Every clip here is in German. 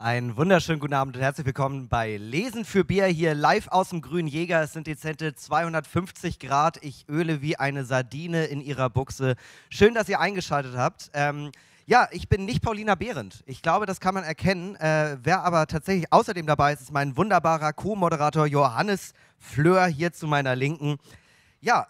Einen wunderschönen guten Abend und herzlich willkommen bei Lesen für Bier hier live aus dem Grünen Jäger. Es sind dezente 250 Grad. Ich öle wie eine Sardine in ihrer Buchse. Schön, dass ihr eingeschaltet habt. Ja, ich bin nicht Paulina Behrendt. Ich glaube, das kann man erkennen. Wer aber tatsächlich außerdem dabei ist, ist mein wunderbarer Co-Moderator Johannes Fleur hier zu meiner Linken. Ja,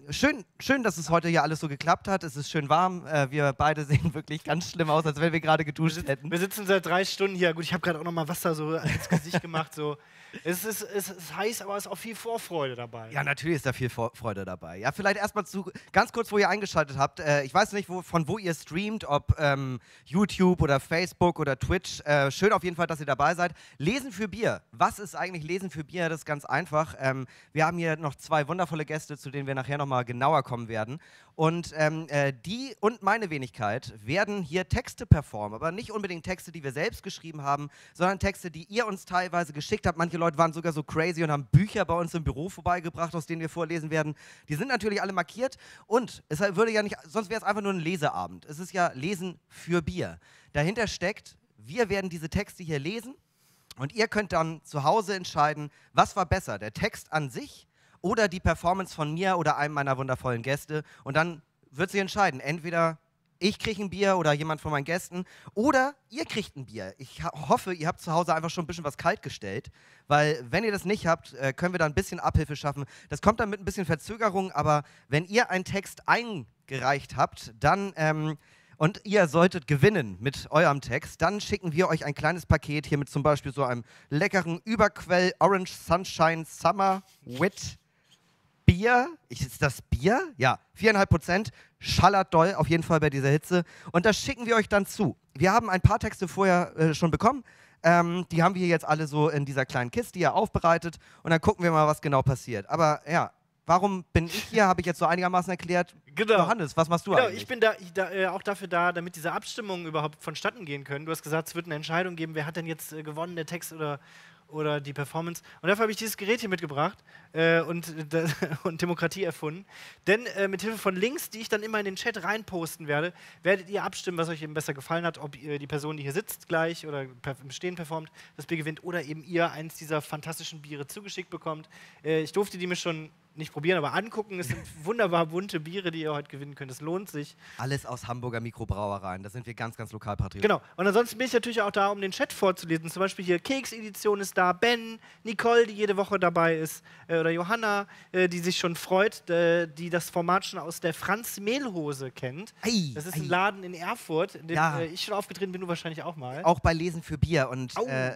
schön, dass es heute hier alles so geklappt hat. Es ist schön warm. Wir beide sehen wirklich ganz schlimm aus, als wenn wir gerade geduscht hätten. Wir sitzen seit 3 Stunden hier. Gut, ich habe gerade auch noch mal Wasser so ins Gesicht gemacht. So. Es ist heiß, aber es ist auch viel Vorfreude dabei. Ja, natürlich ist da viel Freude dabei. Ja, vielleicht erstmal ganz kurz, wo ihr eingeschaltet habt. Ich weiß nicht, von wo ihr streamt, ob YouTube oder Facebook oder Twitch. Schön auf jeden Fall, dass ihr dabei seid. Lesen für Bier. Was ist eigentlich Lesen für Bier? Das ist ganz einfach. Wir haben hier noch 2 wundervolle Gäste, zu denen wir nachher nochmal genauer kommen werden. Und die und meine Wenigkeit werden hier Texte performen. Aber nicht unbedingt Texte, die wir selbst geschrieben haben, sondern Texte, die ihr uns teilweise geschickt habt. Manche Leute waren sogar so crazy und haben Bücher bei uns im Büro vorbeigebracht, aus denen wir vorlesen werden. Die sind natürlich alle markiert und es würde ja nicht, sonst wäre es einfach nur ein Leseabend. Es ist ja Lesen für Bier. Dahinter steckt, wir werden diese Texte hier lesen und ihr könnt dann zu Hause entscheiden, was war besser, der Text an sich oder die Performance von mir oder einem meiner wundervollen Gäste. Und dann wird sich entscheiden, entweder ich kriege ein Bier oder jemand von meinen Gästen oder ihr kriegt ein Bier. Ich hoffe, ihr habt zu Hause einfach schon ein bisschen was kalt gestellt, weil wenn ihr das nicht habt, können wir da ein bisschen Abhilfe schaffen. Das kommt dann mit ein bisschen Verzögerung, aber wenn ihr einen Text eingereicht habt, dann und ihr solltet gewinnen mit eurem Text, dann schicken wir euch ein kleines Paket hier mit zum Beispiel so einem leckeren Überquell Orange Sunshine Summer with Bier. Ist das Bier? Ja, 4,5%. Schallert doll auf jeden Fall bei dieser Hitze. Und das schicken wir euch dann zu. Wir haben ein paar Texte vorher schon bekommen. Die haben wir jetzt alle so in dieser kleinen Kiste hier aufbereitet. Und dann gucken wir mal, was genau passiert. Aber ja, warum bin ich hier, habe ich jetzt so einigermaßen erklärt. Genau. Johannes, was machst du eigentlich? Ich bin auch dafür da, damit diese Abstimmungen überhaupt vonstatten gehen können. Du hast gesagt, es wird eine Entscheidung geben, wer hat denn jetzt gewonnen, der Text oder die Performance. Und dafür habe ich dieses Gerät hier mitgebracht und Demokratie erfunden. Denn mit Hilfe von Links, die ich dann immer in den Chat reinposten werde, werdet ihr abstimmen, was euch eben besser gefallen hat, ob ihr die Person, die hier sitzt gleich oder im Stehen performt, das Bier gewinnt oder eben ihr eins dieser fantastischen Biere zugeschickt bekommt. Ich durfte die mir schon nicht probieren, aber angucken. Es sind wunderbar bunte Biere, die ihr heute gewinnen könnt. Es lohnt sich. Alles aus Hamburger Mikrobrauereien. Da sind wir ganz, ganz lokalpatriotisch. Genau. Und ansonsten bin ich natürlich auch da, um den Chat vorzulesen. Zum Beispiel hier Keks-Edition ist da, Ben, Nicole, die jede Woche dabei ist, oder Johanna, die sich schon freut, die das Format schon aus der Franz-Mehlhose kennt. Das ist ein Laden in Erfurt, in dem ich schon aufgetreten bin, du wahrscheinlich auch mal. Auch bei Lesen für Bier. Und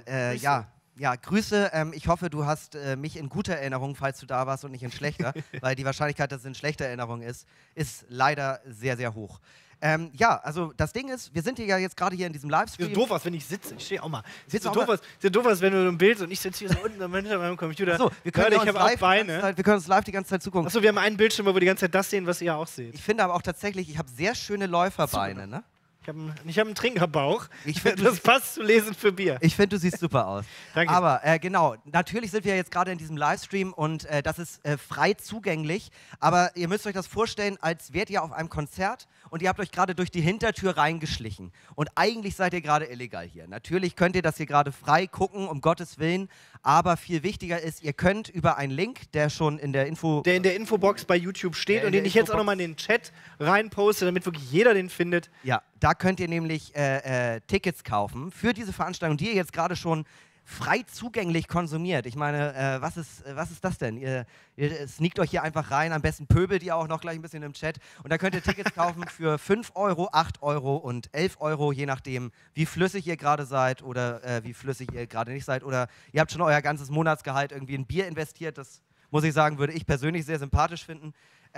ja, Grüße. Ich hoffe, du hast mich in guter Erinnerung, falls du da warst und nicht in schlechter, weil die Wahrscheinlichkeit, dass es in schlechter Erinnerung ist leider sehr, sehr hoch. Ja, also das Ding ist, wir sind ja jetzt gerade hier in diesem Livestream. Ist doof aus, wenn ich sitze. Ich stehe auch mal. Sieht so doof aus, wenn du im Bild und ich sitze hier so unten hinter meinem Computer. So, wir können uns live die ganze Zeit zugucken. Achso, wir haben einen Bildschirm, wo wir die ganze Zeit das sehen, was ihr auch seht. Ich finde aber auch tatsächlich, ich habe sehr schöne Läuferbeine, ne? Ich hab einen Trinkerbauch. Das passt zu Lesen für Bier. Ich finde, du siehst super aus. Danke. Aber genau, natürlich sind wir jetzt gerade in diesem Livestream und das ist frei zugänglich. Aber ihr müsst euch das vorstellen, als wärt ihr auf einem Konzert und ihr habt euch gerade durch die Hintertür reingeschlichen. Und eigentlich seid ihr gerade illegal hier. Natürlich könnt ihr das hier gerade frei gucken, um Gottes Willen. Aber viel wichtiger ist, ihr könnt über einen Link, der schon in der Infobox bei YouTube steht und den ich jetzt auch nochmal in den Chat reinposte, damit wirklich jeder den findet. Ja, da könnt ihr nämlich Tickets kaufen für diese Veranstaltung, die ihr jetzt gerade schon frei zugänglich konsumiert. Ich meine, was ist das denn? Ihr sneakt euch hier einfach rein, am besten pöbelt ihr auch noch gleich ein bisschen im Chat und da könnt ihr Tickets kaufen für 5 Euro, 8 Euro und 11 Euro, je nachdem, wie flüssig ihr gerade seid oder wie flüssig ihr gerade nicht seid oder ihr habt schon euer ganzes Monatsgehalt irgendwie in Bier investiert. Das, muss ich sagen, würde ich persönlich sehr sympathisch finden.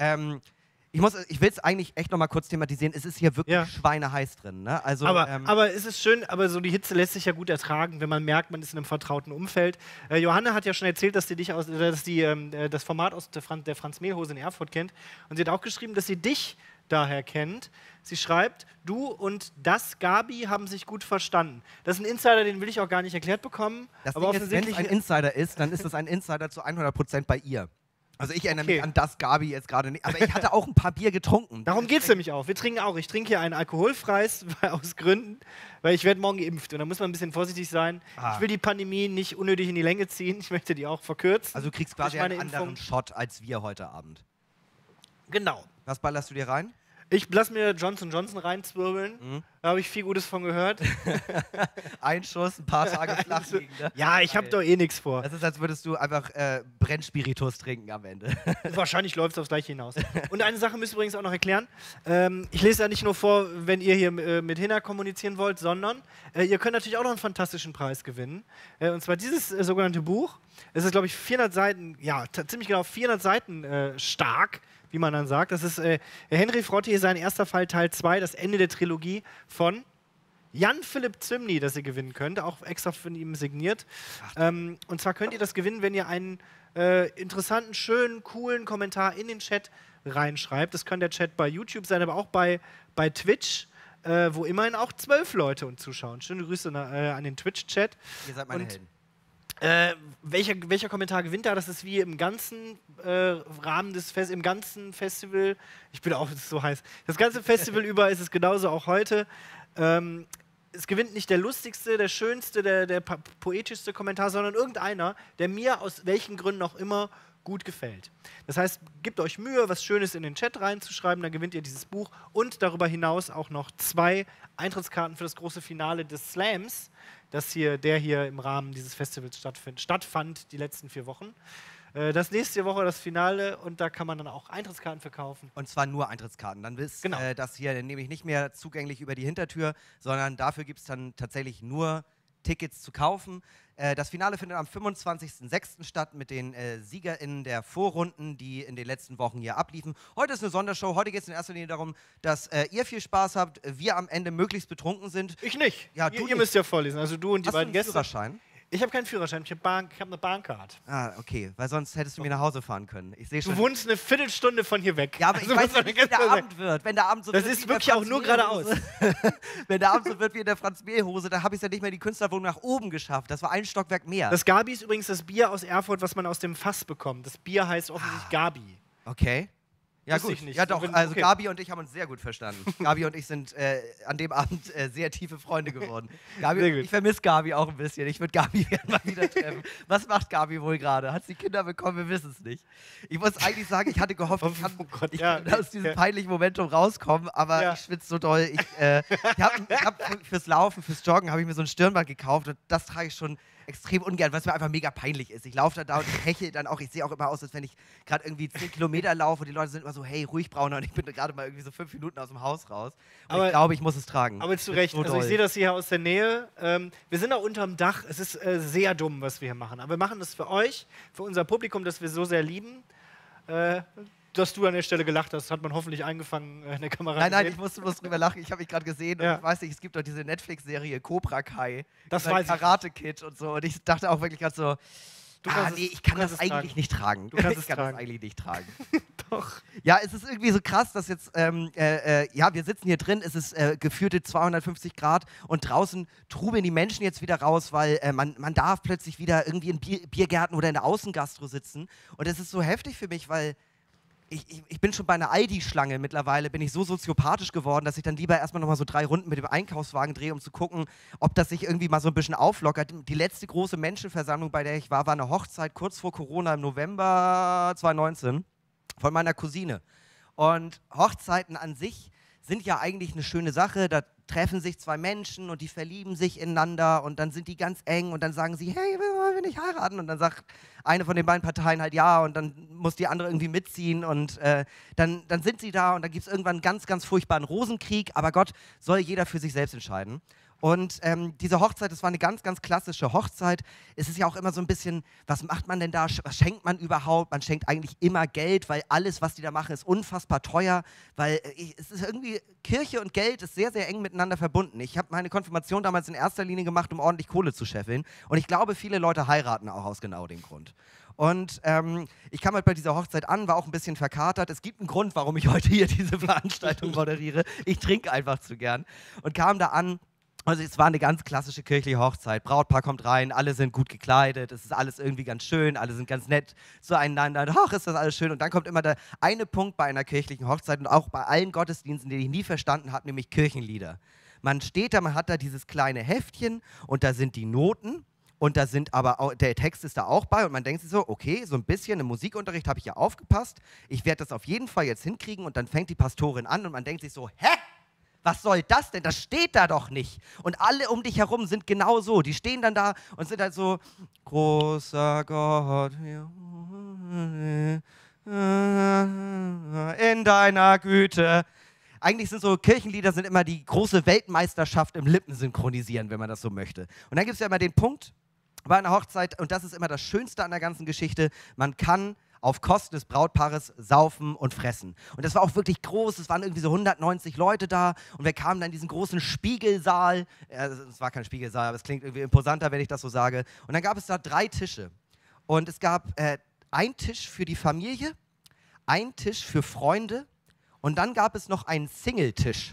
Ich will es eigentlich echt noch mal kurz thematisieren. Es ist hier wirklich schweineheiß drin. Ne? Also, aber es ist schön, aber so die Hitze lässt sich ja gut ertragen, wenn man merkt, man ist in einem vertrauten Umfeld. Johanna hat ja schon erzählt, dass sie das Format aus der Franz-Mehlhose in Erfurt kennt. Und sie hat auch geschrieben, dass sie dich daher kennt. Sie schreibt, du und das Gabi haben sich gut verstanden. Das ist ein Insider, den will ich auch gar nicht erklärt bekommen. Das Ding ist, wenn es ein Insider ist, dann ist es ein Insider zu 100% bei ihr. Also ich erinnere mich an das Gabi jetzt gerade nicht, aber ich hatte auch ein paar Bier getrunken. Darum geht es nämlich auch. Wir trinken auch. Ich trinke hier ein alkoholfreies, aus Gründen, weil ich werde morgen geimpft und da muss man ein bisschen vorsichtig sein. Ich will die Pandemie nicht unnötig in die Länge ziehen, ich möchte die auch verkürzen. Also du kriegst quasi einen anderen Shot als wir heute Abend. Genau. Was ballerst du dir rein? Ich lasse mir Johnson Johnson reinzwirbeln. Da habe ich viel Gutes von gehört. Ein Schuss, ein paar Tage flach liegen. Ne? Ja, ich habe doch eh nichts vor. Das ist, als würdest du einfach Brennspiritus trinken am Ende. Wahrscheinlich läuft es aufs Gleiche hinaus. Und eine Sache müsst ihr übrigens auch noch erklären. Ich lese ja nicht nur vor, wenn ihr hier mit Hinner kommunizieren wollt, sondern ihr könnt natürlich auch noch einen fantastischen Preis gewinnen. Und zwar dieses sogenannte Buch. Es ist, glaube ich, 400 Seiten, ja, ziemlich genau 400 Seiten stark, wie man dann sagt. Das ist Henry Frottier, sein erster Fall, Teil 2, das Ende der Trilogie von Jan-Philipp Zymny, das ihr gewinnen könnt, auch extra von ihm signiert. Und zwar könnt ihr das gewinnen, wenn ihr einen interessanten, schönen, coolen Kommentar in den Chat reinschreibt. Das kann der Chat bei YouTube sein, aber auch bei Twitch, wo immerhin auch 12 Leute uns zuschauen. Schöne Grüße an den Twitch-Chat. Ihr seid meine Helden. Welcher Kommentar gewinnt da? Das ist wie im ganzen Rahmen des im ganzen Festival. Ich bin auch so heiß. Das ganze Festival über ist es genauso auch heute. Es gewinnt nicht der lustigste, der schönste, der poetischste Kommentar, sondern irgendeiner, der mir aus welchen Gründen auch immer gut gefällt. Das heißt, gebt euch Mühe, was Schönes in den Chat reinzuschreiben, dann gewinnt ihr dieses Buch und darüber hinaus auch noch 2 Eintrittskarten für das große Finale des Slams, der hier im Rahmen dieses Festivals stattfand die letzten 4 Wochen. Das nächste Woche das Finale und da kann man dann auch Eintrittskarten verkaufen. Und zwar nur Eintrittskarten. Dann ist das hier nämlich nicht mehr zugänglich über die Hintertür, sondern dafür gibt es dann tatsächlich nur Tickets zu kaufen. Das Finale findet am 25.06. statt mit den SiegerInnen der Vorrunden, die in den letzten Wochen hier abliefen. Heute ist eine Sondershow. Heute geht es in erster Linie darum, dass ihr viel Spaß habt, wir am Ende möglichst betrunken sind. Ich nicht. Ja, ihr müsst ja vorlesen. Also du und die beiden Gäste. Hast du einen Führerschein? Ich habe keinen Führerschein, ich habe eine Bahncard. Ah, okay, weil sonst hättest du mir nach Hause fahren können. Ich sehe schon. Du wohnst eine Viertelstunde von hier weg. Ja, aber ich weiß nicht, wie der Abend wird. Wenn der Abend so das wird, ist wirklich auch nur geradeaus. Wenn der Abend so wird wie in der Franz-Mehl-Hose, dann habe ich es ja nicht mehr die Künstlerwohnung nach oben geschafft. Das war ein Stockwerk mehr. Das Gabi ist übrigens das Bier aus Erfurt, was man aus dem Fass bekommt. Das Bier heißt offensichtlich Gabi. Okay. Ja, gut. Ja, doch. Also, okay. Gabi und ich haben uns sehr gut verstanden. Gabi und ich sind an dem Abend sehr tiefe Freunde geworden. Ich vermisse Gabi auch ein bisschen. Ich würde Gabi gerne mal wieder treffen. Was macht Gabi wohl gerade? Hat sie Kinder bekommen? Wir wissen es nicht. Ich muss eigentlich sagen, ich hatte gehofft, ich kann aus diesem peinlichen Momentum rauskommen, aber ich schwitze so doll. Ich hab fürs Laufen, fürs Joggen, habe ich mir so ein Stirnband gekauft und das trage ich schon extrem ungern, was mir einfach mega peinlich ist. Ich laufe da und ich hechle dann auch. Ich sehe auch immer aus, als wenn ich gerade irgendwie 10 Kilometer laufe und die Leute sind immer so, hey, ruhig Brauner, und ich bin gerade mal irgendwie so 5 Minuten aus dem Haus raus. Und ich glaube, ich muss es tragen. Aber zu Recht, also ich sehe das hier aus der Nähe. Wir sind auch unterm Dach. Es ist sehr dumm, was wir hier machen. Aber wir machen das für euch, für unser Publikum, das wir so sehr lieben. Dass du an der Stelle gelacht hast, hat man hoffentlich eingefangen in der Kamera. Nein, ich musste drüber lachen. Ich habe mich gerade gesehen und ich weiß nicht, es gibt doch diese Netflix-Serie Cobra Kai. Das weiß Karate Kid und so. Und ich dachte auch wirklich gerade so, ich kann das eigentlich nicht tragen. Du kannst es tragen. Das eigentlich nicht tragen. Doch. Ja, es ist irgendwie so krass, dass jetzt, wir sitzen hier drin, es ist geführte 250 Grad und draußen trubeln die Menschen jetzt wieder raus, weil man darf plötzlich wieder irgendwie in Biergärten oder in der Außengastro sitzen. Und es ist so heftig für mich, weil ich bin schon bei einer Aldi-Schlange mittlerweile, bin ich so soziopathisch geworden, dass ich dann lieber erstmal nochmal so 3 Runden mit dem Einkaufswagen drehe, um zu gucken, ob das sich irgendwie mal so ein bisschen auflockert. Die letzte große Menschenversammlung, bei der ich war eine Hochzeit kurz vor Corona im November 2019 von meiner Cousine. Und Hochzeiten an sich sind ja eigentlich eine schöne Sache. Da treffen sich 2 Menschen und die verlieben sich ineinander und dann sind die ganz eng und dann sagen sie, hey, wollen wir nicht heiraten? Und dann sagt eine von den beiden Parteien halt ja und dann muss die andere irgendwie mitziehen und dann sind sie da und dann gibt es irgendwann einen ganz, ganz furchtbaren Rosenkrieg, aber Gott soll jeder für sich selbst entscheiden. Und diese Hochzeit, das war eine ganz, ganz klassische Hochzeit. Es ist ja auch immer so ein bisschen, was macht man denn da? Was schenkt man überhaupt? Man schenkt eigentlich immer Geld, weil alles, was die da machen, ist unfassbar teuer. Weil es ist irgendwie, Kirche und Geld ist sehr, sehr eng miteinander verbunden. Ich habe meine Konfirmation damals in erster Linie gemacht, um ordentlich Kohle zu scheffeln. Und ich glaube, viele Leute heiraten auch aus genau dem Grund. Und ich kam halt bei dieser Hochzeit an, war auch ein bisschen verkatert. Es gibt einen Grund, warum ich heute hier diese Veranstaltung moderiere. Ich trinke einfach zu gern. Und kam da an. Also es war eine ganz klassische kirchliche Hochzeit. Brautpaar kommt rein, alle sind gut gekleidet, es ist alles irgendwie ganz schön, alle sind ganz nett zueinander. Ach, ist das alles schön. Und dann kommt immer der eine Punkt bei einer kirchlichen Hochzeit und auch bei allen Gottesdiensten, die ich nie verstanden habe, nämlich Kirchenlieder. Man steht da, man hat da dieses kleine Heftchen und da sind die Noten. Und da sind aber auch, der Text ist da auch bei und man denkt sich so, okay, so ein bisschen im Musikunterricht habe ich ja aufgepasst. Ich werde das auf jeden Fall jetzt hinkriegen und dann fängt die Pastorin an und man denkt sich so, hä? Was soll das denn? Das steht da doch nicht. Und alle um dich herum sind genau so. Die stehen dann da und sind halt so, großer Gott, in deiner Güte. Eigentlich sind so Kirchenlieder sind immer die große Weltmeisterschaft im Lippensynchronisieren, wenn man das so möchte. Und dann gibt es ja immer den Punkt bei einer Hochzeit, und das ist immer das Schönste an der ganzen Geschichte, man kann auf Kosten des Brautpaares saufen und fressen. Und das war auch wirklich groß, es waren irgendwie so 190 Leute da und wir kamen dann in diesen großen Spiegelsaal, es war kein Spiegelsaal, aber es klingt irgendwie imposanter, wenn ich das so sage. Und dann gab es da 3 Tische und es gab einen Tisch für die Familie, einen Tisch für Freunde und dann gab es noch einen Single-Tisch.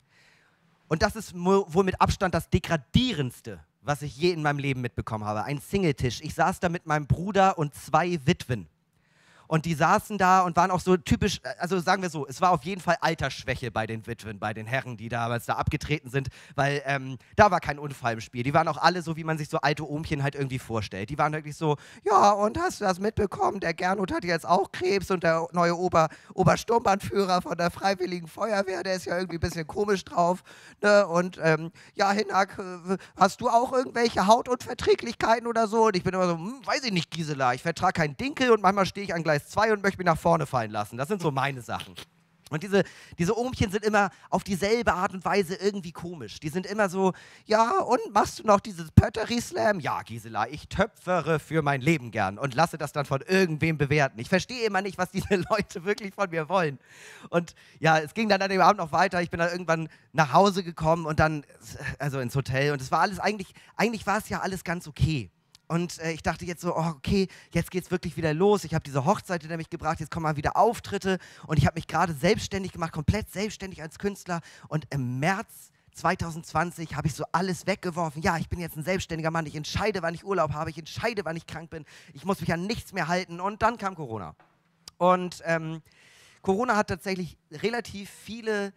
Und das ist wohl mit Abstand das Degradierendste, was ich je in meinem Leben mitbekommen habe. Ein Single-Tisch. Ich saß da mit meinem Bruder und 2 Witwen. Und die saßen da und waren auch so typisch, also sagen wir so, es war auf jeden Fall Altersschwäche bei den Witwen, bei den Herren, die damals da abgetreten sind, weil da war kein Unfall im Spiel. Die waren auch alle so, wie man sich so alte Ohmchen halt irgendwie vorstellt. Die waren wirklich so, ja, und hast du das mitbekommen? Der Gernot hat jetzt auch Krebs und der neue Obersturmbannführer von der Freiwilligen Feuerwehr, der ist ja irgendwie ein bisschen komisch drauf. Ne? Und ja, Hinak, hast du auch irgendwelche Hautunverträglichkeiten oder so? Und ich bin immer so, weiß ich nicht, Gisela, ich vertrage keinen Dinkel und manchmal stehe ich an Gleis 2 und möchte mich nach vorne fallen lassen. Das sind so meine Sachen. Und diese Ohmchen sind immer auf dieselbe Art und Weise irgendwie komisch. Die sind immer so, ja, und machst du noch dieses Pötteri-Slam? Ja, Gisela, ich töpfere für mein Leben gern und lasse das dann von irgendwem bewerten. Ich verstehe immer nicht, was diese Leute wirklich von mir wollen. Und ja, es ging dann an dem Abend noch weiter. Ich bin dann irgendwann nach Hause gekommen und dann, also ins Hotel. Und es war alles, eigentlich war es ja alles ganz okay. Und ich dachte jetzt so, oh, okay, jetzt geht's wirklich wieder los. Ich habe diese Hochzeit hinter mich gebracht, jetzt kommen mal wieder Auftritte. Und ich habe mich gerade selbstständig gemacht, komplett selbstständig als Künstler. Und im März 2020 habe ich so alles weggeworfen. Ja, ich bin jetzt ein selbstständiger Mann. Ich entscheide, wann ich Urlaub habe. Ich entscheide, wann ich krank bin. Ich muss mich an nichts mehr halten. Und dann kam Corona. Und Corona hat tatsächlich relativ viele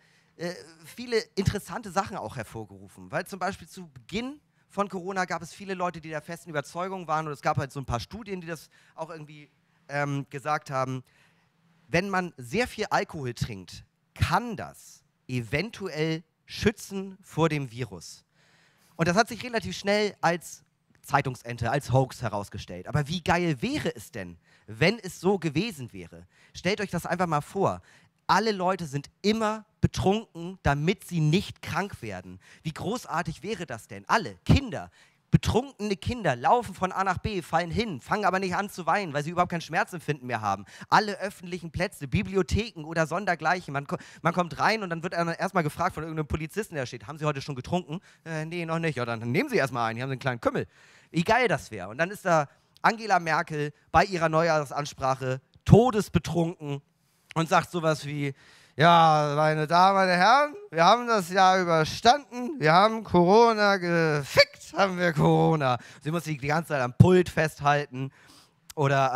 interessante Sachen auch hervorgerufen. Weil zum Beispiel zu Beginn von Corona gab es viele Leute, die der festen Überzeugung waren, und es gab halt so ein paar Studien, die das auch irgendwie gesagt haben, wenn man sehr viel Alkohol trinkt, kann das eventuell schützen vor dem Virus. Und das hat sich relativ schnell als Zeitungsente, als Hoax herausgestellt. Aber wie geil wäre es denn, wenn es so gewesen wäre? Stellt euch das einfach mal vor. Alle Leute sind immer betrunken, damit sie nicht krank werden. Wie großartig wäre das denn? Alle Kinder, betrunkene Kinder laufen von A nach B, fallen hin, fangen aber nicht an zu weinen, weil sie überhaupt kein Schmerzempfinden mehr haben. Alle öffentlichen Plätze, Bibliotheken oder Sondergleichen. Man kommt rein und dann wird erstmal gefragt von irgendeinem Polizisten, der steht, haben Sie heute schon getrunken? Nee, noch nicht. Ja, dann nehmen Sie erstmal einen, hier haben Sie einen kleinen Kümmel. Wie geil das wäre. Und dann ist da Angela Merkel bei ihrer Neujahrsansprache todesbetrunken und sagt sowas wie, ja, meine Damen und Herren, wir haben das Jahr überstanden, wir haben Corona gefickt, haben wir Corona. Sie muss sich die ganze Zeit am Pult festhalten oder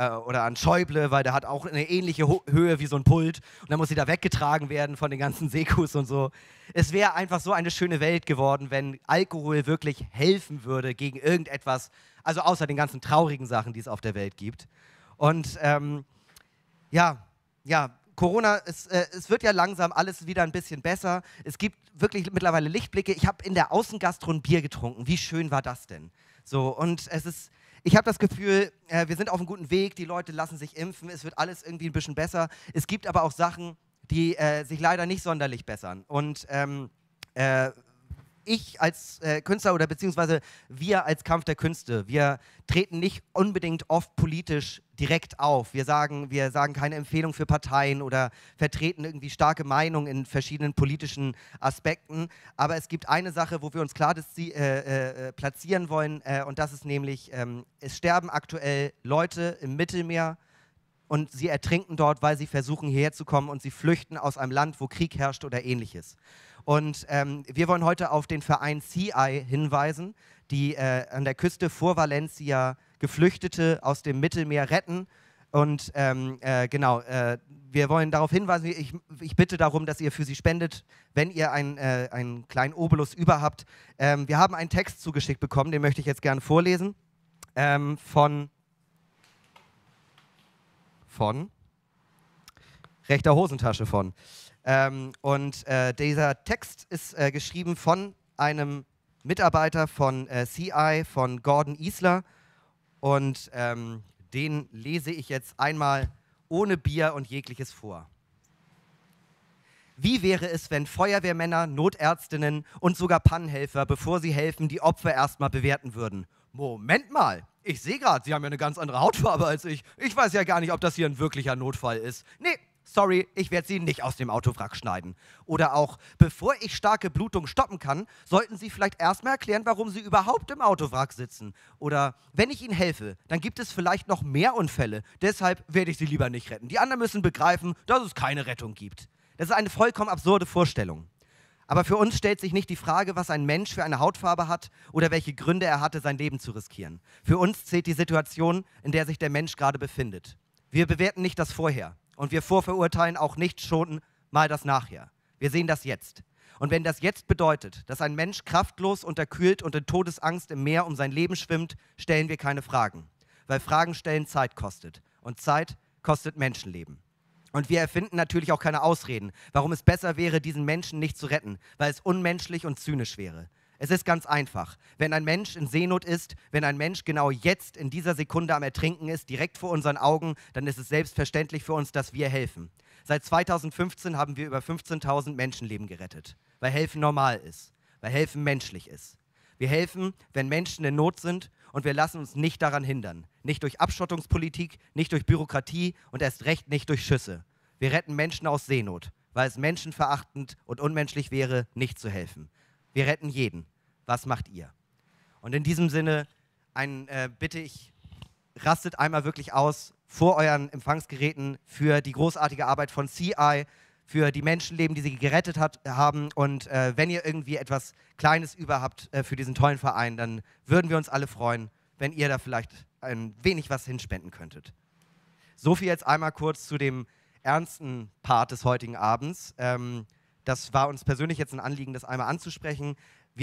an Schäuble, weil der hat auch eine ähnliche Höhe wie so ein Pult und dann muss sie da weggetragen werden von den ganzen Sekus und so. Es wäre einfach so eine schöne Welt geworden, wenn Alkohol wirklich helfen würde gegen irgendetwas, also außer den ganzen traurigen Sachen, die es auf der Welt gibt. Und ja, Corona, es wird ja langsam alles wieder ein bisschen besser. Es gibt wirklich mittlerweile Lichtblicke. Ich habe in der Außengastro ein Bier getrunken. Wie schön war das denn? So, und ich habe das Gefühl, wir sind auf einem guten Weg. Die Leute lassen sich impfen. Es wird alles irgendwie ein bisschen besser. Es gibt aber auch Sachen, die sich leider nicht sonderlich bessern. Und ich als Künstler oder beziehungsweise wir als Kampf der Künste, wir treten nicht unbedingt oft politisch direkt auf. Wir sagen keine Empfehlung für Parteien oder vertreten irgendwie starke Meinungen in verschiedenen politischen Aspekten. Aber es gibt eine Sache, wo wir uns klar platzieren wollen und das ist nämlich, es sterben aktuell Leute im Mittelmeer und sie ertrinken dort, weil sie versuchen, hierher zu kommen und sie flüchten aus einem Land, wo Krieg herrscht oder ähnliches. Und wir wollen heute auf den Verein CI hinweisen, die an der Küste vor Valencia Geflüchtete aus dem Mittelmeer retten. Und wir wollen darauf hinweisen, ich bitte darum, dass ihr für sie spendet, wenn ihr einen kleinen Obolus über habt. Wir haben einen Text zugeschickt bekommen, den möchte ich jetzt gerne vorlesen, von rechter Hosentasche von. Dieser Text ist geschrieben von einem Mitarbeiter von CI, von Gordon Isler. Und den lese ich jetzt einmal ohne Bier und jegliches vor. Wie wäre es, wenn Feuerwehrmänner, Notärztinnen und sogar Pannenhelfer, bevor sie helfen, die Opfer erstmal bewerten würden? Moment mal, ich sehe gerade, Sie haben ja eine ganz andere Hautfarbe als ich. Ich weiß ja gar nicht, ob das hier ein wirklicher Notfall ist. Nee, sorry, ich werde Sie nicht aus dem Autowrack schneiden. Oder auch, bevor ich starke Blutung stoppen kann, sollten Sie vielleicht erstmal erklären, warum Sie überhaupt im Autowrack sitzen. Oder, wenn ich Ihnen helfe, dann gibt es vielleicht noch mehr Unfälle. Deshalb werde ich Sie lieber nicht retten. Die anderen müssen begreifen, dass es keine Rettung gibt. Das ist eine vollkommen absurde Vorstellung. Aber für uns stellt sich nicht die Frage, was ein Mensch für eine Hautfarbe hat oder welche Gründe er hatte, sein Leben zu riskieren. Für uns zählt die Situation, in der sich der Mensch gerade befindet. Wir bewerten nicht das Vorher und wir vorverurteilen auch nicht schon mal das Nachher. Wir sehen das Jetzt. Und wenn das Jetzt bedeutet, dass ein Mensch kraftlos, unterkühlt und in Todesangst im Meer um sein Leben schwimmt, stellen wir keine Fragen. Weil Fragen stellen Zeit kostet. Und Zeit kostet Menschenleben. Und wir erfinden natürlich auch keine Ausreden, warum es besser wäre, diesen Menschen nicht zu retten, weil es unmenschlich und zynisch wäre. Es ist ganz einfach. Wenn ein Mensch in Seenot ist, wenn ein Mensch genau jetzt in dieser Sekunde am Ertrinken ist, direkt vor unseren Augen, dann ist es selbstverständlich für uns, dass wir helfen. Seit 2015 haben wir über 15.000 Menschenleben gerettet, weil helfen normal ist, weil helfen menschlich ist. Wir helfen, wenn Menschen in Not sind und wir lassen uns nicht daran hindern. Nicht durch Abschottungspolitik, nicht durch Bürokratie und erst recht nicht durch Schüsse. Wir retten Menschen aus Seenot, weil es menschenverachtend und unmenschlich wäre, nicht zu helfen. Wir retten jeden. Was macht ihr? Und in diesem Sinne bitte ich, rastet einmal wirklich aus vor euren Empfangsgeräten für die großartige Arbeit von CI, für die Menschenleben, die sie gerettet haben. Und wenn ihr irgendwie etwas Kleines über habt für diesen tollen Verein, dann würden wir uns alle freuen, wenn ihr da vielleicht ein wenig was hinspenden könntet. So viel jetzt einmal kurz zu dem ernsten Part des heutigen Abends. Das war uns persönlich jetzt ein Anliegen, das einmal anzusprechen.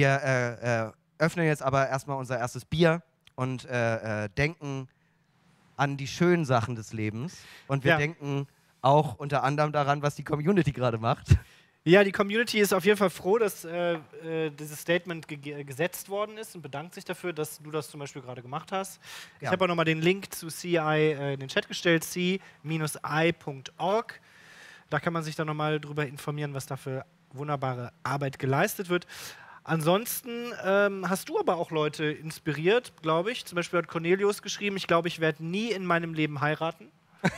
Wir öffnen jetzt aber erstmal unser erstes Bier und denken an die schönen Sachen des Lebens. Und wir denken auch unter anderem daran, was die Community gerade macht. Ja, die Community ist auf jeden Fall froh, dass dieses Statement gesetzt worden ist und bedankt sich dafür, dass du das zum Beispiel gerade gemacht hast. Ja. Ich habe auch nochmal den Link zu CI in den Chat gestellt, c-i.org. Da kann man sich dann nochmal drüber informieren, was da für wunderbare Arbeit geleistet wird. Ansonsten hast du aber auch Leute inspiriert, glaube ich. Zum Beispiel hat Cornelius geschrieben, ich glaube, ich werde nie in meinem Leben heiraten.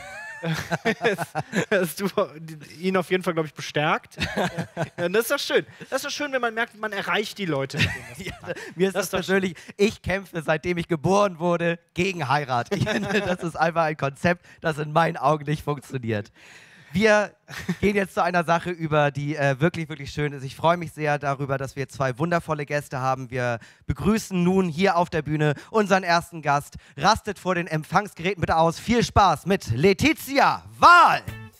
Hast du ihn auf jeden Fall, glaube ich, bestärkt. Das ist doch schön. Das ist doch schön, wenn man merkt, man erreicht die Leute. Mir ist das persönlich, ich kämpfe, seitdem ich geboren wurde, gegen Heirat. Ich finde, das ist einfach ein Konzept, das in meinen Augen nicht funktioniert. Wir gehen jetzt zu einer Sache über, die wirklich, wirklich schön ist. Ich freue mich sehr darüber, dass wir zwei wundervolle Gäste haben. Wir begrüßen nun hier auf der Bühne unseren ersten Gast. Rastet vor den Empfangsgeräten bitte aus. Viel Spaß mit Letizia Wahl.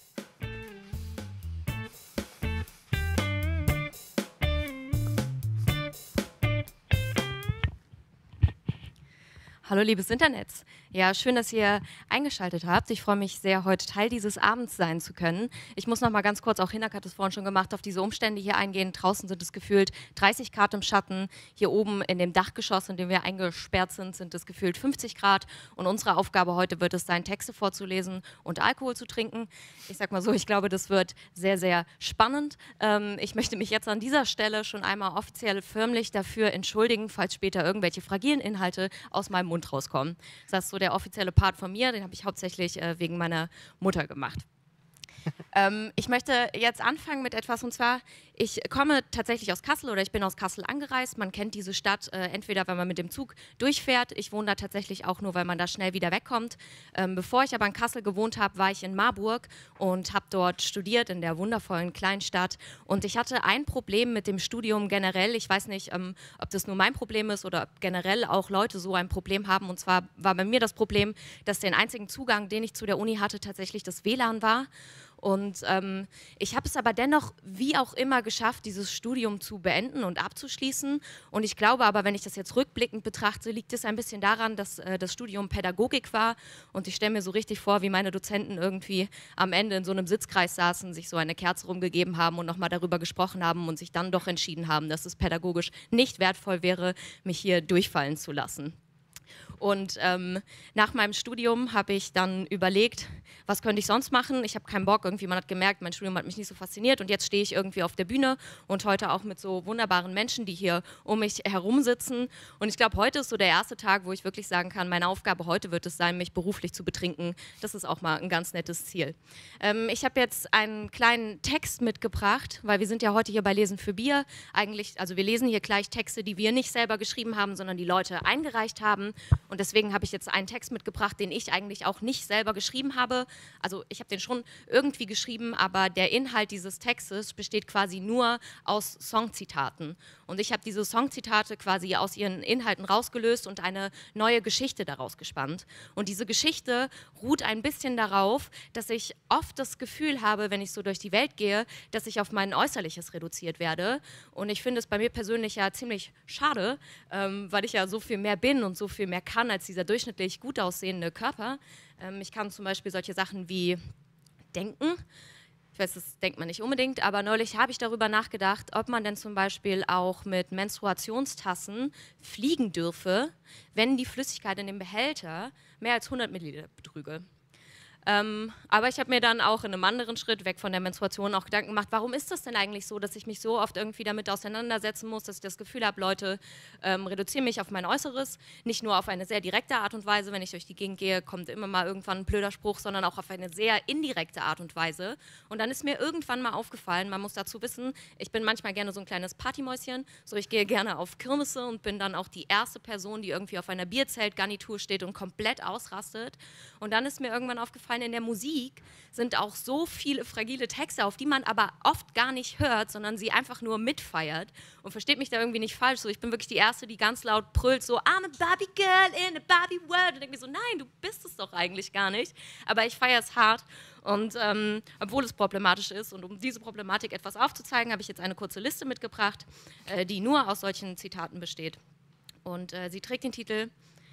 Hallo liebes Internet. Ja, schön, dass ihr eingeschaltet habt. Ich freue mich sehr, heute Teil dieses Abends sein zu können. Ich muss noch mal ganz kurz, auch Hinak hat es vorhin schon gemacht, auf diese Umstände hier eingehen. Draußen sind es gefühlt 30 Grad im Schatten. Hier oben in dem Dachgeschoss, in dem wir eingesperrt sind es gefühlt 50 Grad. Und unsere Aufgabe heute wird es sein, Texte vorzulesen und Alkohol zu trinken. Ich sag mal so, ich glaube, das wird sehr, sehr spannend. Ich möchte mich jetzt an dieser Stelle schon einmal offiziell förmlich dafür entschuldigen, falls später irgendwelche fragilen Inhalte aus meinem Mund rauskommen. Das ist so der offizielle Part von mir, den habe ich hauptsächlich wegen meiner Mutter gemacht. Ich möchte jetzt anfangen mit etwas, und zwar, ich komme tatsächlich aus Kassel oder ich bin aus Kassel angereist. Man kennt diese Stadt entweder, wenn man mit dem Zug durchfährt. Ich wohne da tatsächlich auch nur, weil man da schnell wieder wegkommt. Bevor ich aber in Kassel gewohnt habe, war ich in Marburg und habe dort studiert in der wundervollen Kleinstadt. Und ich hatte ein Problem mit dem Studium generell. Ich weiß nicht, ob das nur mein Problem ist oder ob generell auch Leute so ein Problem haben. Und zwar war bei mir das Problem, dass der einzige Zugang, den ich zu der Uni hatte, tatsächlich das WLAN war. Und ich habe es aber dennoch, wie auch immer, geschafft, dieses Studium zu beenden und abzuschließen. Und ich glaube aber, wenn ich das jetzt rückblickend betrachte, liegt es ein bisschen daran, dass das Studium Pädagogik war. Und ich stelle mir so richtig vor, wie meine Dozenten irgendwie am Ende in so einem Sitzkreis saßen, sich so eine Kerze rumgegeben haben und nochmal darüber gesprochen haben und sich dann doch entschieden haben, dass es pädagogisch nicht wertvoll wäre, mich hier durchfallen zu lassen. Und nach meinem Studium habe ich dann überlegt, was könnte ich sonst machen? Ich habe keinen Bock, irgendwie, man hat gemerkt, mein Studium hat mich nicht so fasziniert und jetzt stehe ich irgendwie auf der Bühne und heute auch mit so wunderbaren Menschen, die hier um mich herum sitzen. Und ich glaube, heute ist so der erste Tag, wo ich wirklich sagen kann, meine Aufgabe heute wird es sein, mich beruflich zu betrinken. Das ist auch mal ein ganz nettes Ziel. Ich habe jetzt einen kleinen Text mitgebracht, weil wir sind ja heute hier bei Lesen für Bier. Eigentlich, also wir lesen hier gleich Texte, die wir nicht selber geschrieben haben, sondern die Leute eingereicht haben. Und deswegen habe ich jetzt einen Text mitgebracht, den ich eigentlich auch nicht selber geschrieben habe. Also ich habe den schon irgendwie geschrieben, aber der Inhalt dieses Textes besteht quasi nur aus Songzitaten. Und ich habe diese Songzitate quasi aus ihren Inhalten rausgelöst und eine neue Geschichte daraus gespannt. Und diese Geschichte ruht ein bisschen darauf, dass ich oft das Gefühl habe, wenn ich so durch die Welt gehe, dass ich auf mein Äußerliches reduziert werde. Und ich finde es bei mir persönlich ja ziemlich schade, weil ich ja so viel mehr bin und so viel mehr kann als dieser durchschnittlich gut aussehende Körper. Ich kann zum Beispiel solche Sachen wie denken. Ich weiß, das denkt man nicht unbedingt, aber neulich habe ich darüber nachgedacht, ob man denn zum Beispiel auch mit Menstruationstassen fliegen dürfe, wenn die Flüssigkeit in dem Behälter mehr als 100 Milliliter betrüge. Aber ich habe mir dann auch in einem anderen Schritt weg von der Menstruation auch Gedanken gemacht, warum ist das denn eigentlich so, dass ich mich so oft irgendwie damit auseinandersetzen muss, dass ich das Gefühl habe, Leute reduzieren mich auf mein Äußeres, nicht nur auf eine sehr direkte Art und Weise, wenn ich durch die Gegend gehe, kommt immer mal irgendwann ein blöder Spruch, sondern auch auf eine sehr indirekte Art und Weise. Und dann ist mir irgendwann mal aufgefallen, man muss dazu wissen, ich bin manchmal gerne so ein kleines Partymäuschen, so ich gehe gerne auf Kirmesse und bin dann auch die erste Person, die irgendwie auf einer Bierzeltgarnitur steht und komplett ausrastet. Und dann ist mir irgendwann aufgefallen, in der Musik sind auch so viele fragile Texte, auf die man aber oft gar nicht hört, sondern sie einfach nur mitfeiert. Und versteht mich da irgendwie nicht falsch, so ich bin wirklich die Erste, die ganz laut brüllt, so I'm a Barbie Girl in a Barbie World. Und denke mir so, nein, du bist es doch eigentlich gar nicht. Aber ich feiere es hart. Und obwohl es problematisch ist und um diese Problematik etwas aufzuzeigen, habe ich jetzt eine kurze Liste mitgebracht, die nur aus solchen Zitaten besteht. Und sie trägt den Titel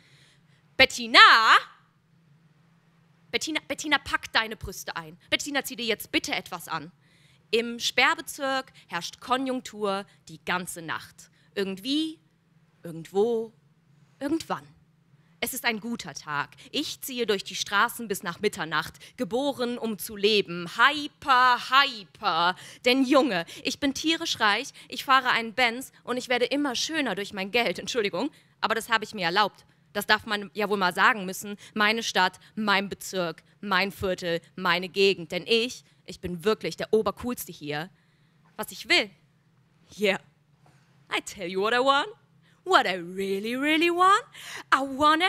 Bettina, pack deine Brüste ein. Bettina, zieh dir jetzt bitte etwas an. Im Sperrbezirk herrscht Konjunktur die ganze Nacht. Irgendwie, irgendwo, irgendwann. Es ist ein guter Tag. Ich ziehe durch die Straßen bis nach Mitternacht, geboren, um zu leben. Hyper, hyper. Denn Junge, ich bin tierisch reich, ich fahre einen Benz und ich werde immer schöner durch mein Geld. Entschuldigung, aber das habe ich mir erlaubt. Das darf man ja wohl mal sagen müssen. Meine Stadt, mein Bezirk, mein Viertel, meine Gegend. Denn ich bin wirklich der Obercoolste hier. Was ich will? Yeah. I tell you what I want. What I really, really want? I wanna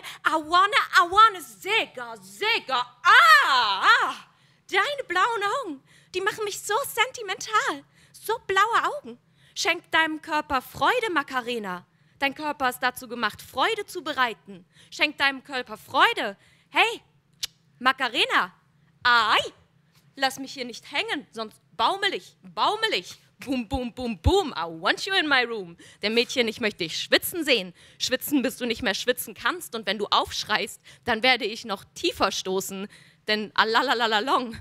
Zigger. Deine blauen Augen, die machen mich so sentimental. So blaue Augen. Schenk deinem Körper Freude, Macarena. Dein Körper ist dazu gemacht, Freude zu bereiten. Schenk deinem Körper Freude. Hey, Macarena, ai, lass mich hier nicht hängen, sonst baumel ich. Boom, boom, boom, boom, I want you in my room. Denn Mädchen, ich möchte dich schwitzen sehen. Schwitzen, bis du nicht mehr schwitzen kannst. Und wenn du aufschreist, dann werde ich noch tiefer stoßen. Denn long,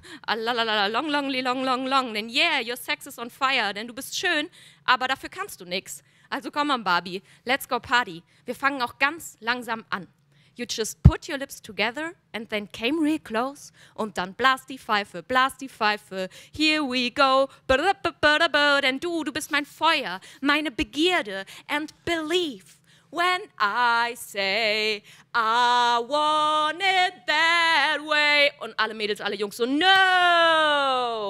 long. Denn yeah, your sex is on fire. Denn du bist schön, aber dafür kannst du nix. Also komm on, Barbie, let's go party. Wir fangen auch ganz langsam an. You just put your lips together and then came real close. Und dann blast die Pfeife. Here we go. Denn du bist mein Feuer, meine Begierde. And believe when I say I want it that way. Und alle Mädels, alle Jungs so, no.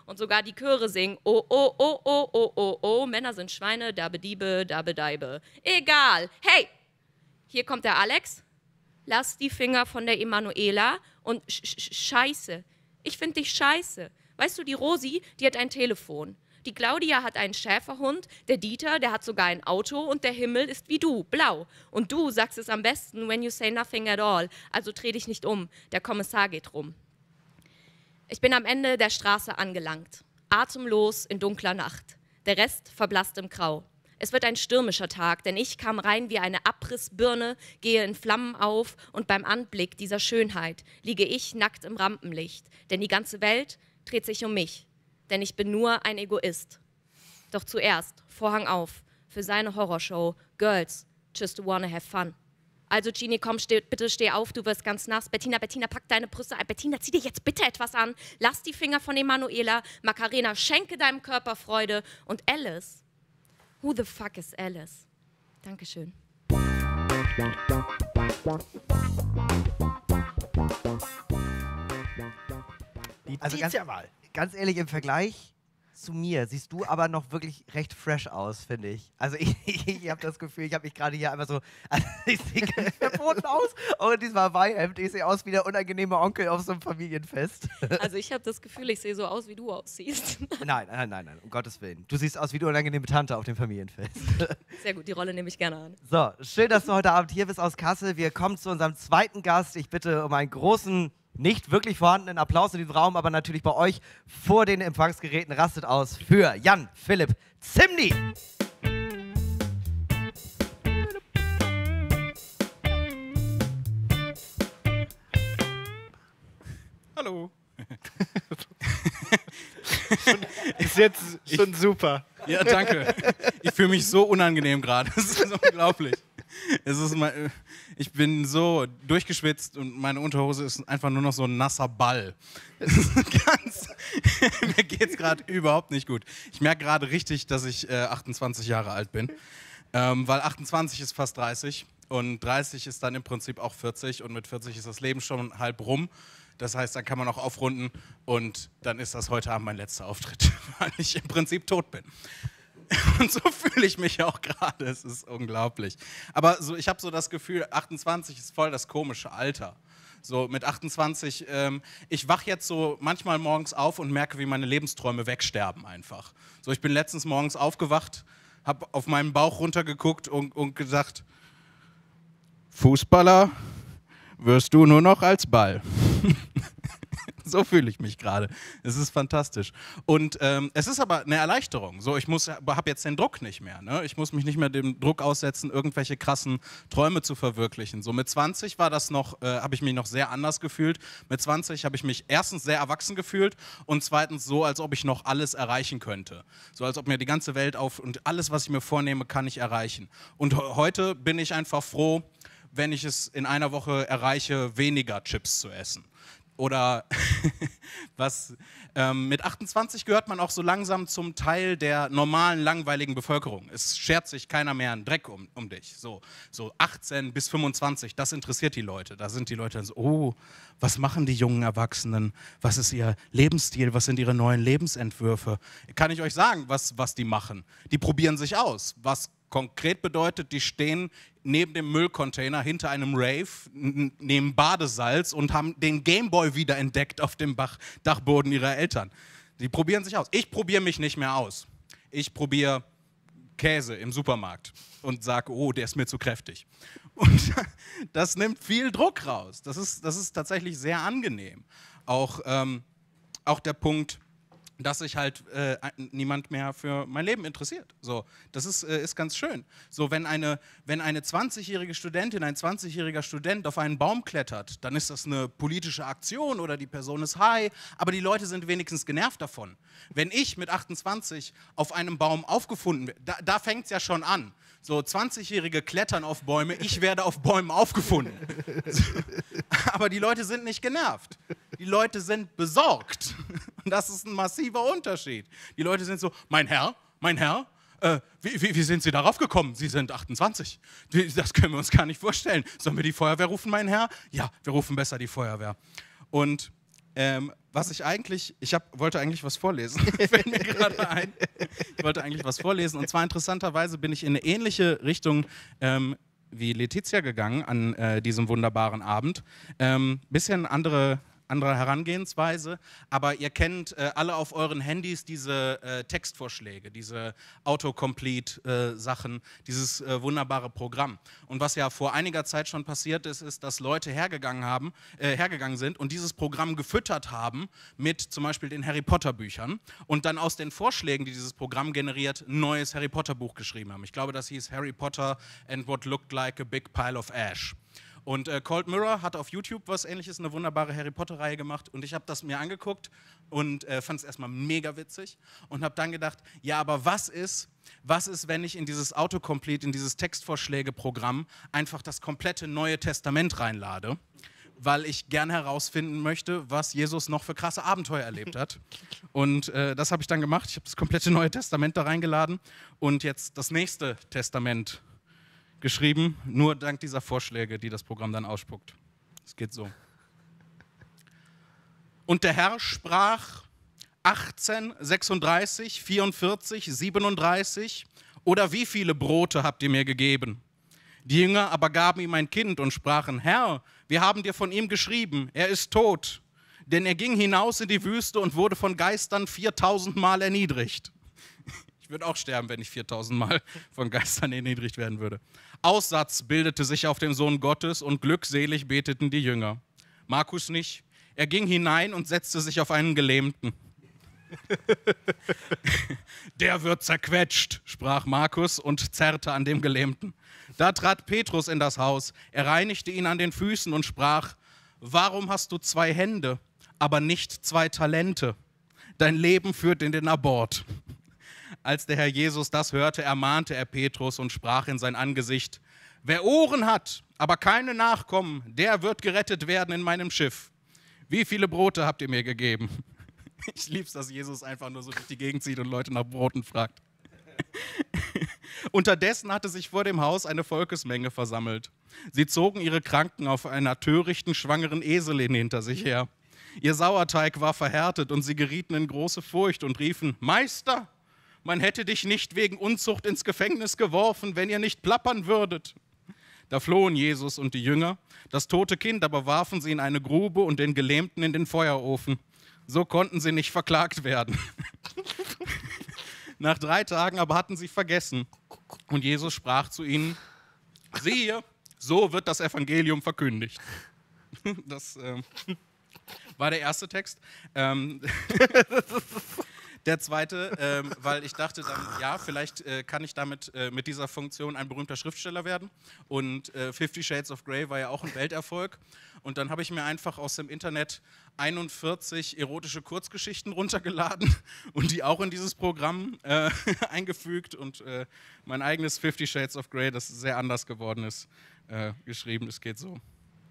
Und sogar die Chöre singen, oh, oh, oh, oh, oh, oh, oh, Männer sind Schweine, dabe, diebe, dabe, daibe. Egal. Hey, hier kommt der Alex. Lass die Finger von der Emanuela und scheiße. Ich finde dich scheiße. Weißt du, die Rosi, die hat ein Telefon. Die Claudia hat einen Schäferhund, der Dieter, der hat sogar ein Auto und der Himmel ist wie du, blau. Und du sagst es am besten, when you say nothing at all. Also dreh dich nicht um, der Kommissar geht rum. Ich bin am Ende der Straße angelangt, atemlos in dunkler Nacht. Der Rest verblasst im Grau. Es wird ein stürmischer Tag, denn ich kam rein wie eine Abrissbirne, gehe in Flammen auf und beim Anblick dieser Schönheit liege ich nackt im Rampenlicht. Denn die ganze Welt dreht sich um mich, denn ich bin nur ein Egoist. Doch zuerst, Vorhang auf, für seine Horrorshow, Girls just wanna have fun. Also Genie, komm, bitte steh auf, du wirst ganz nass. Bettina, pack deine Brüste ein. Bettina, zieh dir jetzt bitte etwas an. Lass die Finger von Emanuela. Macarena, schenke deinem Körper Freude. Und Alice, who the fuck is Alice? Dankeschön. Die Also Tizia-Wahl. ganz ehrlich, im Vergleich zu mir siehst du aber noch wirklich recht fresh aus, finde ich. Also ich habe das Gefühl, ich habe mich gerade hier einfach so, also ich sehe verboten aus und diesmal Weihhemd, ich sehe aus wie der unangenehme Onkel auf so einem Familienfest. Also ich habe das Gefühl, ich sehe so aus, wie du aussiehst. Nein, um Gottes Willen. Du siehst aus wie die unangenehme Tante auf dem Familienfest. Sehr gut, die Rolle nehme ich gerne an. So, schön, dass du heute Abend hier bist aus Kassel. Wir kommen zu unserem zweiten Gast. Ich bitte um einen großen, nicht wirklich vorhandenen Applaus in diesem Raum, aber natürlich bei euch vor den Empfangsgeräten. Rastet aus für Jan Philipp Zimny. Hallo. Ist jetzt schon super. Ja, danke. Ich fühle mich so unangenehm gerade. Das ist unglaublich. Ich bin so durchgeschwitzt und meine Unterhose ist einfach nur noch so ein nasser Ball. Mir geht es gerade überhaupt nicht gut. Ich merke gerade richtig, dass ich 28 Jahre alt bin, weil 28 ist fast 30 und 30 ist dann im Prinzip auch 40 und mit 40 ist das Leben schon halb rum. Das heißt, dann kann man auch aufrunden und dann ist das heute Abend mein letzter Auftritt, weil ich im Prinzip tot bin. Und so fühle ich mich auch gerade, es ist unglaublich. Aber so, ich habe so das Gefühl, 28 ist voll das komische Alter. So mit 28, ich wache jetzt so manchmal morgens auf und merke, wie meine Lebensträume wegsterben einfach. So, ich bin letztens morgens aufgewacht, habe auf meinen Bauch runtergeguckt und gesagt, Fußballer wirst du nur noch als Ball. So fühle ich mich gerade. Es ist fantastisch. Und es ist aber eine Erleichterung. So, ich habe jetzt den Druck nicht mehr. Ne? Ich muss mich nicht mehr dem Druck aussetzen, irgendwelche krassen Träume zu verwirklichen. So mit 20 war das noch, habe ich mich noch sehr anders gefühlt. Mit 20 habe ich mich erstens sehr erwachsen gefühlt und zweitens so, als ob ich noch alles erreichen könnte. So, als ob mir die ganze Welt und alles, was ich mir vornehme, kann ich erreichen. Und heute bin ich einfach froh, wenn ich es in einer Woche erreiche, weniger Chips zu essen. Oder mit 28 gehört man auch so langsam zum Teil der normalen, langweiligen Bevölkerung. Es schert sich keiner mehr einen Dreck um dich. So 18 bis 25, das interessiert die Leute. Da sind die Leute dann so, oh, was machen die jungen Erwachsenen? Was ist ihr Lebensstil? Was sind ihre neuen Lebensentwürfe? Kann ich euch sagen, was die machen? Die probieren sich aus. Was konkret bedeutet, die stehen neben dem Müllcontainer hinter einem Rave, nehmen Badesalz und haben den Gameboy wiederentdeckt auf dem Dachboden ihrer Eltern. Die probieren sich aus. Ich probiere mich nicht mehr aus. Ich probiere Käse im Supermarkt und sage, oh, der ist mir zu kräftig. Und das nimmt viel Druck raus. Das ist tatsächlich sehr angenehm. Auch der Punkt, dass sich halt niemand mehr für mein Leben interessiert. So, das ist ganz schön. So, wenn eine 20-jährige Studentin, ein 20-jähriger Student auf einen Baum klettert, dann ist das eine politische Aktion oder die Person ist high, aber die Leute sind wenigstens genervt davon. Wenn ich mit 28 auf einem Baum aufgefunden werde, da fängt es ja schon an. So 20-Jährige klettern auf Bäume, ich werde auf Bäumen aufgefunden. Aber die Leute sind nicht genervt. Die Leute sind besorgt. Und das ist ein massiver Unterschied. Die Leute sind so, mein Herr, wie sind Sie darauf gekommen? Sie sind 28. Das können wir uns gar nicht vorstellen. Sollen wir die Feuerwehr rufen, mein Herr? Ja, wir rufen besser die Feuerwehr. Und Was ich wollte eigentlich was vorlesen. Fällt mir gerade ein. Ich wollte eigentlich was vorlesen. Und zwar interessanterweise bin ich in eine ähnliche Richtung wie Letizia gegangen an diesem wunderbaren Abend. Bisschen andere Herangehensweise, aber ihr kennt alle auf euren Handys diese Textvorschläge, diese Autocomplete-Sachen, dieses wunderbare Programm. Und was ja vor einiger Zeit schon passiert ist, ist, dass Leute hergegangen sind und dieses Programm gefüttert haben mit zum Beispiel den Harry Potter Büchern und dann aus den Vorschlägen, die dieses Programm generiert, ein neues Harry Potter Buch geschrieben haben. Ich glaube, das hieß Harry Potter and What Looked Like a Big Pile of Ash. Und Cold Mirror hat auf YouTube was Ähnliches, eine wunderbare Harry Potter-Reihe gemacht. Und ich habe das mir angeguckt und fand es erstmal mega witzig. Und habe dann gedacht, ja, aber was ist, wenn ich in dieses Autocomplete, in dieses Textvorschläge-Programm einfach das komplette Neue Testament reinlade? Weil ich gern herausfinden möchte, was Jesus noch für krasse Abenteuer erlebt hat. Und das habe ich dann gemacht. Ich habe das komplette Neue Testament da reingeladen und jetzt das nächste Testament geschrieben, nur dank dieser Vorschläge, die das Programm dann ausspuckt. Es geht so. Und der Herr sprach 18, 36, 44, 37, oder wie viele Brote habt ihr mir gegeben? Die Jünger aber gaben ihm ein Kind und sprachen, Herr, wir haben dir von ihm geschrieben, er ist tot. Denn er ging hinaus in die Wüste und wurde von Geistern 4000 Mal erniedrigt. Ich würde auch sterben, wenn ich 4000 Mal von Geistern erniedrigt werden würde. Aussatz bildete sich auf dem Sohn Gottes und glückselig beteten die Jünger. Markus nicht. Er ging hinein und setzte sich auf einen Gelähmten. Der wird zerquetscht, sprach Markus und zerrte an dem Gelähmten. Da trat Petrus in das Haus. Er reinigte ihn an den Füßen und sprach, warum hast du 2 Hände, aber nicht 2 Talente? Dein Leben führt in den Abort. Als der Herr Jesus das hörte, ermahnte er Petrus und sprach in sein Angesicht, wer Ohren hat, aber keine Nachkommen, der wird gerettet werden in meinem Schiff. Wie viele Brote habt ihr mir gegeben? Ich lieb's, dass Jesus einfach nur so durch die Gegend zieht und Leute nach Broten fragt. Unterdessen hatte sich vor dem Haus eine Volkesmenge versammelt. Sie zogen ihre Kranken auf einer törichten, schwangeren Eselin hinter sich her. Ihr Sauerteig war verhärtet und sie gerieten in große Furcht und riefen, Meister, man hätte dich nicht wegen Unzucht ins Gefängnis geworfen, wenn ihr nicht plappern würdet. Da flohen Jesus und die Jünger. Das tote Kind aber warfen sie in eine Grube und den Gelähmten in den Feuerofen. So konnten sie nicht verklagt werden. Nach 3 Tagen aber hatten sie vergessen. Und Jesus sprach zu ihnen, siehe, so wird das Evangelium verkündigt. Das war der erste Text. Der zweite, weil ich dachte dann, ja, vielleicht kann ich damit mit dieser Funktion ein berühmter Schriftsteller werden. Und 50 Shades of Grey war ja auch ein Welterfolg. Und dann habe ich mir einfach aus dem Internet 41 erotische Kurzgeschichten runtergeladen und die auch in dieses Programm eingefügt und mein eigenes 50 Shades of Grey, das sehr anders geworden ist, geschrieben. Es geht so.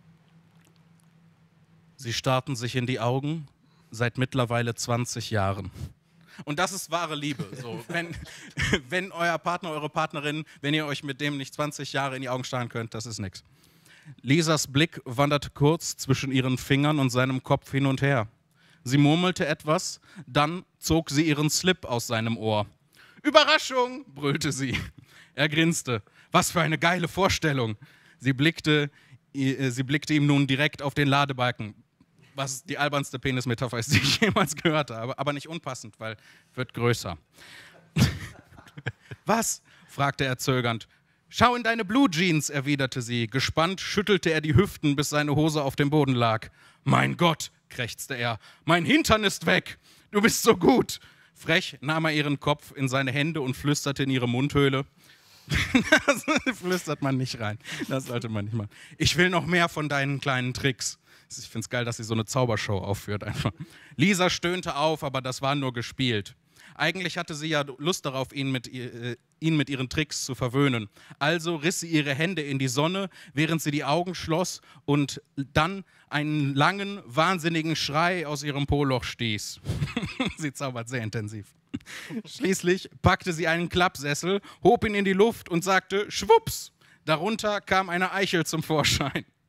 Sie starrten sich in die Augen seit mittlerweile 20 Jahren. Und das ist wahre Liebe. So, wenn euer Partner, eure Partnerin, wenn ihr euch mit dem nicht 20 Jahre in die Augen starren könnt, das ist nichts. Lisas Blick wanderte kurz zwischen ihren Fingern und seinem Kopf hin und her. Sie murmelte etwas, dann zog sie ihren Slip aus seinem Ohr. Überraschung, brüllte sie. Er grinste. Was für eine geile Vorstellung. Sie blickte ihm nun direkt auf den Ladebalken. Was die albernste Penismetapher ist, die ich jemals gehört habe. Aber nicht unpassend, weil wird größer. Was? Fragte er zögernd. Schau in deine Blue Jeans, erwiderte sie. Gespannt schüttelte er die Hüften, bis seine Hose auf dem Boden lag. Mein Gott, krächzte er. Mein Hintern ist weg. Du bist so gut. Frech nahm er ihren Kopf in seine Hände und flüsterte in ihre Mundhöhle. Das flüstert man nicht rein. Das sollte man nicht machen. Ich will noch mehr von deinen kleinen Tricks. Ich finde es geil, dass sie so eine Zaubershow aufführt einfach. Lisa stöhnte auf, aber das war nur gespielt. Eigentlich hatte sie ja Lust darauf, ihn mit ihren Tricks zu verwöhnen. Also riss sie ihre Hände in die Sonne, während sie die Augen schloss und dann einen langen, wahnsinnigen Schrei aus ihrem Po-Loch stieß. Sie zaubert sehr intensiv. Schließlich packte sie einen Klappsessel, hob ihn in die Luft und sagte, schwupps, darunter kam eine Eichel zum Vorschein.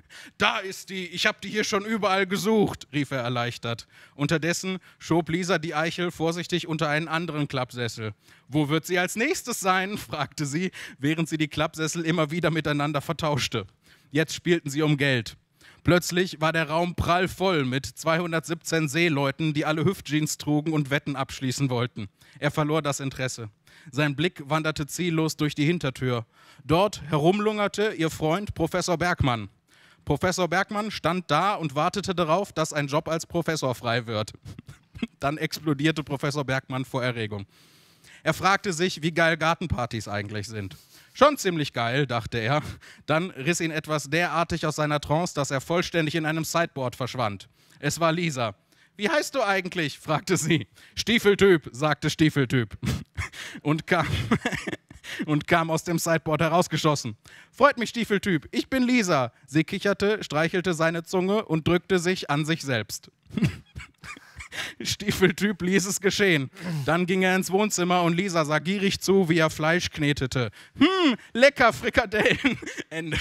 Da ist die, ich habe die hier schon überall gesucht, rief er erleichtert. Unterdessen schob Lisa die Eichel vorsichtig unter einen anderen Klappsessel. Wo wird sie als nächstes sein? Fragte sie, während sie die Klappsessel immer wieder miteinander vertauschte. Jetzt spielten sie um Geld. Plötzlich war der Raum prallvoll mit 217 Seeleuten, die alle Hüftjeans trugen und Wetten abschließen wollten. Er verlor das Interesse. Sein Blick wanderte ziellos durch die Hintertür. Dort herumlungerte ihr Freund Professor Bergmann. Professor Bergmann stand da und wartete darauf, dass ein Job als Professor frei wird. Dann explodierte Professor Bergmann vor Erregung. Er fragte sich, wie geil Gartenpartys eigentlich sind. Schon ziemlich geil, dachte er. Dann riss ihn etwas derartig aus seiner Trance, dass er vollständig in einem Sideboard verschwand. Es war Lisa. Wie heißt du eigentlich? Fragte sie. Stiefeltyp, sagte Stiefeltyp. Und kam aus dem Sideboard herausgeschossen. Freut mich, Stiefeltyp, ich bin Lisa. Sie kicherte, streichelte seine Zunge und drückte sich an sich selbst. Stiefeltyp ließ es geschehen. Dann ging er ins Wohnzimmer und Lisa sah gierig zu, wie er Fleisch knetete. Lecker Frikadellen. Ende.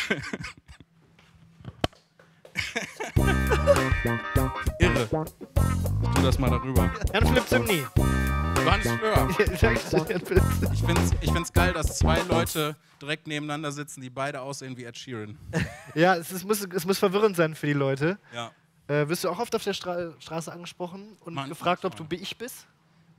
Irre. Ich tu das mal darüber. Jan-Philipp Zymny. Johannes Fleur. Ich find's geil, dass zwei Leute direkt nebeneinander sitzen, die beide aussehen wie Ed Sheeran. Ja, es muss verwirrend sein für die Leute. Ja. Wirst du auch oft auf der Straße angesprochen und gefragt, ob du ich bist?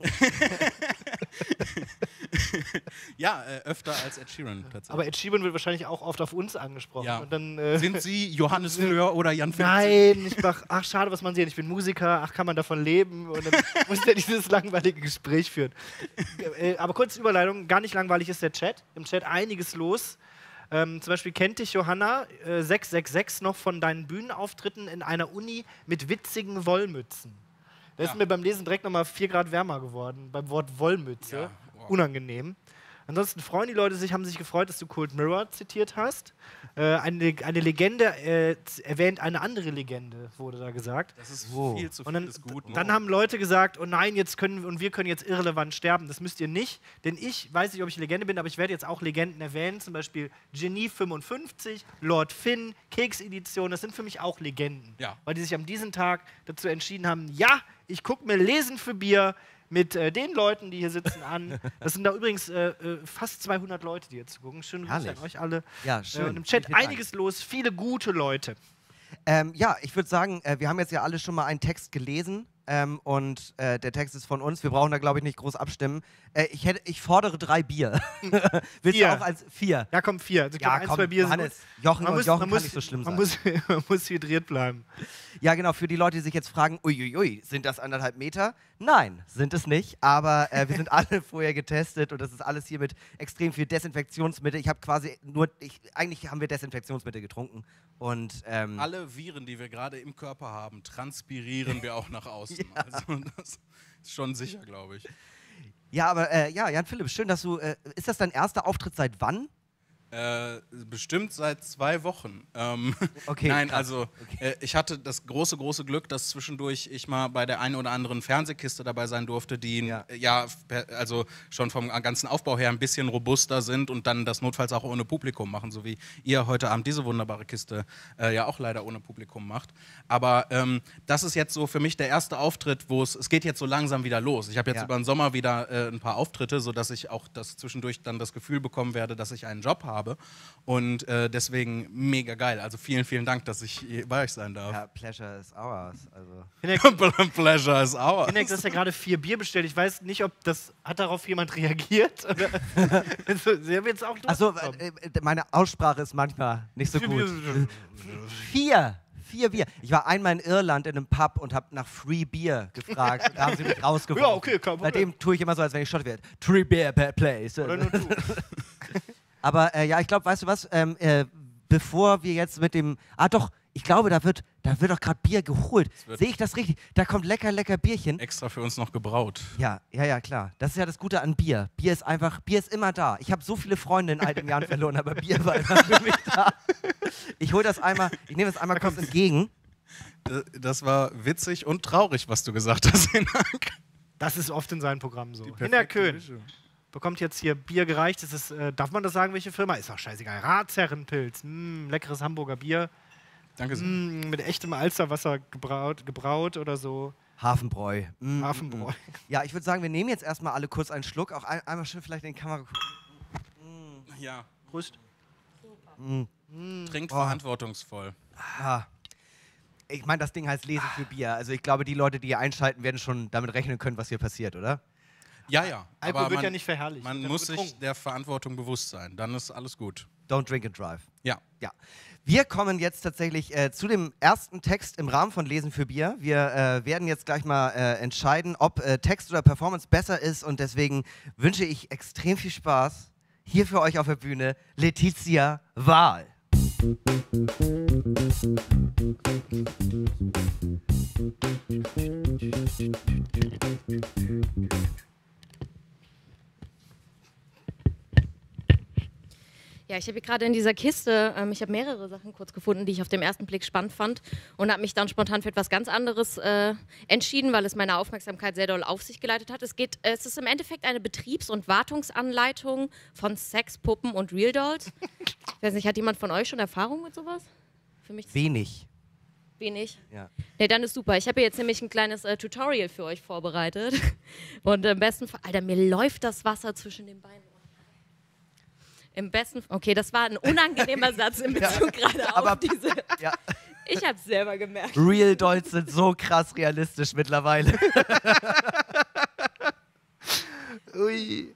Ja, öfter als Ed Sheeran tatsächlich. Aber Ed Sheeran wird wahrscheinlich auch oft auf uns angesprochen. Ja. Und dann, sind Sie Johannes Fleur oder Jan Philipp? Nein, ach schade, was man sieht, ich bin Musiker, ach kann man davon leben und dann muss der dieses langweilige Gespräch führen. Aber kurze Überleitung, gar nicht langweilig ist der Chat. Im Chat einiges los. Zum Beispiel kennt dich Johanna 666 noch von deinen Bühnenauftritten in einer Uni mit witzigen Wollmützen. Da ist mir beim Lesen direkt nochmal 4 Grad wärmer geworden, beim Wort Wollmütze. Ja, wow. Unangenehm. Ansonsten freuen die Leute sich, haben sich gefreut, dass du Cold Mirror zitiert hast. Eine Legende erwähnt eine andere Legende, wurde da gesagt. Das ist viel zu viel des Guten. Dann haben Leute gesagt, oh nein, wir können jetzt irrelevant sterben. Das müsst ihr nicht, denn ich weiß nicht, ob ich Legende bin, aber ich werde jetzt auch Legenden erwähnen, zum Beispiel Genie 55, Lord Finn, Keks-Edition, das sind für mich auch Legenden. Ja. Weil die sich an diesem Tag dazu entschieden haben, ja, ich gucke mir Lesen für Bier mit den Leuten, die hier sitzen, an. Das sind da übrigens fast 200 Leute, die hier zugucken. Schönen Gruß an euch alle. Ja, schön. Und im Chat Vielen Dank. einiges los, viele gute Leute. Ja, ich würde sagen, wir haben jetzt ja alle schon mal einen Text gelesen und der Text ist von uns. Wir brauchen da, glaube ich, nicht groß abstimmen. Ich fordere 3 Bier. Willst 4. du auch als 4? Ja, komm, 4. Also, ich Ja, glaub, komm, 2 Bier sind Johannes, gut. Jochen Man und muss- Jochen man kann muss- nicht so schlimm man sein. man muss hydriert bleiben. Ja, genau, für die Leute, die sich jetzt fragen, uiuiui, sind das 1,5 Meter? Nein, sind es nicht, aber wir sind alle vorher getestet und das ist alles hier mit extrem viel Desinfektionsmittel. Ich habe eigentlich haben wir Desinfektionsmittel getrunken und Alle Viren, die wir gerade im Körper haben, transpirieren wir auch nach außen. Ja. Also das ist schon sicher, glaube ich. ja, aber Jan Philipp, schön, dass du, ist das dein erster Auftritt seit wann? Bestimmt seit 2 Wochen. Okay, Nein, krass. also ich hatte das große Glück, dass zwischendurch ich mal bei der einen oder anderen Fernsehkiste dabei sein durfte, die also schon vom ganzen Aufbau her ein bisschen robuster sind und dann das notfalls auch ohne Publikum machen, so wie ihr heute Abend diese wunderbare Kiste ja auch leider ohne Publikum macht. Aber das ist jetzt so für mich der erste Auftritt, wo es geht jetzt so langsam wieder los. Ich habe jetzt über den Sommer wieder ein paar Auftritte, sodass ich auch zwischendurch dann das Gefühl bekommen werde, dass ich einen Job habe. Und deswegen mega geil. Also vielen Dank, dass ich bei euch sein darf. Ja, Pleasure is ours. Also. Pleasure is ours. Hinex, du hast ja gerade 4 Bier bestellt. Ich weiß nicht, hat darauf jemand reagiert? Oder? Also, sie haben jetzt auch Achso, durchbekommen. meine Aussprache ist manchmal nicht so gut. 4 Bier. Ich war einmal in Irland in einem Pub und habe nach Free Beer gefragt. Da haben sie mich rausgeworfen. Ja, okay, kein Problem. Seitdem tue ich immer so, als wenn ich Schott werde. 3 Beer per place. Oder nur du. Aber ich glaube, weißt du was, bevor wir jetzt mit dem, ich glaube, da wird doch gerade Bier geholt. Sehe ich das richtig? Da kommt lecker Bierchen. Extra für uns noch gebraut. Ja, klar. Das ist ja das Gute an Bier. Bier ist immer da. Ich habe so viele Freunde in all den Jahren verloren, aber Bier war immer für mich da. Ich nehme das einmal kurz entgegen. Das war witzig und traurig, was du gesagt hast, Hinak. Das ist oft in seinen Programmen so. perfekte Hinner Köhn Mischung. bekommt jetzt hier Bier gereicht. Das ist, darf man das sagen, welche Firma? Ist auch scheißegal. Ratsherrenpilz. Leckeres Hamburger Bier. Danke sehr. Mit echtem Alsterwasser gebraut oder so. Hafenbräu. Hafenbräu. Ja, ich würde sagen, wir nehmen jetzt erstmal alle kurz einen Schluck. Auch einmal schön vielleicht in die Kamera. Ja. Prost. Trinkt verantwortungsvoll. Ah. Ich meine, das Ding heißt Lesen für Bier. Also ich glaube, die Leute, die hier einschalten, werden schon damit rechnen können, was hier passiert, oder? Ja, ja. Alkohol Aber wird ja nicht verherrlicht. Man muss sich der Verantwortung bewusst sein. Dann ist alles gut. Don't drink and drive. Ja. Ja. Wir kommen jetzt tatsächlich zu dem ersten Text im Rahmen von Lesen für Bier. Wir werden jetzt gleich mal entscheiden, ob Text oder Performance besser ist. Und deswegen wünsche ich extrem viel Spaß. Hier für euch auf der Bühne Letizia Wahl. Ja, ich habe hier gerade in dieser Kiste, ich habe mehrere Sachen kurz gefunden, die ich auf den ersten Blick spannend fand und habe mich dann spontan für etwas ganz anderes entschieden, weil es meine Aufmerksamkeit sehr doll auf sich geleitet hat. Es ist im Endeffekt eine Betriebs- und Wartungsanleitung von Sexpuppen und Real Dolls. Ich weiß nicht, hat jemand von euch schon Erfahrung mit sowas? Für mich Wenig. wenig. Ja. Ne, dann ist super. Ich habe hier jetzt nämlich ein kleines Tutorial für euch vorbereitet. Und im besten Fall, Alter, mir läuft das Wasser zwischen den Beinen. Im besten Fall, okay, das war ein unangenehmer Satz in Bezug gerade aber- auf diese. Ja. Ich habe es selber gemerkt. Real Dolls sind so krass realistisch mittlerweile. Ui.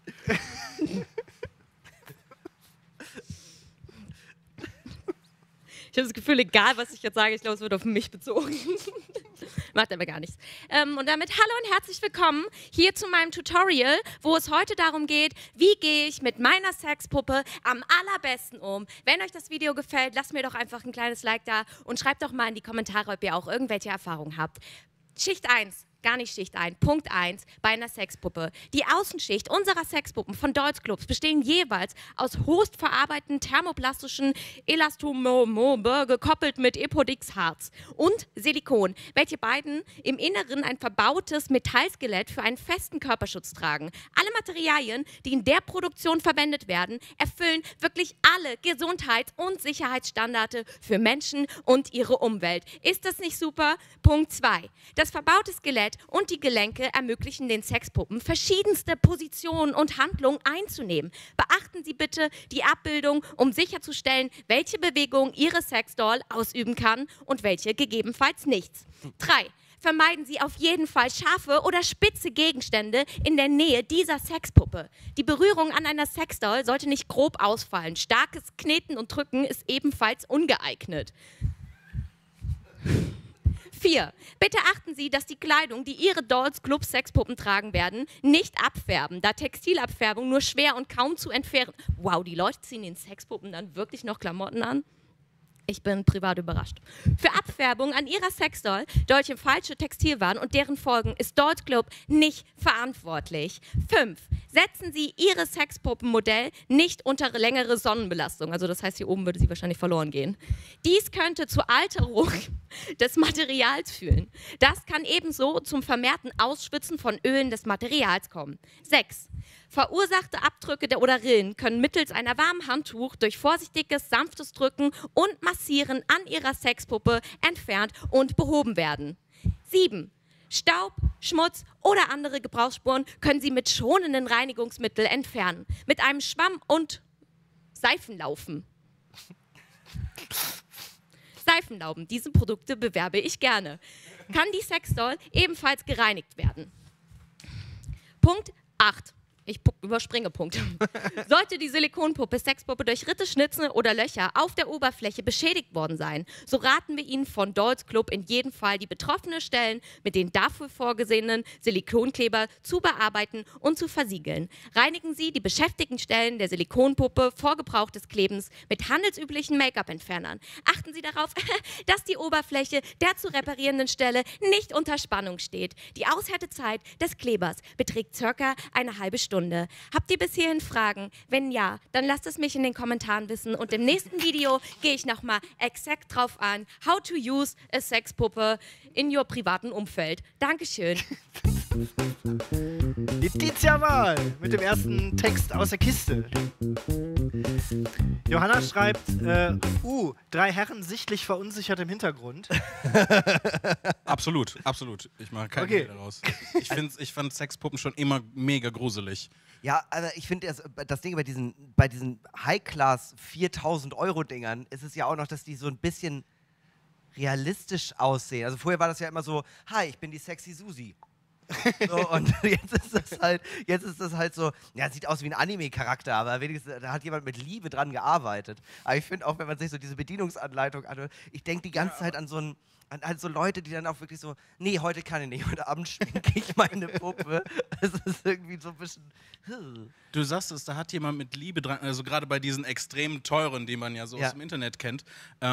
Ich habe das Gefühl, egal was ich jetzt sage, ich glaube, es wird auf mich bezogen. Macht aber gar nichts. Und damit hallo und herzlich willkommen hier zu meinem Tutorial, wo es heute darum geht, wie gehe ich mit meiner Sexpuppe am allerbesten um. Wenn euch das Video gefällt, lasst mir doch einfach ein kleines Like da und schreibt doch mal in die Kommentare, ob ihr auch irgendwelche Erfahrungen habt. Schicht 1. Gar nicht Schicht ein. Punkt 1 bei einer Sexpuppe. Die Außenschicht unserer Sexpuppen von Dolls Clubs bestehen jeweils aus hochst verarbeiteten thermoplastischen Elastomer gekoppelt mit Epodix-Harz und Silikon, welche beiden im Inneren ein verbautes Metallskelett für einen festen Körperschutz tragen. Alle Materialien, die in der Produktion verwendet werden, erfüllen wirklich alle Gesundheits- und Sicherheitsstandards für Menschen und ihre Umwelt. Ist das nicht super? Punkt 2. Das verbaute Skelett und die Gelenke ermöglichen den Sexpuppen, verschiedenste Positionen und Handlungen einzunehmen. Beachten Sie bitte die Abbildung, um sicherzustellen, welche Bewegung Ihre Sexdoll ausüben kann und welche gegebenenfalls nichts. 3. Vermeiden Sie auf jeden Fall scharfe oder spitze Gegenstände in der Nähe dieser Sexpuppe. Die Berührung an einer Sexdoll sollte nicht grob ausfallen. Starkes Kneten und Drücken ist ebenfalls ungeeignet. 4. Bitte achten Sie, dass die Kleidung, die Ihre Dolls Club Sexpuppen tragen werden, nicht abfärben, da Textilabfärbung nur schwer und kaum zu entfernen. Wow, die Leute ziehen den Sexpuppen dann wirklich noch Klamotten an? Ich bin privat überrascht. Für Abfärbung an ihrer Sexdoll durch falsche Textilwaren und deren Folgen ist Dolls Club nicht verantwortlich. 5. Setzen Sie Ihre Sexpuppenmodell nicht unter längere Sonnenbelastung. Also das heißt, hier oben würde sie wahrscheinlich verloren gehen. Dies könnte zur Alterung des Materials führen. Das kann ebenso zum vermehrten Ausschwitzen von Ölen des Materials kommen. 6. Verursachte Abdrücke oder Rillen können mittels einer warmen Handtuch durch vorsichtiges, sanftes Drücken und Massieren an ihrer Sexpuppe entfernt und behoben werden. 7. Staub, Schmutz oder andere Gebrauchsspuren können Sie mit schonenden Reinigungsmitteln entfernen. Mit einem Schwamm und Seifenlaufen. Seifenlauben, diese Produkte bewerbe ich gerne. Kann die Sexdoll ebenfalls gereinigt werden. Punkt 8. Ich überspringe Punkte. Sollte die Silikonpuppe, Sexpuppe durch Ritte, Schnitze oder Löcher auf der Oberfläche beschädigt worden sein, so raten wir Ihnen von Dolls Club in jedem Fall, die betroffenen Stellen mit den dafür vorgesehenen Silikonkleber zu bearbeiten und zu versiegeln. Reinigen Sie die beschäftigten Stellen der Silikonpuppe vor Gebrauch des Klebens mit handelsüblichen Make-up-Entfernern. Achten Sie darauf, dass die Oberfläche der zu reparierenden Stelle nicht unter Spannung steht. Die Aushärtezeit des Klebers beträgt ca. eine halbe Stunde. Habt ihr bis hierhin Fragen? Wenn ja, dann lasst es mich in den Kommentaren wissen und im nächsten Video gehe ich nochmal exakt drauf an, how to use a Sexpuppe in your privaten Umfeld. Dankeschön. Letizia Wahl mit dem ersten Text aus der Kiste. Johanna schreibt, 3 Herren sichtlich verunsichert im Hintergrund. Absolut, absolut. Ich mache keine Hehl daraus. Ich fand Sexpuppen schon immer mega gruselig. Ja, also ich finde das Ding bei diesen High-Class 4.000 € Dingern ist es ja auch noch, dass die so ein bisschen realistisch aussehen. Also vorher war das ja immer so, hi, ich bin die sexy Susi. So, und jetzt ist das halt so, ja, sieht aus wie ein Anime-Charakter, aber wenigstens, da hat jemand mit Liebe dran gearbeitet. Aber ich finde auch, wenn man sich so diese Bedienungsanleitung anhört, ich denke die ganze Zeit an so Leute, die dann auch wirklich so, nee, heute kann ich nicht, heute Abend schminke ich meine Puppe. Das ist irgendwie so ein bisschen... Du sagst es, da hat jemand mit Liebe dran, also gerade bei diesen extrem teuren, die man ja so aus dem Internet kennt,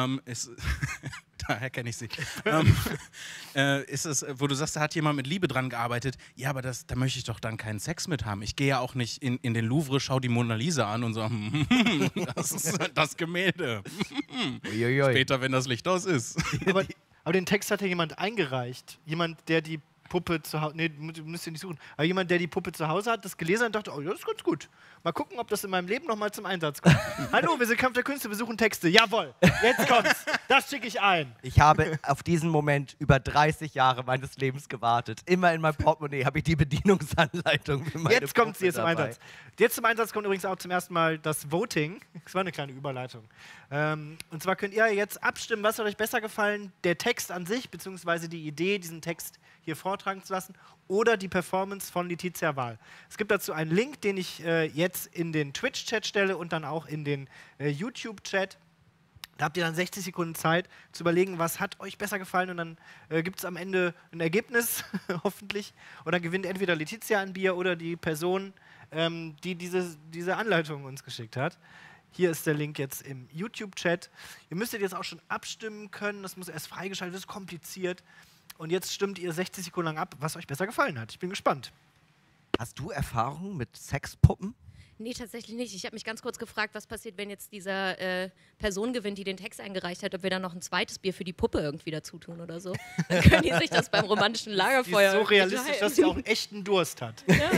daher kenne ich sie, ist es, wo du sagst, da hat jemand mit Liebe dran gearbeitet, ja, aber da möchte ich doch dann keinen Sex mit haben. Ich gehe ja auch nicht in den Louvre, schau die Mona Lisa an und so, das ist das Gemälde. Später, wenn das Licht aus ist. Aber den Text hat ja jemand eingereicht. Jemand, der die Puppe zu Hause, nee, müsst ihr nicht suchen, aber jemand, der die Puppe zu Hause hat, das gelesen hat und dachte, oh, das ist ganz gut. Mal gucken, ob das in meinem Leben nochmal zum Einsatz kommt. Hallo, wir sind Kampf der Künste, wir suchen Texte. Jawohl, jetzt kommt's. Das schicke ich ein. Ich habe auf diesen Moment über 30 Jahre meines Lebens gewartet. Immer in meinem Portemonnaie habe ich die Bedienungsanleitung für meine Jetzt kommt sie Puppe zum Einsatz. Jetzt zum Einsatz kommt übrigens auch zum ersten Mal das Voting. Das war eine kleine Überleitung. Und zwar könnt ihr jetzt abstimmen, was hat euch besser gefallen, der Text an sich, beziehungsweise die Idee, diesen Text hier vortragen zu lassen, oder die Performance von Letizia Wahl. Es gibt dazu einen Link, den ich jetzt in den Twitch-Chat stelle und dann auch in den YouTube-Chat. Da habt ihr dann 60 Sekunden Zeit zu überlegen, was hat euch besser gefallen, und dann gibt es am Ende ein Ergebnis, hoffentlich. Und dann gewinnt entweder Letizia ein Bier oder die Person, die diese Anleitung uns geschickt hat. Hier ist der Link jetzt im YouTube-Chat. Ihr müsstet jetzt auch schon abstimmen können, das muss erst freigeschaltet, das ist kompliziert. Und jetzt stimmt ihr 60 Sekunden lang ab, was euch besser gefallen hat. Ich bin gespannt. Hast du Erfahrung mit Sexpuppen? Nee, tatsächlich nicht. Ich habe mich ganz kurz gefragt, was passiert, wenn jetzt diese Person gewinnt, die den Text eingereicht hat, ob wir dann noch ein zweites Bier für die Puppe irgendwie dazu tun oder so. Dann können die sich das beim romantischen Lagerfeuer... Die ist so realistisch, dass sie auch echten Durst hat. Ja.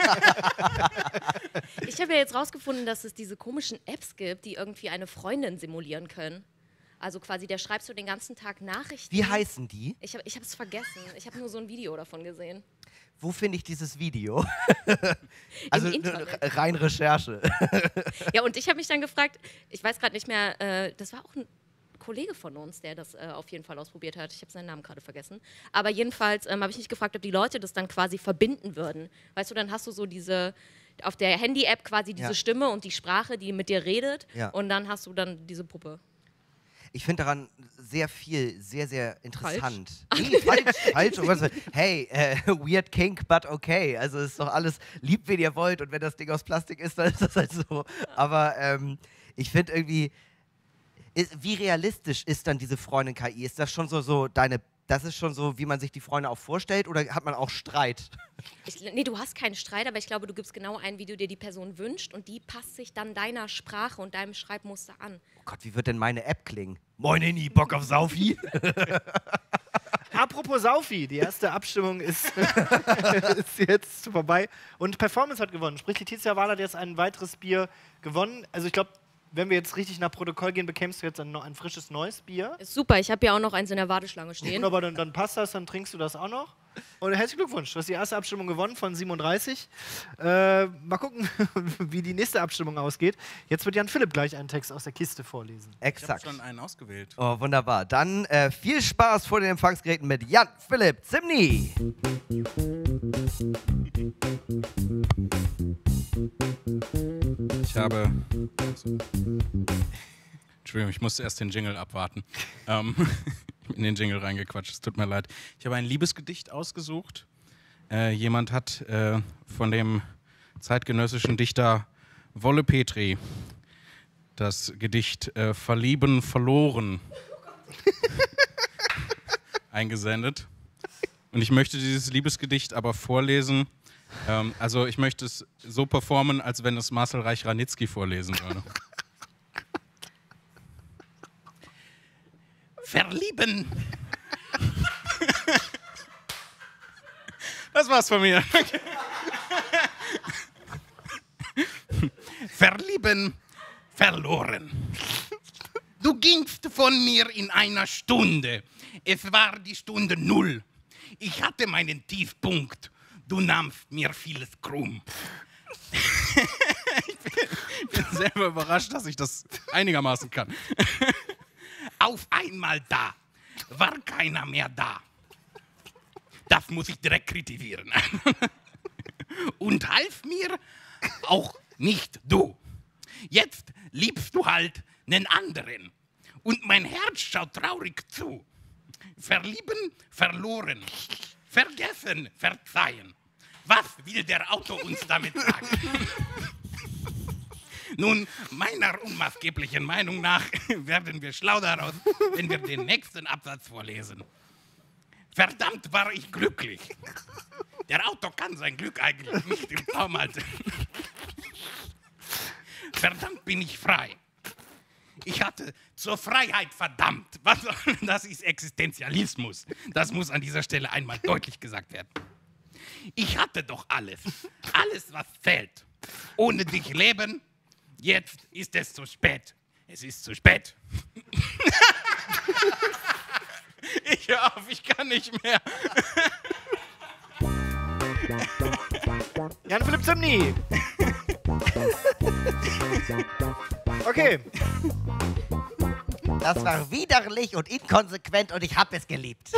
Ich habe ja jetzt rausgefunden, dass es diese komischen Apps gibt, die irgendwie eine Freundin simulieren können. Also quasi, der schreibst du den ganzen Tag Nachrichten. Wie heißen die? Ich habe es vergessen. Ich habe nur so ein Video davon gesehen. Wo finde ich dieses Video? Also Internet. rein Recherche. Ja, und ich habe mich dann gefragt, ich weiß gerade nicht mehr, das war auch ein Kollege von uns, der das auf jeden Fall ausprobiert hat. Ich habe seinen Namen gerade vergessen. Aber jedenfalls habe ich mich gefragt, ob die Leute das dann quasi verbinden würden. Weißt du, dann hast du so auf der Handy-App quasi diese Stimme und die Sprache, die mit dir redet. Ja. Und dann hast du dann diese Puppe. Ich finde daran sehr viel, sehr, sehr interessant. Nee, falsch. Hey, weird kink, but okay. Also ist doch alles lieb, wen ihr wollt, und wenn das Ding aus Plastik ist, dann ist das halt so. Aber ich finde irgendwie, wie realistisch ist dann diese Freundin-KI? Ist das schon so das ist schon so, wie man sich die Freunde auch vorstellt, oder hat man auch Streit? Nee, du hast keinen Streit, aber ich glaube, du gibst genau ein, wie du dir die Person wünscht, und die passt sich dann deiner Sprache und deinem Schreibmuster an. Oh Gott, wie wird denn meine App klingen? Moin Inni, Bock auf Saufi? Apropos Saufi, die erste Abstimmung ist jetzt vorbei. Und Performance hat gewonnen. Sprich, Letizia Wahl hat jetzt ein weiteres Bier gewonnen. Also ich glaube, wenn wir jetzt richtig nach Protokoll gehen, bekämst du jetzt ein frisches neues Bier. Ist super, ich habe ja auch noch eins in der Warteschlange stehen. Aber dann passt das, dann trinkst du das auch noch. Und herzlichen Glückwunsch, du hast die erste Abstimmung gewonnen von 37. Mal gucken, wie die nächste Abstimmung ausgeht. Jetzt wird Jan Philipp gleich einen Text aus der Kiste vorlesen. Exakt. Ich habe schon einen ausgewählt. Oh, wunderbar. Dann viel Spaß vor den Empfangsgeräten mit Jan Philipp Zimny. Ich habe... Entschuldigung, ich musste erst den Jingle abwarten. In den Jingle reingequatscht, es tut mir leid. Ich habe ein Liebesgedicht ausgesucht. Jemand hat von dem zeitgenössischen Dichter Wolle Petri das Gedicht Verlieben verloren eingesendet. Und ich möchte dieses Liebesgedicht aber vorlesen. Also ich möchte es so performen, als wenn es Marcel Reich-Ranitzky vorlesen würde. Verlieben. Das war's von mir. Verlieben. verloren. Du gingst von mir in einer Stunde. Es war die Stunde 0. Ich hatte meinen Tiefpunkt. Du nahmst mir vieles krumm. Ich bin selber überrascht, dass ich das einigermaßen kann. Auf einmal da war keiner mehr da. Das muss ich direkt kritisieren. Und half mir auch nicht du. Jetzt liebst du halt einen anderen. Und mein Herz schaut traurig zu. Verlieben, verloren. Vergessen, verzeihen. Was will der Autor uns damit sagen? Nun, meiner unmaßgeblichen Meinung nach werden wir schlau daraus, wenn wir den nächsten Absatz vorlesen. Verdammt war ich glücklich. Der Autor kann sein Glück eigentlich nicht im Raum halten. Verdammt bin ich frei. Ich hatte zur Freiheit verdammt. Das ist Existenzialismus. Das muss an dieser Stelle einmal deutlich gesagt werden. Ich hatte doch alles. Alles, was zählt. Ohne dich leben, jetzt ist es zu spät. Es ist zu spät. Ich hör auf, ich kann nicht mehr. Jan-Philipp Zimny. Okay. Das war widerlich und inkonsequent und ich habe es geliebt.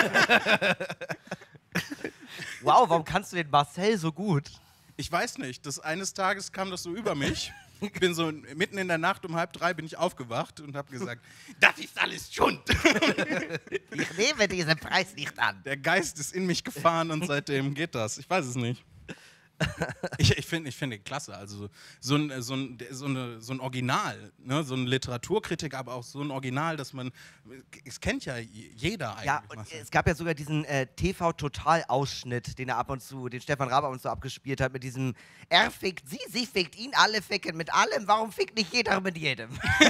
Wow, warum kannst du den Marcel so gut? Ich weiß nicht, eines Tages kam das so über mich. Ich bin so mitten in der Nacht um 2:30 bin ich aufgewacht und habe gesagt, das ist alles Schund. Ich nehme diesen Preis nicht an. Der Geist ist in mich gefahren und seitdem geht das. Ich weiß es nicht. Ich finde ihn klasse. Also so ein Original, ne? So ein Literaturkritiker, aber auch so ein Original, dass es kennt ja jeder eigentlich. Ja, und es gab ja sogar diesen TV-Total-Ausschnitt, den Stefan Raab ab und zu abgespielt hat, mit diesem er fickt sie fickt ihn, alle ficken mit allem, warum fickt nicht jeder mit jedem?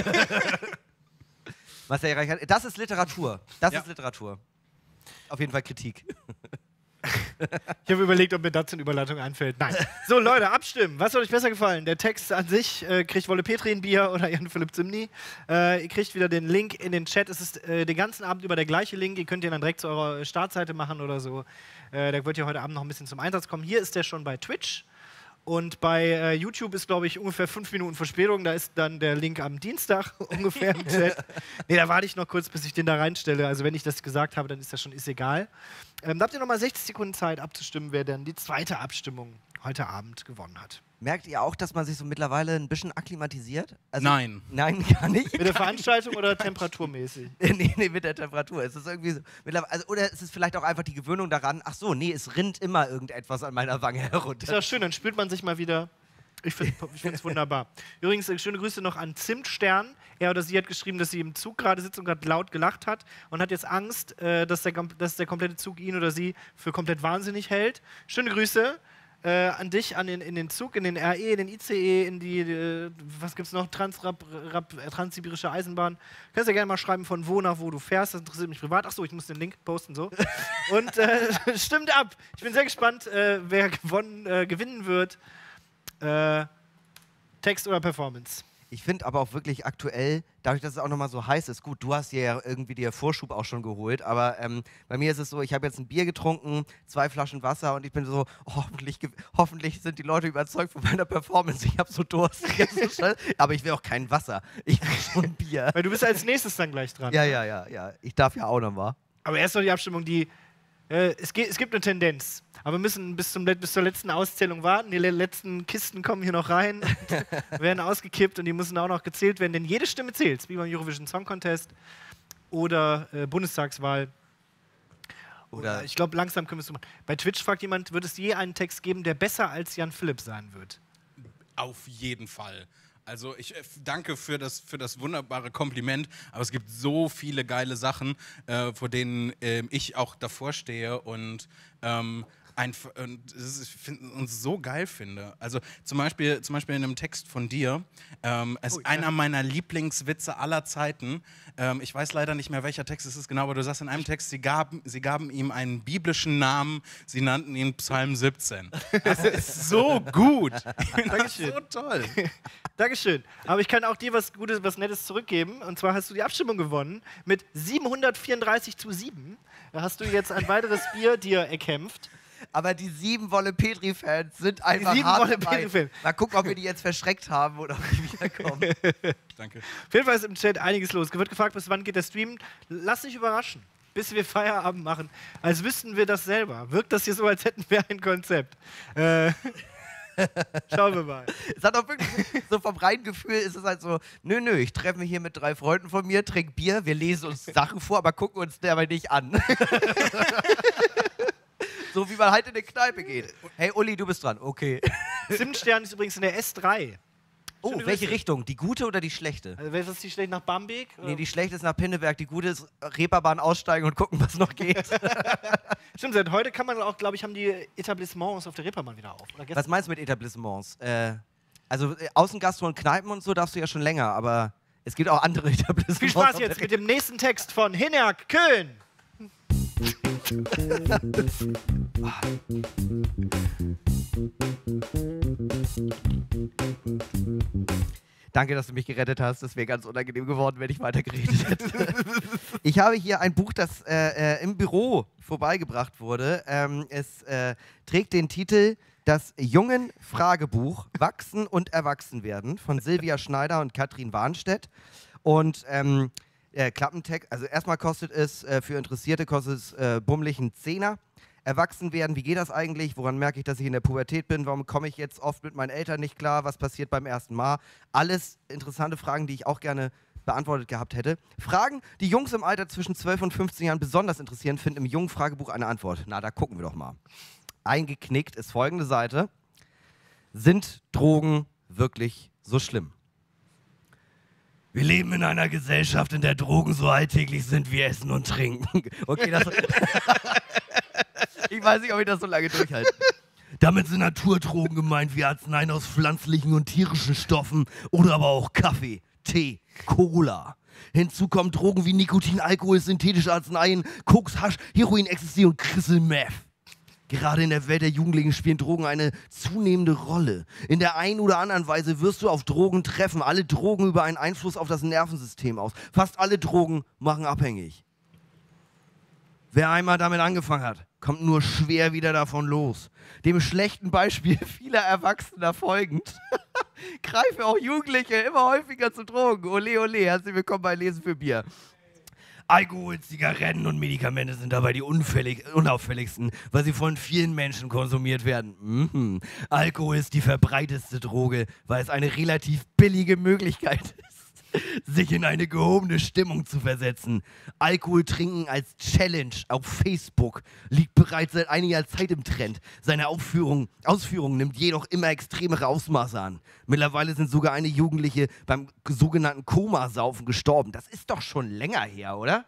Marcel Reichert, das ist Literatur. Das ist Literatur. Auf jeden Fall Kritik. Ich habe überlegt, ob mir dazu eine Überleitung einfällt. Nein. So, Leute, abstimmen. Was hat euch besser gefallen? Der Text an sich, kriegt Wolle Petri ein Bier oder Jan-Philipp Zimny? Ihr kriegt wieder den Link in den Chat. Es ist den ganzen Abend über der gleiche Link. Ihr könnt ihn dann direkt zu eurer Startseite machen oder so. Der wird ja heute Abend noch ein bisschen zum Einsatz kommen. Hier ist der schon bei Twitch. Und bei YouTube ist, glaube ich, ungefähr 5 Minuten Verspätung. Da ist dann der Link am Dienstag ungefähr im Chat. Nee, da warte ich noch kurz, bis ich den da reinstelle. Also wenn ich das gesagt habe, dann ist das schon egal. Da habt ihr noch mal 60 Sekunden Zeit abzustimmen, wer denn die zweite Abstimmung heute Abend gewonnen hat. Merkt ihr auch, dass man sich so mittlerweile ein bisschen akklimatisiert? Also, Nein. Nein, gar nicht. Mit der Veranstaltung oder temperaturmäßig? Nee, mit der Temperatur. Es ist irgendwie so, oder es ist vielleicht auch einfach die Gewöhnung daran, ach so, nee, es rinnt immer irgendetwas an meiner Wange herunter. Ist ja schön, dann spürt man sich mal wieder. Ich finde es wunderbar. Übrigens, schöne Grüße noch an Zimtstern. Er oder sie hat geschrieben, dass sie im Zug gerade sitzt und gerade laut gelacht hat und hat jetzt Angst, dass der komplette Zug ihn oder sie für komplett wahnsinnig hält. Schöne Grüße an dich, in den Zug, in den RE, in den ICE, in die, was gibt's noch, Transsibirische Eisenbahn. Kannst ja gerne mal schreiben, von wo nach wo du fährst, das interessiert mich privat. Achso, ich muss den Link posten, so. Und stimmt ab. Ich bin sehr gespannt, wer gewinnen wird. Text oder Performance? Ich finde aber auch wirklich aktuell, dadurch, dass es auch nochmal so heiß ist, gut, du hast dir ja irgendwie dir Vorschub auch schon geholt, aber bei mir ist es so, ich habe jetzt ein Bier getrunken, 2 Flaschen Wasser und ich bin so, hoffentlich sind die Leute überzeugt von meiner Performance. Ich habe so Durst, aber ich will auch kein Wasser. Ich will schon Bier. Weil du bist als nächstes dann gleich dran. Ja. Ich darf ja auch nochmal. Aber erst noch die Abstimmung, es gibt eine Tendenz, aber wir müssen bis zur letzten Auszählung warten. Die letzten Kisten kommen hier noch rein, werden ausgekippt und die müssen auch noch gezählt werden, denn jede Stimme zählt, wie beim Eurovision Song Contest oder Bundestagswahl. Oder ich glaube, langsam können wir es so machen. Bei Twitch fragt jemand, wird es je einen Text geben, der besser als Jan Philipp sein wird? Auf jeden Fall. Also ich danke für das wunderbare Kompliment, aber es gibt so viele geile Sachen, vor denen ich auch davor stehe und und so geil finde. Also zum Beispiel in einem Text von dir, es ist einer meiner Lieblingswitze aller Zeiten. Ich weiß leider nicht mehr, welcher Text es ist genau, aber du sagst in einem Text, sie gaben ihm einen biblischen Namen, sie nannten ihn Psalm 17. Das ist so gut. Dankeschön. Das ist so toll. Dankeschön. Aber ich kann auch dir was Gutes, was Nettes zurückgeben. Und zwar hast du die Abstimmung gewonnen mit 734:7. Da hast du jetzt ein weiteres Bier dir erkämpft. Aber die 7 Wolle-Petri-Fans sind einfach Die 7 hart Wolle-Petri-Fans. dabei. Mal gucken, ob wir die jetzt verschreckt haben oder ob die wiederkommen. Danke. Auf jeden Fall ist im Chat einiges los. Wird gefragt, bis wann geht der Stream. Lass dich überraschen, bis wir Feierabend machen. Als wüssten wir das selber. Wirkt das hier so, als hätten wir ein Konzept. Schauen wir mal. Es hat auch wirklich so vom reinen Gefühl ist es halt so, nö, ich treffe mich hier mit 3 Freunden von mir, trinke Bier, wir lesen uns Sachen vor, aber gucken uns dabei nicht an. So wie man halt in eine Kneipe geht. Hey Uli, du bist dran. Okay. Zimtstern ist übrigens in der S3. Oh, Schöne welche Grüße. Richtung? Die gute oder die schlechte? Also, was ist die schlecht nach Bamberg? Nee, die schlechte ist nach Pinneberg, die gute ist Reeperbahn aussteigen und gucken, was noch geht. Stimmt, seit heute kann man auch, glaube ich, haben die Etablissements auf der Reeperbahn wieder auf. Oder Was meinst du mit Etablissements? Außengastro und Kneipen und so darfst du ja schon länger, aber es gibt auch andere Etablissements. Viel Spaß auf der jetzt mit dem nächsten Text von Hinak Köln. Danke, dass du mich gerettet hast. Das wäre ganz unangenehm geworden, wenn ich weiter geredet hätte. Ich habe hier ein Buch, das im Büro vorbeigebracht wurde. Es trägt den Titel Das Jungen-Fragebuch Wachsen und Erwachsenwerden von Silvia Schneider und Katrin Warnstedt. Und Klappentext, also erstmal kostet es, für Interessierte kostet es bummelig einen Zehner. Erwachsen werden, wie geht das eigentlich? Woran merke ich, dass ich in der Pubertät bin? Warum komme ich jetzt oft mit meinen Eltern nicht klar? Was passiert beim ersten Mal? Alles interessante Fragen, die ich auch gerne beantwortet gehabt hätte. Fragen, die Jungs im Alter zwischen 12 und 15 Jahren besonders interessieren, finden im jungen Fragebuch eine Antwort. Na, da gucken wir doch mal. Eingeknickt ist folgende Seite. Sind Drogen wirklich so schlimm? Wir leben in einer Gesellschaft, in der Drogen so alltäglich sind wie Essen und Trinken. Okay, das... Ich weiß nicht, ob ich das so lange durchhalte. Damit sind Naturdrogen gemeint wie Arzneien aus pflanzlichen und tierischen Stoffen oder aber auch Kaffee, Tee, Cola. Hinzu kommen Drogen wie Nikotin, Alkohol, synthetische Arzneien, Koks, Hasch, Heroin, Ecstasy und Crystal Meth. Gerade in der Welt der Jugendlichen spielen Drogen eine zunehmende Rolle. In der einen oder anderen Weise wirst du auf Drogen treffen. Alle Drogen üben einen Einfluss auf das Nervensystem aus. Fast alle Drogen machen abhängig. Wer einmal damit angefangen hat, kommt nur schwer wieder davon los. Dem schlechten Beispiel vieler Erwachsener folgend greifen auch Jugendliche immer häufiger zu Drogen. Ole, ole, herzlich willkommen bei Lesen für Bier. Alkohol, Zigaretten und Medikamente sind dabei die unauffälligsten, weil sie von vielen Menschen konsumiert werden. Alkohol ist die verbreitetste Droge, weil es eine relativ billige Möglichkeit ist, sich in eine gehobene Stimmung zu versetzen. Alkohol trinken als Challenge auf Facebook liegt bereits seit einiger Zeit im Trend. Seine Ausführung nimmt jedoch immer extremere Ausmaße an. Mittlerweile sind sogar einige Jugendliche beim sogenannten Komasaufen gestorben. Das ist doch schon länger her, oder?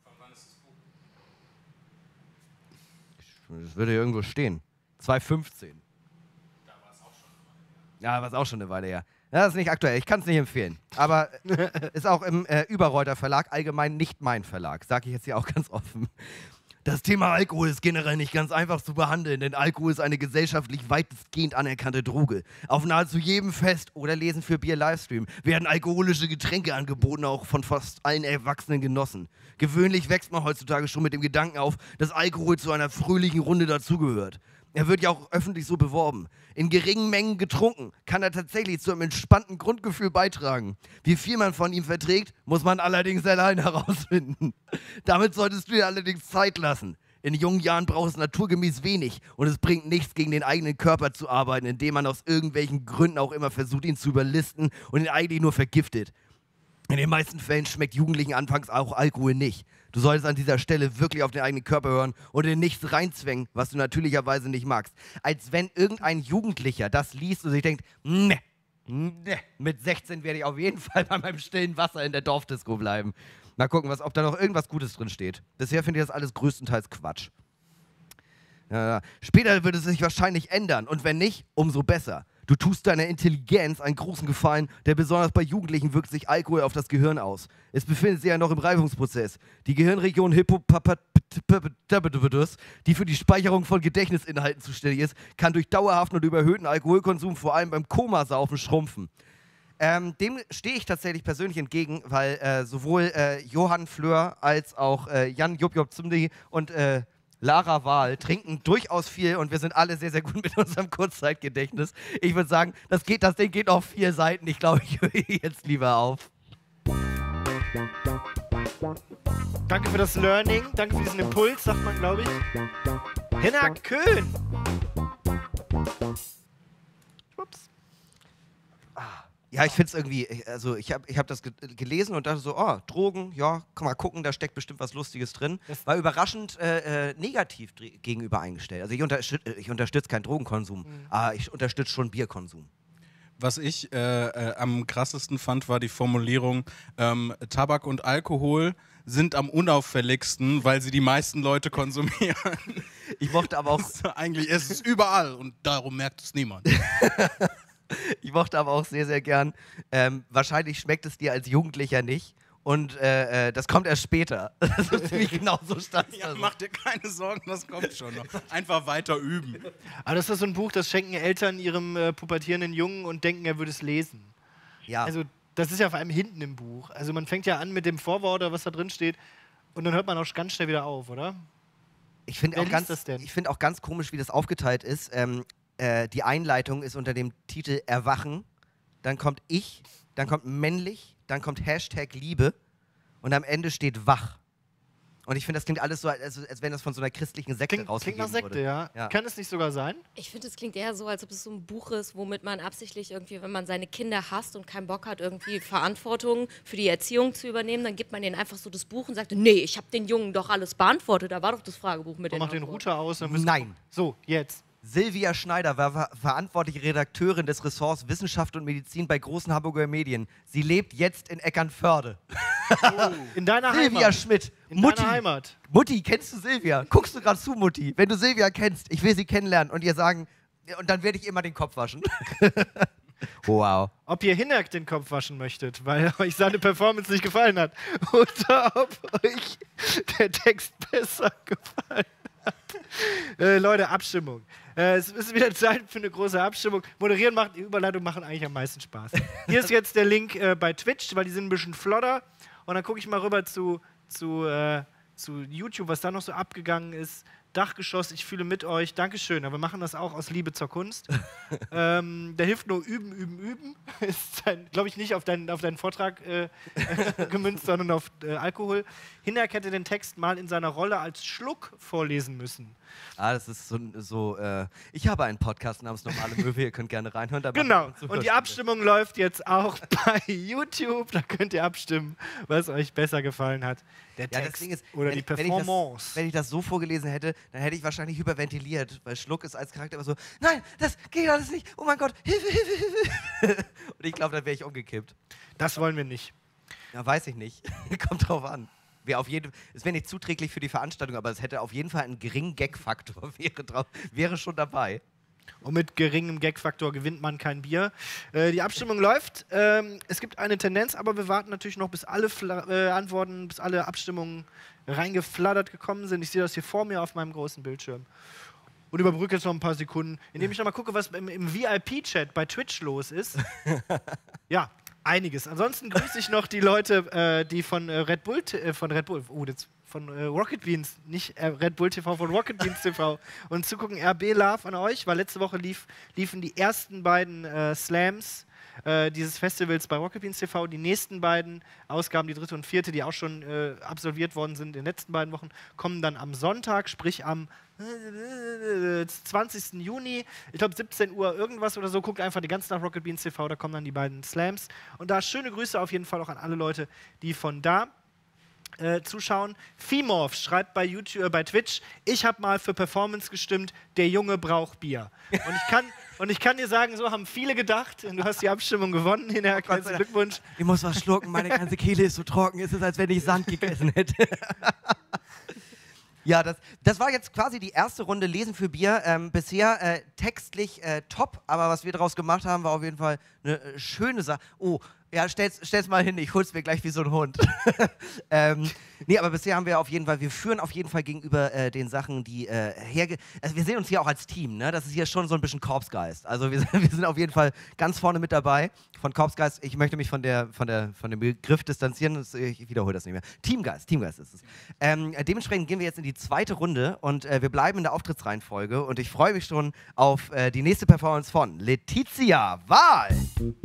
Das würde ja irgendwo stehen. 2015. Da war es auch schon eine Weile her. Ja, war es auch schon eine Weile her. Ja, das ist nicht aktuell, ich kann es nicht empfehlen. Aber ist auch im Überreuter Verlag, allgemein nicht mein Verlag, sage ich jetzt hier auch ganz offen. Das Thema Alkohol ist generell nicht ganz einfach zu behandeln, denn Alkohol ist eine gesellschaftlich weitestgehend anerkannte Droge. Auf nahezu jedem Fest oder Lesen für Bier Livestream werden alkoholische Getränke angeboten, auch von fast allen Erwachsenen genossen. Gewöhnlich wächst man heutzutage schon mit dem Gedanken auf, dass Alkohol zu einer fröhlichen Runde dazugehört. Er wird ja auch öffentlich so beworben. In geringen Mengen getrunken kann er tatsächlich zu einem entspannten Grundgefühl beitragen. Wie viel man von ihm verträgt, muss man allerdings allein herausfinden. Damit solltest du dir allerdings Zeit lassen. In jungen Jahren braucht es naturgemäß wenig und es bringt nichts, gegen den eigenen Körper zu arbeiten, indem man aus irgendwelchen Gründen auch immer versucht, ihn zu überlisten und ihn eigentlich nur vergiftet. In den meisten Fällen schmeckt Jugendlichen anfangs auch Alkohol nicht. Du solltest an dieser Stelle wirklich auf den eigenen Körper hören und in nichts reinzwängen, was du natürlicherweise nicht magst. Als wenn irgendein Jugendlicher das liest und sich denkt, ne, mit 16 werde ich auf jeden Fall bei meinem stillen Wasser in der Dorfdisco bleiben. Mal gucken, ob da noch irgendwas Gutes drin steht. Bisher finde ich das alles größtenteils Quatsch. Ja. Später wird es sich wahrscheinlich ändern und wenn nicht, umso besser. Du tust deiner Intelligenz einen großen Gefallen, denn besonders bei Jugendlichen wirkt sich Alkohol auf das Gehirn aus. Es befindet sich ja noch im Reifungsprozess. Die Gehirnregion Hippocampus, die für die Speicherung von Gedächtnisinhalten zuständig ist, kann durch dauerhaften und überhöhten Alkoholkonsum vor allem beim Komasaufen schrumpfen. Dem stehe ich tatsächlich persönlich entgegen, weil sowohl Johann Fleur als auch Jan Jupp Zumdi und Lara Wahl trinken durchaus viel und wir sind alle sehr, sehr gut mit unserem Kurzzeitgedächtnis. Ich würde sagen, das Ding geht auf 4 Seiten. Ich glaube, ich höre jetzt lieber auf. Danke für das Learning, danke für diesen Impuls, sagt man, glaube ich. Hinak Köhn. Ups. Ja, ich finde es irgendwie, also ich hab das gelesen und dachte so, oh, Drogen, ja, kann mal gucken, da steckt bestimmt was Lustiges drin. War überraschend negativ gegenüber eingestellt. Also ich unterstütze keinen Drogenkonsum, aber ich unterstütze schon Bierkonsum. Was ich am krassesten fand, war die Formulierung, Tabak und Alkohol sind am unauffälligsten, weil sie die meisten Leute konsumieren. Ich mochte aber auch... Eigentlich ist es überall und darum merkt es niemand. Ich mochte aber auch sehr, sehr gern, wahrscheinlich schmeckt es dir als Jugendlicher nicht und das kommt erst später. Das ist ziemlich genau so stand. Ja, mach dir keine Sorgen, das kommt schon noch. Einfach weiter üben. Aber das ist so ein Buch, das schenken Eltern ihrem pubertierenden Jungen und denken, er würde es lesen. Ja. Also das ist ja vor allem hinten im Buch. Also man fängt ja an mit dem Vorwort oder was da drin steht und dann hört man auch ganz schnell wieder auf, oder? Ich finde auch ganz komisch, wie das aufgeteilt ist. Die Einleitung ist unter dem Titel Erwachen, dann kommt Ich, dann kommt männlich, dann kommt Hashtag Liebe und am Ende steht wach. Und ich finde, das klingt alles so, als wenn das von so einer christlichen Sekte rausgegeben wurde. Klingt nach Sekte, ja. Kann es nicht sogar sein? Ich finde, es klingt eher so, als ob es so ein Buch ist, womit man absichtlich irgendwie, wenn man seine Kinder hasst und keinen Bock hat, irgendwie Verantwortung für die Erziehung zu übernehmen, dann gibt man denen einfach so das Buch und sagt, nee, ich habe den Jungen doch alles beantwortet, da war doch das Fragebuch mit den Mach den Router aus. Dann Nein. So, jetzt. Silvia Schneider war verantwortliche Redakteurin des Ressorts Wissenschaft und Medizin bei großen Hamburger Medien. Sie lebt jetzt in Eckernförde. Oh. In deiner Silvia Heimat. Schmidt. In Mutti. deiner Heimat. Mutti, kennst du Silvia? Guckst du gerade zu, Mutti? Wenn du Silvia kennst, ich will sie kennenlernen und ihr sagen, und dann werde ich immer den Kopf waschen. Wow. Ob ihr Hinak den Kopf waschen möchtet, weil euch seine Performance nicht gefallen hat. Oder ob euch der Text besser gefallen hat. Leute, Abstimmung. Es ist wieder Zeit für eine große Abstimmung. Moderieren macht, die Überleitung machen eigentlich am meisten Spaß. Hier ist jetzt der Link bei Twitch, weil die sind ein bisschen flotter. Und dann gucke ich mal rüber zu YouTube, was da noch so abgegangen ist. Dachgeschoss, ich fühle mit euch. Dankeschön, aber wir machen das auch aus Liebe zur Kunst. Da hilft nur üben, üben, üben. Ist, glaube ich, nicht auf deinen Vortrag gemünzt, sondern auf Alkohol. Hinak hätte den Text mal in seiner Rolle als Schluck vorlesen müssen. Das ist ich habe einen Podcast namens Normale Möwe, ihr könnt gerne reinhören. Genau, und die Abstimmung läuft jetzt auch bei YouTube. Da könnt ihr abstimmen, was euch besser gefallen hat. Der Text das Ding ist, oder die Performance. Wenn ich das so vorgelesen hätte, dann hätte ich wahrscheinlich hyperventiliert, weil Schluck ist als Charakter immer so, nein, das geht alles nicht, oh mein Gott, Hilfe, Hilfe, Hilfe. Und ich glaube, dann wäre ich umgekippt. Das wollen wir nicht. Ja, weiß ich nicht. Kommt drauf an. Es wäre nicht zuträglich für die Veranstaltung, aber es hätte auf jeden Fall einen geringen Gag-Faktor, wäre schon dabei. Und mit geringem Gag-Faktor gewinnt man kein Bier. Die Abstimmung läuft. Es gibt eine Tendenz, aber wir warten natürlich noch, bis alle Antworten, bis alle Abstimmungen reingeflattert gekommen sind. Ich sehe das hier vor mir auf meinem großen Bildschirm. Und überbrücke jetzt noch ein paar Sekunden, indem ich noch mal gucke, was im VIP-Chat bei Twitch los ist. Ja, einiges. Ansonsten grüße ich noch die Leute, die von Rocket Beans, nicht Red Bull TV, von Rocket Beans TV und zugucken. RB Love an euch, weil letzte Woche liefen die ersten beiden Slams dieses Festivals bei Rocket Beans TV. Die nächsten beiden Ausgaben, die dritte und vierte, die auch schon absolviert worden sind in den letzten beiden Wochen, kommen dann am Sonntag, sprich am 20. Juni, ich glaube 17 Uhr irgendwas oder so. Guckt einfach die ganze Nacht Rocket Beans TV, da kommen dann die beiden Slams. Und da schöne Grüße auf jeden Fall auch an alle Leute, die von da zuschauen. Fimorph schreibt bei YouTube, bei Twitch, ich habe mal für Performance gestimmt, der Junge braucht Bier. Und ich kann dir sagen, so haben viele gedacht. Und du hast die Abstimmung gewonnen. Hinak, herzlichen Glückwunsch. Ich muss was schlucken, meine ganze Kehle ist so trocken, es ist, als wenn ich Sand gegessen hätte. Ja, das war jetzt quasi die erste Runde Lesen für Bier. Bisher textlich top, aber was wir daraus gemacht haben, war auf jeden Fall eine schöne Sache. Oh, ja, stell's mal hin, ich hol's mir gleich wie so ein Hund. Nee, aber bisher haben wir auf jeden Fall, wir führen auf jeden Fall gegenüber den Sachen, die also wir sehen uns hier auch als Team, ne? Das ist hier schon so ein bisschen Korpsgeist. Also wir sind auf jeden Fall ganz vorne mit dabei. Von Korpsgeist, ich möchte mich von dem Begriff distanzieren, ich wiederhole das nicht mehr. Teamgeist ist es. Dementsprechend gehen wir jetzt in die zweite Runde und wir bleiben in der Auftrittsreihenfolge und ich freue mich schon auf die nächste Performance von Letizia Wahl.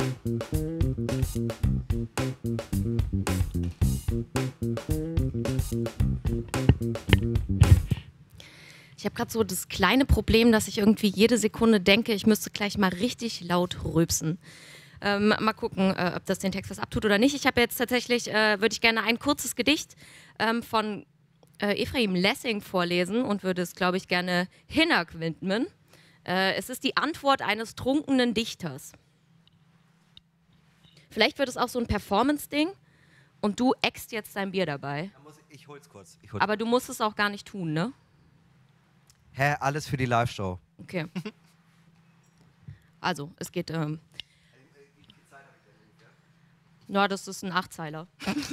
Ich habe gerade so das kleine Problem, dass ich irgendwie jede Sekunde denke, ich müsste gleich mal richtig laut rülpsen. Mal gucken, ob das den Text was abtut oder nicht. Ich habe jetzt tatsächlich, würde ich gerne ein kurzes Gedicht von Ephraim Lessing vorlesen und würde es, glaube ich, gerne Hinak widmen. Es ist die Antwort eines trunkenen Dichters. Vielleicht wird es auch so ein Performance-Ding und du äckst jetzt dein Bier dabei. Ich hol's kurz. Aber du musst es auch gar nicht tun, ne? Hä, alles für die Live-Show. Okay. Also, es geht. Na, das ist ein Achtzeiler.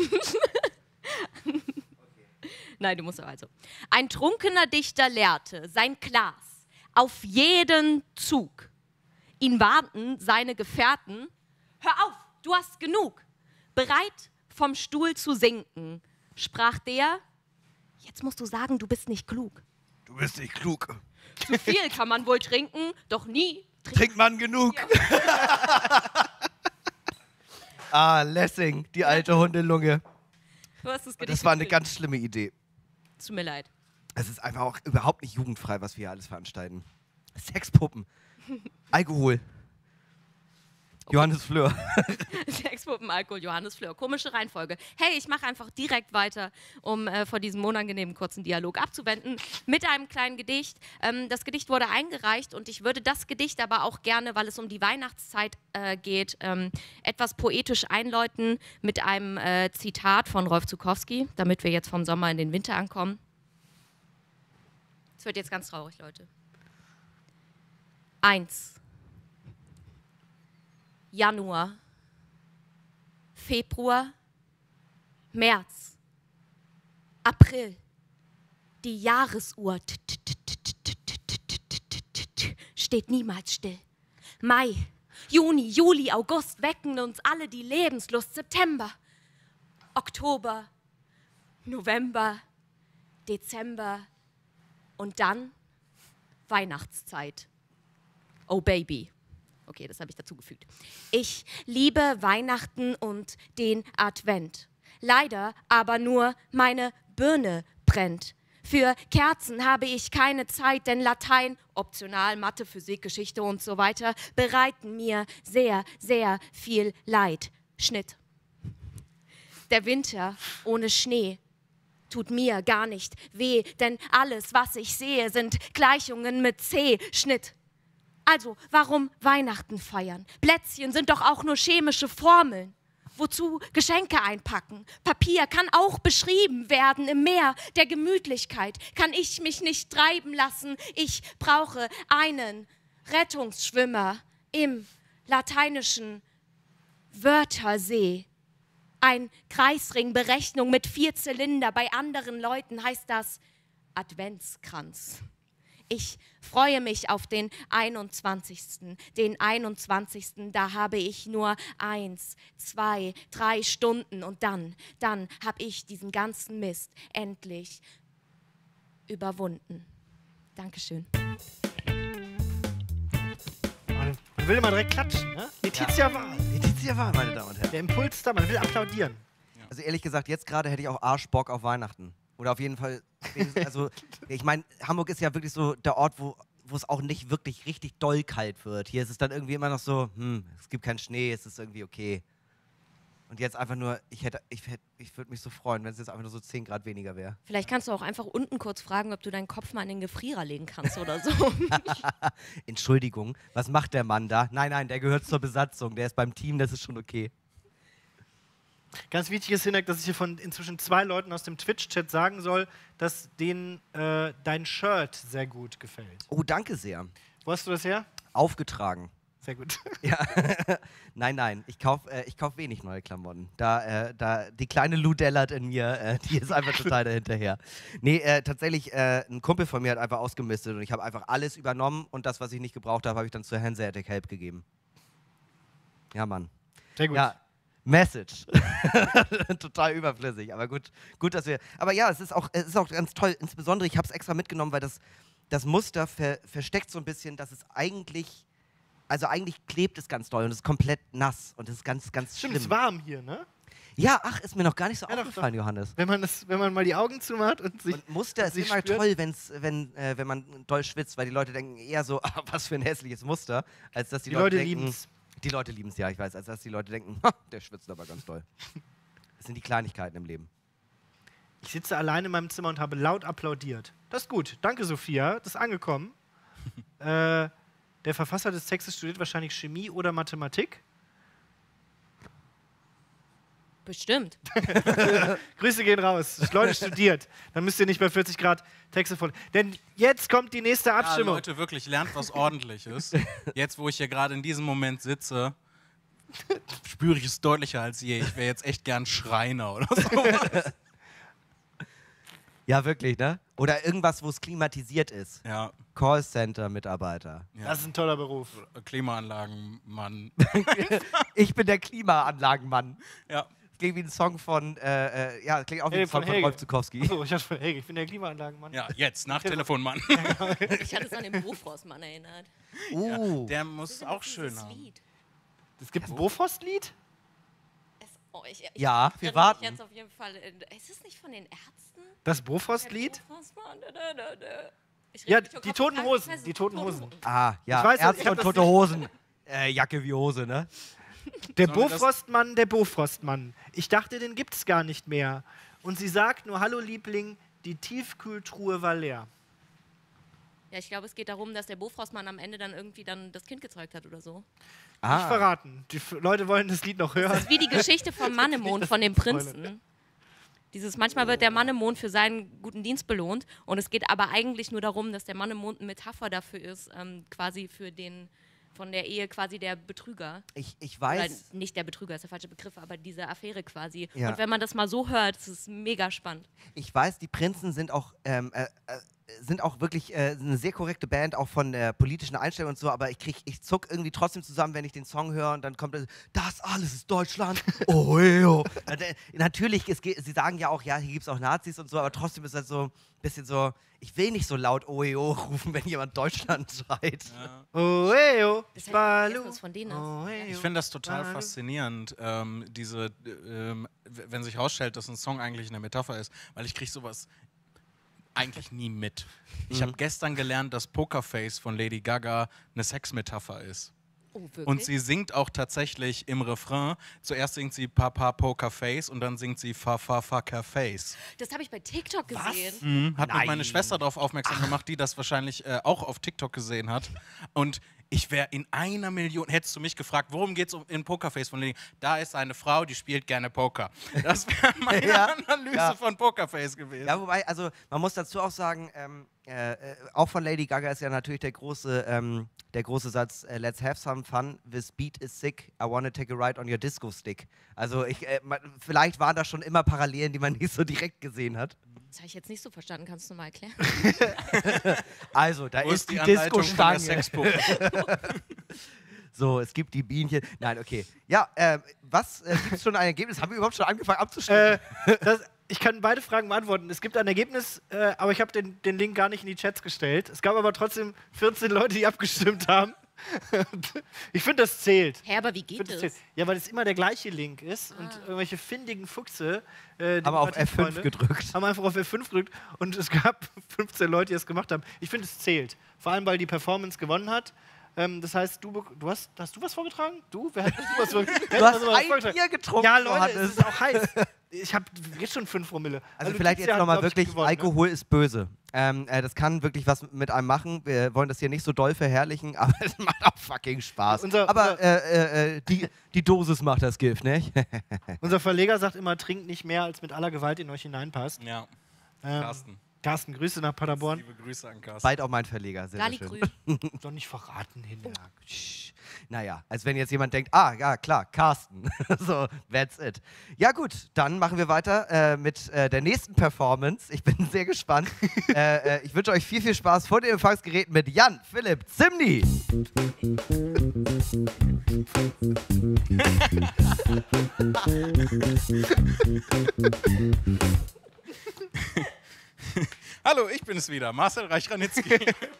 Nein, du musst also. Ein trunkener Dichter leerte sein Glas auf jeden Zug. Ihn warnten seine Gefährten: Hör auf, du hast genug. Bereit, vom Stuhl zu sinken, sprach der: Jetzt musst du sagen, du bist nicht klug. Du bist nicht klug. Zu viel kann man wohl trinken, doch nie Trinkt man genug. Ja. Lessing, die alte Hundelunge. Du hast es Das war eine ganz schlimme Idee. Tut mir leid. Es ist einfach auch überhaupt nicht jugendfrei, was wir hier alles veranstalten. Sexpuppen, Alkohol, Johannes Fleur. Sexpuppen, Alkohol, Johannes Fleur. Komische Reihenfolge. Hey, ich mache einfach direkt weiter, um vor diesem unangenehmen kurzen Dialog abzuwenden, mit einem kleinen Gedicht. Das Gedicht wurde eingereicht und ich würde das Gedicht aber auch gerne, weil es um die Weihnachtszeit geht, etwas poetisch einläuten mit einem Zitat von Rolf Zukowski, damit wir jetzt vom Sommer in den Winter ankommen. Es wird jetzt ganz traurig, Leute. 1. Januar, Februar, März, April, die Jahresuhr steht niemals still. Mai, Juni, Juli, August wecken uns alle die Lebenslust. September, Oktober, November, Dezember und dann Weihnachtszeit. Oh Baby. Okay, das habe ich dazugefügt. Ich liebe Weihnachten und den Advent. Leider aber nur meine Birne brennt. Für Kerzen habe ich keine Zeit, denn Latein, optional, Mathe, Physik, Geschichte und so weiter bereiten mir sehr, sehr viel Leid. Schnitt. Der Winter ohne Schnee tut mir gar nicht weh, denn alles, was ich sehe, sind Gleichungen mit C. Schnitt. Also, warum Weihnachten feiern? Plätzchen sind doch auch nur chemische Formeln. Wozu Geschenke einpacken? Papier kann auch beschrieben werden im Meer der Gemütlichkeit. Kann ich mich nicht treiben lassen? Ich brauche einen Rettungsschwimmer im lateinischen Wörtersee. Ein Kreisringberechnung mit 4 Zylinder. Bei anderen Leuten heißt das Adventskranz. Ich freue mich auf den 21. Den 21. Da habe ich nur 1, 2, 3 Stunden und dann habe ich diesen ganzen Mist endlich überwunden. Dankeschön. Man will immer direkt klatschen, ne? Letizia Wahl. Letizia Wahl, meine Damen und Herren. Der Impuls da, man will applaudieren. Also ehrlich gesagt, jetzt gerade hätte ich auch Arschbock auf Weihnachten. Oder auf jeden Fall, also ich meine, Hamburg ist ja wirklich so der Ort, wo es auch nicht wirklich richtig doll kalt wird. Hier ist es dann irgendwie immer noch so, es gibt keinen Schnee, es ist irgendwie okay. Und jetzt einfach nur, ich würde mich so freuen, wenn es jetzt einfach nur so 10 Grad weniger wäre. Vielleicht kannst du auch einfach unten kurz fragen, ob du deinen Kopf mal in den Gefrierer legen kannst oder so. Entschuldigung, was macht der Mann da? Nein, der gehört zur Besatzung, der ist beim Team, das ist schon okay. Ganz wichtig ist, Hinak, dass ich hier von inzwischen 2 Leuten aus dem Twitch-Chat sagen soll, dass denen dein Shirt sehr gut gefällt. Oh, danke sehr. Wo hast du das her? Aufgetragen. Sehr gut. Ja. Nein, ich kauf wenig neue Klamotten. Die kleine Lou Dellert in mir, die ist einfach total dahinterher. Nee, tatsächlich, ein Kumpel von mir hat einfach ausgemistet und ich habe einfach alles übernommen und das, was ich nicht gebraucht habe, habe ich dann zur Hanseatic Help gegeben. Ja, Mann. Sehr gut. Ja, Message. Total überflüssig, aber gut, dass wir. Aber ja, es ist auch ganz toll. Insbesondere, ich habe es extra mitgenommen, weil das Muster versteckt so ein bisschen, dass es eigentlich klebt es ganz doll und es ist komplett nass und es ist ganz, ganz Stimmt, schlimm. es ist warm hier, ne? Ja, ach, ist mir noch gar nicht so Ja, aufgefallen, doch. Johannes. Wenn man mal die Augen zumacht und sich. Und Muster ist sich immer spürt. toll, wenn man doll schwitzt, weil die Leute denken eher so, ah, was für ein hässliches Muster, als dass die Leute denken, lieben's. Die Leute lieben es, ja, ich weiß, als dass die Leute denken, der schwitzt aber ganz doll. Das sind die Kleinigkeiten im Leben. Ich sitze allein in meinem Zimmer und habe laut applaudiert. Das ist gut. Danke, Sophia. Das ist angekommen. Der Verfasser des Textes studiert wahrscheinlich Chemie oder Mathematik. Bestimmt. Grüße gehen raus. Leute, studiert. Dann müsst ihr nicht bei 40 Grad Texte voll. Denn jetzt kommt die nächste Ja, Abstimmung. Leute, wirklich, lernt was Ordentliches. Jetzt, wo ich hier gerade in diesem Moment sitze, spüre ich es deutlicher als je. Ich wäre jetzt echt gern Schreiner oder so. Ja, wirklich, ne? Oder irgendwas, wo es klimatisiert ist. Ja, Callcenter-Mitarbeiter. ja. Das ist ein toller Beruf. Klimaanlagenmann. Ich bin der Klimaanlagenmann. Ja. Klingt wie ein Song von, klingt auch wie ein Von Song von Helge. Rolf Zukowski. Achso, ich dachte von Helge, ich bin der Klimaanlagenmann. Ja, jetzt, nach Telefonmann. Ich hatte es an den Bofrostmann erinnert. Der muss auch schön Dieses haben. Lied. Es gibt ein Bofrost-Lied? Ich Ja, wir erinnere warten. mich jetzt auf jeden Fall. Ist es nicht von den Ärzten? Das Bofrost-Lied? Der Bofrostmann, da. Ich Ja, rede mich, oh die Gott, Toten ich Hosen. weiß es. Die Toten Hosen. Ah, ja, Ich weiß, ich Ärzte hab und das tote nicht- Hosen. Jacke wie Hose, ne? Der Sollen wir das- Bofrostmann, der Bofrostmann. Ich dachte, den gibt's gar nicht mehr. Und sie sagt nur, hallo Liebling, die Tiefkühltruhe war leer. Ja, ich glaube, es geht darum, dass der Bofrostmann am Ende dann irgendwie dann das Kind gezeugt hat oder so. Nicht verraten. Die Leute wollen das Lied noch Das hören. ist wie die Geschichte vom Mann im Mond, von dem Prinzen. Manchmal wird der Mann im Mond für seinen guten Dienst belohnt und es geht aber eigentlich nur darum, dass der Mann im Mond eine Metapher dafür ist, quasi für den, von der Ehe quasi der Betrüger. Ich Oder weiß, nicht der Betrüger, ist der falsche Begriff, aber diese Affäre quasi. Ja. Und wenn man das mal so hört, ist es mega spannend. die Prinzen sind auch wirklich eine sehr korrekte Band, auch von der politischen Einstellung und so, aber ich zuck irgendwie trotzdem zusammen, wenn ich den Song höre und dann kommt das alles ist Deutschland. Oh, yo. Natürlich, sie sagen ja auch, ja, hier gibt es auch Nazis und so, aber trotzdem ist das so ein bisschen so, ich will nicht so laut Oeo rufen, wenn jemand Deutschland schreit. Oh, ey, oh, Das heißt, Balu. was von denen Oh, ist. ey, Ich oh. finde das total Balu. faszinierend, wenn sich herausstellt, dass ein Song eigentlich eine Metapher ist, weil ich kriege sowas eigentlich nie mit. Ich habe gestern gelernt, dass Pokerface von Lady Gaga eine Sexmetapher ist. Oh, wirklich? Und sie singt auch tatsächlich im Refrain. Zuerst singt sie Papa Poker Face und dann singt sie Fa Fa Fucker Face. Das habe ich bei TikTok gesehen. Hat mich Nein. meine Schwester darauf aufmerksam gemacht, die das wahrscheinlich auch auf TikTok gesehen hat. Und ich wäre in 1 Million, hättest du mich gefragt, worum geht es in Pokerface von Lady? Da ist eine Frau, die spielt gerne Poker. Das wäre meine Ja, Analyse ja. von Pokerface gewesen. Ja, wobei, also man muss dazu auch sagen, auch von Lady Gaga ist ja natürlich der große Satz, let's have some fun, this beat is sick, I wanna take a ride on your disco stick. Also vielleicht waren da schon immer Parallelen, die man nicht so direkt gesehen hat. Das habe ich jetzt nicht so verstanden. Kannst du mal erklären? Also, da Wo ist die Anleitung von der Disco-Stange. Sexpuppe? So, es gibt die Bienchen. Nein, okay. Ja, gibt es schon ein Ergebnis? Haben wir überhaupt schon angefangen abzustimmen? Ich kann beide Fragen beantworten. Es gibt ein Ergebnis, aber ich habe den Link gar nicht in die Chats gestellt. Es gab aber trotzdem 14 Leute, die abgestimmt haben. Ich finde, das zählt. Hä, aber wie Ich geht find, das das? zählt. Ja, weil es immer der gleiche Link ist und irgendwelche findigen Fuchse, die Aber auf F5 Parteifreunde, gedrückt. haben einfach auf F5 gedrückt und es gab 15 Leute, die das gemacht haben. Ich finde, es zählt. Vor allem, weil die Performance gewonnen hat. Das heißt, hast du was vorgetragen? Wer hat was vorgetragen? Du hast ein Bier getrunken, Ja, Leute, Johannes. es ist auch heiß. Ich habe jetzt schon 5 Promille. Also du vielleicht kriegst jetzt ja, nochmal glaub ich, wirklich, gewonnen, ne? Alkohol ist böse. Das kann wirklich was mit einem machen. Wir wollen das hier nicht so doll verherrlichen, aber es macht auch fucking Spaß. Aber die Dosis macht das Gift, nicht? Unser Verleger sagt immer, trinkt nicht mehr, als mit aller Gewalt in euch hineinpasst. Ja. Carsten, Grüße nach Paderborn. Liebe Grüße an Carsten. Bald auch mein Verleger. Sehr, sehr schön. Doch nicht verraten, Hinterk. Naja, als wenn jetzt jemand denkt, ja klar, Carsten. So, that's it. Ja gut, dann machen wir weiter mit der nächsten Performance. Ich bin sehr gespannt. Ich wünsche euch viel, viel Spaß vor den Empfangsgeräten mit Jan Philipp Zimny. Hallo, ich bin es wieder, Marcel Reich-Ranitzky.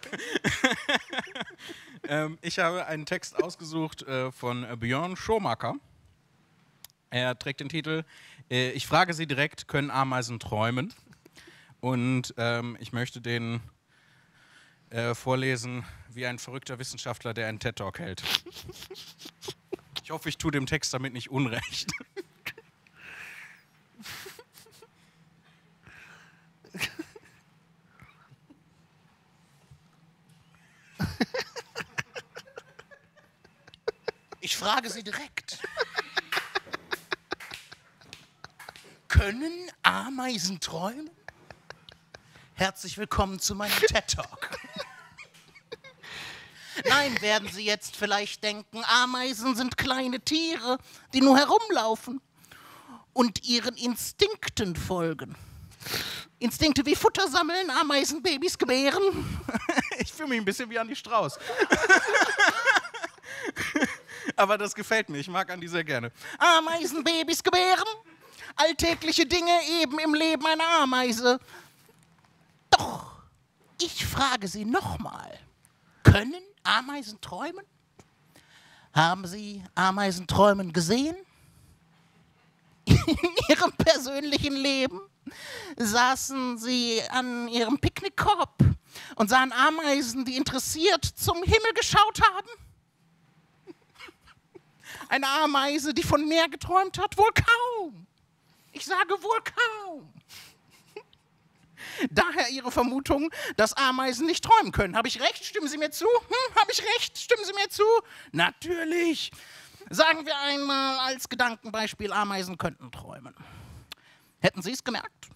Ich habe einen Text ausgesucht von Björn Schomaker. Er trägt den Titel Ich frage Sie direkt, können Ameisen träumen? Und ich möchte den vorlesen wie ein verrückter Wissenschaftler, der einen TED-Talk hält. Ich hoffe, ich tue dem Text damit nicht Unrecht. Ich frage Sie direkt. Können Ameisen träumen? Herzlich willkommen zu meinem TED-Talk. Nein, werden Sie jetzt vielleicht denken, Ameisen sind kleine Tiere, die nur herumlaufen und ihren Instinkten folgen. Instinkte wie Futter sammeln, Ameisenbabys gebären. Ich fühle mich ein bisschen wie Andi Strauß. Aber das gefällt mir, ich mag Andi sehr gerne. Ameisenbabys gebären, alltägliche Dinge eben im Leben einer Ameise. Doch, ich frage Sie nochmal, können Ameisen träumen? Haben Sie Ameisenträumen gesehen? In Ihrem persönlichen Leben saßen Sie an Ihrem Picknickkorb und sahen Ameisen, die interessiert zum Himmel geschaut haben? Eine Ameise, die von Meer geträumt hat? Wohl kaum. Ich sage wohl kaum. Daher Ihre Vermutung, dass Ameisen nicht träumen können. Habe ich recht? Stimmen Sie mir zu? Habe ich recht? Stimmen Sie mir zu? Natürlich. Sagen wir einmal als Gedankenbeispiel, Ameisen könnten träumen. Hätten Sie es gemerkt?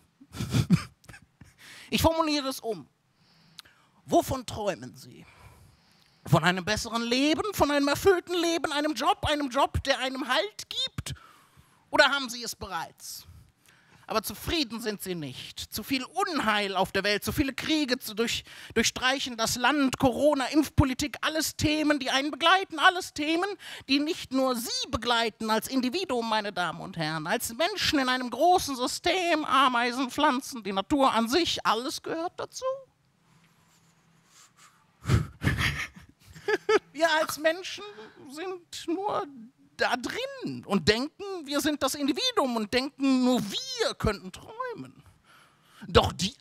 Ich formuliere es um. Wovon träumen Sie? Von einem besseren Leben, von einem erfüllten Leben, einem Job, der einem Halt gibt? Oder haben Sie es bereits? Aber zufrieden sind Sie nicht. Zu viel Unheil auf der Welt, zu viele Kriege durchstreichen das Land, Corona, Impfpolitik, alles Themen, die einen begleiten, alles Themen, die nicht nur Sie begleiten als Individuum, meine Damen und Herren, als Menschen in einem großen System, Ameisen, Pflanzen, die Natur an sich, alles gehört dazu. Wir als Menschen sind nur da drin und denken, wir sind das Individuum und denken, nur wir könnten träumen. Doch die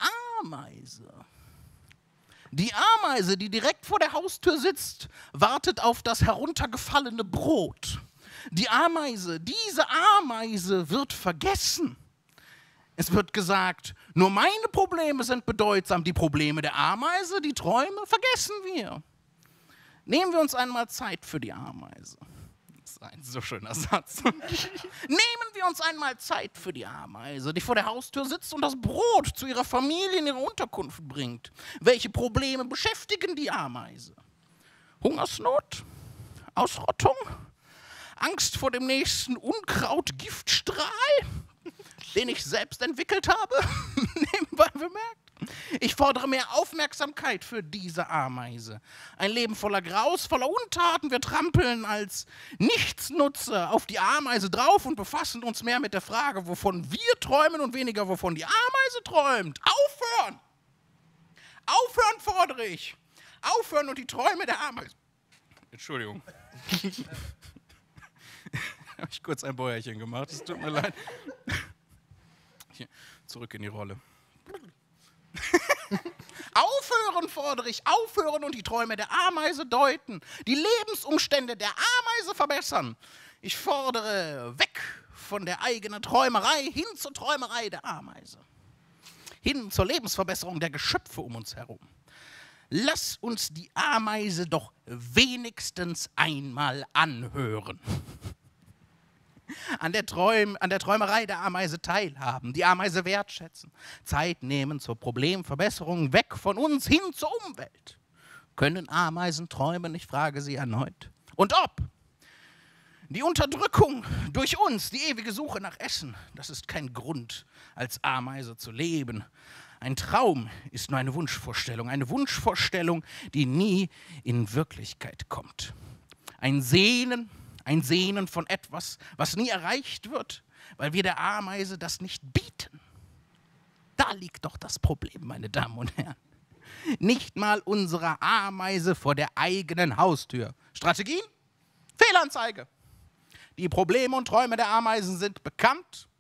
Ameise, die direkt vor der Haustür sitzt, wartet auf das heruntergefallene Brot. Diese Ameise wird vergessen. Es wird gesagt, nur meine Probleme sind bedeutsam, die Probleme der Ameise, die Träume, vergessen wir. Nehmen wir uns einmal Zeit für die Ameise. Das ist ein so schöner Satz. Nehmen wir uns einmal Zeit für die Ameise, die vor der Haustür sitzt und das Brot zu ihrer Familie in ihre Unterkunft bringt. Welche Probleme beschäftigen die Ameise? Hungersnot? Ausrottung? Angst vor dem nächsten Unkraut-Giftstrahl, den ich selbst entwickelt habe? Nebenbei bemerkt. Ich fordere mehr Aufmerksamkeit für diese Ameise. Ein Leben voller Graus, voller Untaten. Wir trampeln als Nichtsnutzer auf die Ameise drauf und befassen uns mehr mit der Frage, wovon wir träumen und weniger, wovon die Ameise träumt. Aufhören! Aufhören fordere ich. Aufhören und die Träume der Ameise. Entschuldigung. Habe ich kurz ein Bäuerchen gemacht, es tut mir leid. Hier, zurück in die Rolle. Aufhören fordere ich, aufhören und die Träume der Ameise deuten, die Lebensumstände der Ameise verbessern. Ich fordere weg von der eigenen Träumerei hin zur Träumerei der Ameise. hin zur Lebensverbesserung der Geschöpfe um uns herum. Lass uns die Ameise doch wenigstens einmal anhören. An der Träumerei der Ameise teilhaben, die Ameise wertschätzen, Zeit nehmen zur Problemverbesserung, weg von uns hin zur Umwelt. Können Ameisen träumen? Ich frage sie erneut. Und ob die Unterdrückung durch uns, die ewige Suche nach Essen, das ist kein Grund, als Ameise zu leben. Ein Traum ist nur eine Wunschvorstellung, die nie in Wirklichkeit kommt. Ein Sehnen von etwas, was nie erreicht wird, weil wir der Ameise das nicht bieten. Da liegt doch das Problem, meine Damen und Herren. Nicht mal unserer Ameise vor der eigenen Haustür. Strategien? Fehlanzeige. Die Probleme und Träume der Ameisen sind bekannt.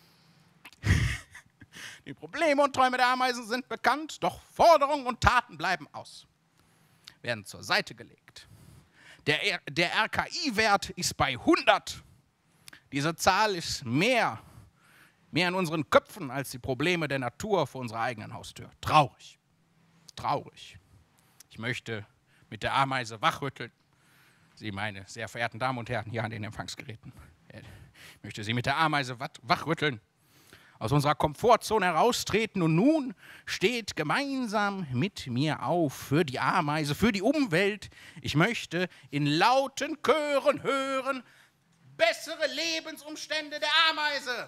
Doch Forderungen und Taten bleiben aus. Werden zur Seite gelegt. Der RKI-Wert ist bei 100. Diese Zahl ist mehr in unseren Köpfen als die Probleme der Natur vor unserer eigenen Haustür. Traurig. Ich möchte mit der Ameise wachrütteln. Sie, meine sehr verehrten Damen und Herren, hier an den Empfangsgeräten. Ich möchte Sie mit der Ameise wachrütteln, aus unserer Komfortzone heraustreten und nun steht gemeinsam mit mir auf für die Ameise, für die Umwelt. Ich möchte in lauten Chören hören, bessere Lebensumstände der Ameise.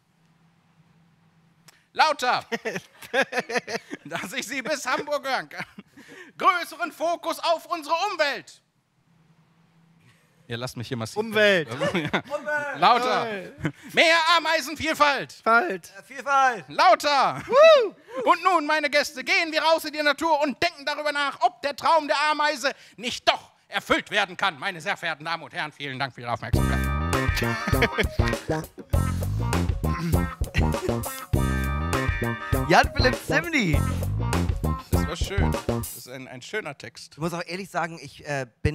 Lauter, dass ich Sie bis Hamburg hören kann. Größeren Fokus auf unsere Umwelt. Ihr lasst mich hier massiv. Umwelt. Umwelt. Lauter. Mehr Ameisenvielfalt. Vielfalt. Lauter. Und nun, meine Gäste, gehen wir raus in die Natur und denken darüber nach, ob der Traum der Ameise nicht doch erfüllt werden kann. Meine sehr verehrten Damen und Herren, vielen Dank für Ihre Aufmerksamkeit. Jan-Philipp Zimny. Das war schön. Das ist ein schöner Text. Ich muss auch ehrlich sagen, ich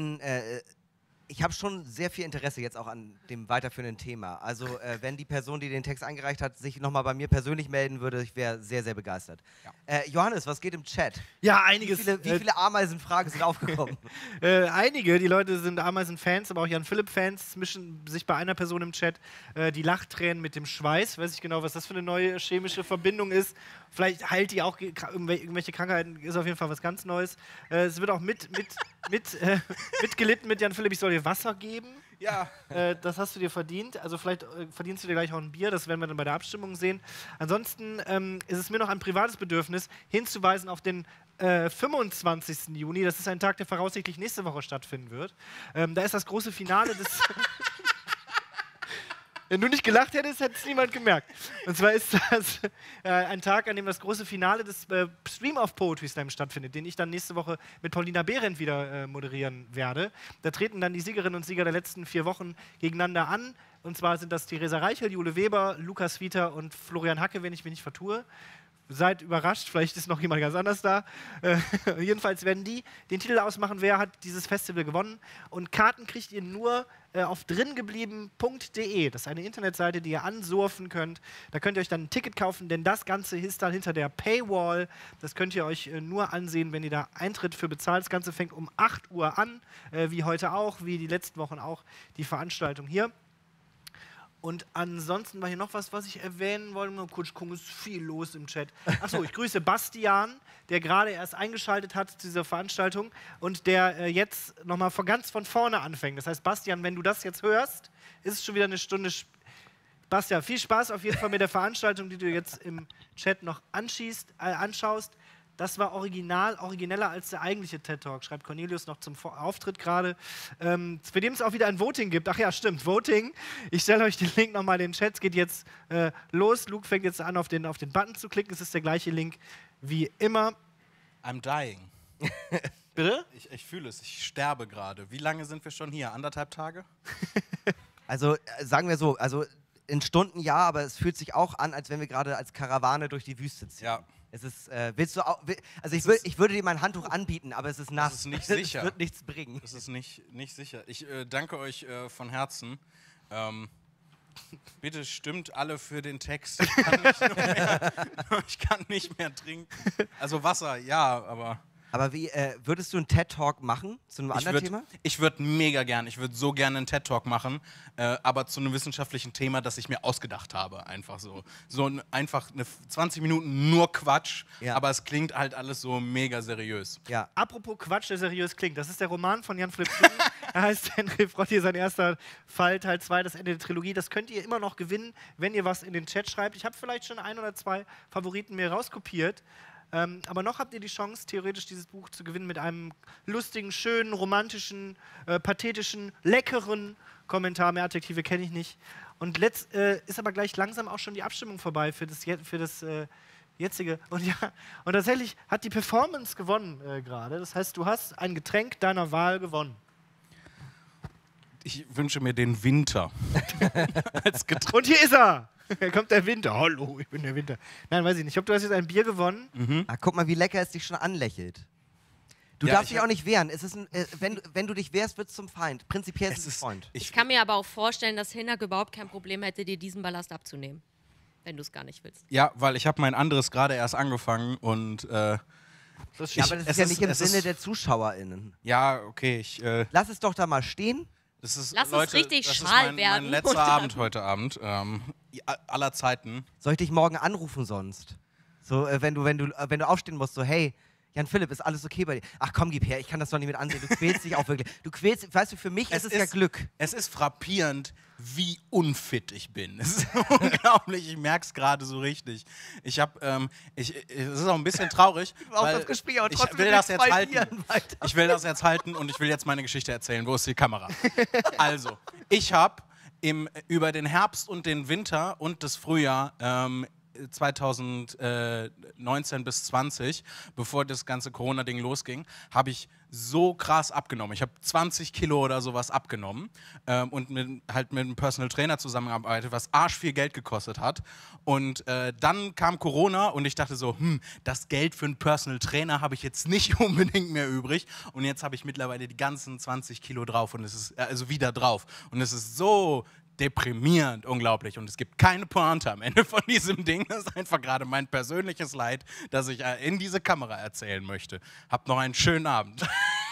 habe schon sehr viel Interesse jetzt auch an dem weiterführenden Thema. Also wenn die Person, die den Text eingereicht hat, sich nochmal bei mir persönlich melden würde, ich wäre sehr, sehr begeistert. Ja. Johannes, was geht im Chat? Ja, einiges. Wie viele Ameisenfragen sind aufgekommen? Einige. Die Leute sind Ameisen-Fans, aber auch Jan-Philipp-Fans mischen sich bei einer Person im Chat die Lachtränen mit dem Schweiß. Weiß ich genau, was das für eine neue chemische Verbindung ist. Vielleicht heilt die auch irgendwelche Krankheiten. Ist auf jeden Fall was ganz Neues. Es wird auch mitgelitten mit Jan-Philipp. Ich soll dir Wasser geben. Ja. Das hast du dir verdient. Also vielleicht verdienst du dir gleich auch ein Bier. Das werden wir dann bei der Abstimmung sehen. Ansonsten ist es mir noch ein privates Bedürfnis, hinzuweisen auf den 25. Juni. Das ist ein Tag, der voraussichtlich nächste Woche stattfinden wird. Da ist das große Finale des... Wenn du nicht gelacht hättest, hätte es niemand gemerkt. Und zwar ist das ein Tag, an dem das große Finale des Stream of Poetry Slam stattfindet, den ich dann nächste Woche mit Paulina Behrendt wieder moderieren werde. Da treten dann die Siegerinnen und Sieger der letzten 4 Wochen gegeneinander an. Und zwar sind das Theresa Reichel, Jule Weber, Lukas Vieter und Florian Hacke, wenn ich mich nicht vertue. Seid überrascht, vielleicht ist noch jemand ganz anders da. Jedenfalls werden die den Titel ausmachen, wer hat dieses Festival gewonnen. Und Karten kriegt ihr nur auf dringeblieben.de. Das ist eine Internetseite, die ihr ansurfen könnt. Da könnt ihr euch dann ein Ticket kaufen, denn das Ganze ist dann hinter der Paywall. Das könnt ihr euch nur ansehen, wenn ihr da Eintritt für bezahlt. Das Ganze fängt um 8 Uhr an, wie heute auch, wie die letzten Wochen auch, die Veranstaltung hier. Und ansonsten war hier noch was ich erwähnen wollte. Mal kurz gucken, ist viel los im Chat. Achso, ich grüße Bastian, der gerade erst eingeschaltet hat zu dieser Veranstaltung und der jetzt nochmal ganz von vorne anfängt. Das heißt, Bastian, wenn du das jetzt hörst, ist es schon wieder eine Stunde. Bastian, viel Spaß auf jeden Fall mit der Veranstaltung, die du jetzt im Chat noch anschaust. Das war origineller als der eigentliche TED-Talk, schreibt Cornelius noch zum Auftritt gerade. Für den es auch wieder ein Voting gibt. Ach ja, stimmt, Voting. Ich stelle euch den Link nochmal in den Chat. Es geht jetzt los. Luke fängt jetzt an, auf den Button zu klicken. Es ist der gleiche Link wie immer. I'm dying. Bitte? Ich fühle es, ich sterbe gerade. Wie lange sind wir schon hier? 1,5 Tage? Also sagen wir so, also in Stunden ja, aber es fühlt sich auch an, als wenn wir gerade als Karawane durch die Wüste ziehen. Ja. Es ist, willst du auch, also ich würde dir mein Handtuch anbieten, aber es ist nass. Es ist nicht sicher. Es wird nichts bringen. Es ist nicht sicher. Ich danke euch von Herzen. Bitte stimmt alle für den Text. Ich kann nicht mehr trinken. Also Wasser, ja, aber... Aber wie, würdest du einen TED-Talk machen zu einem anderen Thema? Ich würde mega gern, ich würde so gerne einen TED-Talk machen, aber zu einem wissenschaftlichen Thema, das ich mir ausgedacht habe, einfach so. Einfach 20 Minuten nur Quatsch, aber es klingt halt alles so mega seriös. Ja. Apropos Quatsch, der seriös klingt. Das ist der Roman von Jan Philipp Schwing. Er heißt Henry Frotti, sein erster Fall, Teil 2, das Ende der Trilogie. Das könnt ihr immer noch gewinnen, wenn ihr was in den Chat schreibt. Ich habe vielleicht schon 1 oder 2 Favoriten mir rauskopiert. Aber noch habt ihr die Chance, theoretisch dieses Buch zu gewinnen mit einem lustigen, schönen, romantischen, pathetischen, leckeren Kommentar. Mehr Adjektive kenne ich nicht. Und ist aber gleich langsam auch schon die Abstimmung vorbei für das jetzige. Und ja, und tatsächlich hat die Performance gewonnen gerade. Das heißt, du hast ein Getränk deiner Wahl gewonnen. Ich wünsche mir den Winter als Getränk. Und hier ist er! Hier kommt der Winter. Hallo, ich bin der Winter. Nein, weiß ich nicht. Ich glaube, du hast jetzt ein Bier gewonnen. Ah, guck mal, wie lecker es dich schon anlächelt. Du darfst dich auch nicht wehren. Es ist wenn du dich wehrst, wird es zum Feind. Prinzipiell ist es ein Freund. Ich kann mir aber auch vorstellen, dass Hinak überhaupt kein Problem hätte, dir diesen Ballast abzunehmen, wenn du es gar nicht willst. Ja, weil ich habe mein anderes gerade erst angefangen und aber das ist ja nicht im Sinne der ZuschauerInnen. Ja, okay, Lass es doch da mal stehen. Das ist, Lass Leute, uns richtig das schal ist werden. mein letzter Abend heute Abend, aller Zeiten. Soll ich dich morgen anrufen sonst? So, wenn du aufstehen musst, so, hey, Jan Philipp, ist alles okay bei dir? Ach komm, gib her, ich kann das doch nicht mit ansehen. Du quälst dich auch wirklich. Weißt du, für mich ist es ja Glück. Es ist frappierend, wie unfit ich bin. Es ist unglaublich, ich merke es gerade so richtig. Es ist auch ein bisschen traurig, weil das Gespräch, aber trotzdem ich will das jetzt halten. weiter. Ich will das jetzt halten und ich will jetzt meine Geschichte erzählen. Wo ist die Kamera? Also, ich habe über den Herbst und den Winter und das Frühjahr 2019 bis 20, bevor das ganze Corona-Ding losging, habe ich so krass abgenommen. Ich habe 20 Kilo oder sowas abgenommen und mit einem Personal Trainer zusammengearbeitet, was arsch viel Geld gekostet hat. Und dann kam Corona und ich dachte so, das Geld für einen Personal Trainer habe ich jetzt nicht unbedingt mehr übrig. Und jetzt habe ich mittlerweile die ganzen 20 Kilo drauf und es ist also wieder drauf. Und es ist so deprimierend, unglaublich. Und es gibt keine Pointe am Ende von diesem Ding. Das ist einfach gerade mein persönliches Leid, das ich in diese Kamera erzählen möchte. Habt noch einen schönen Abend.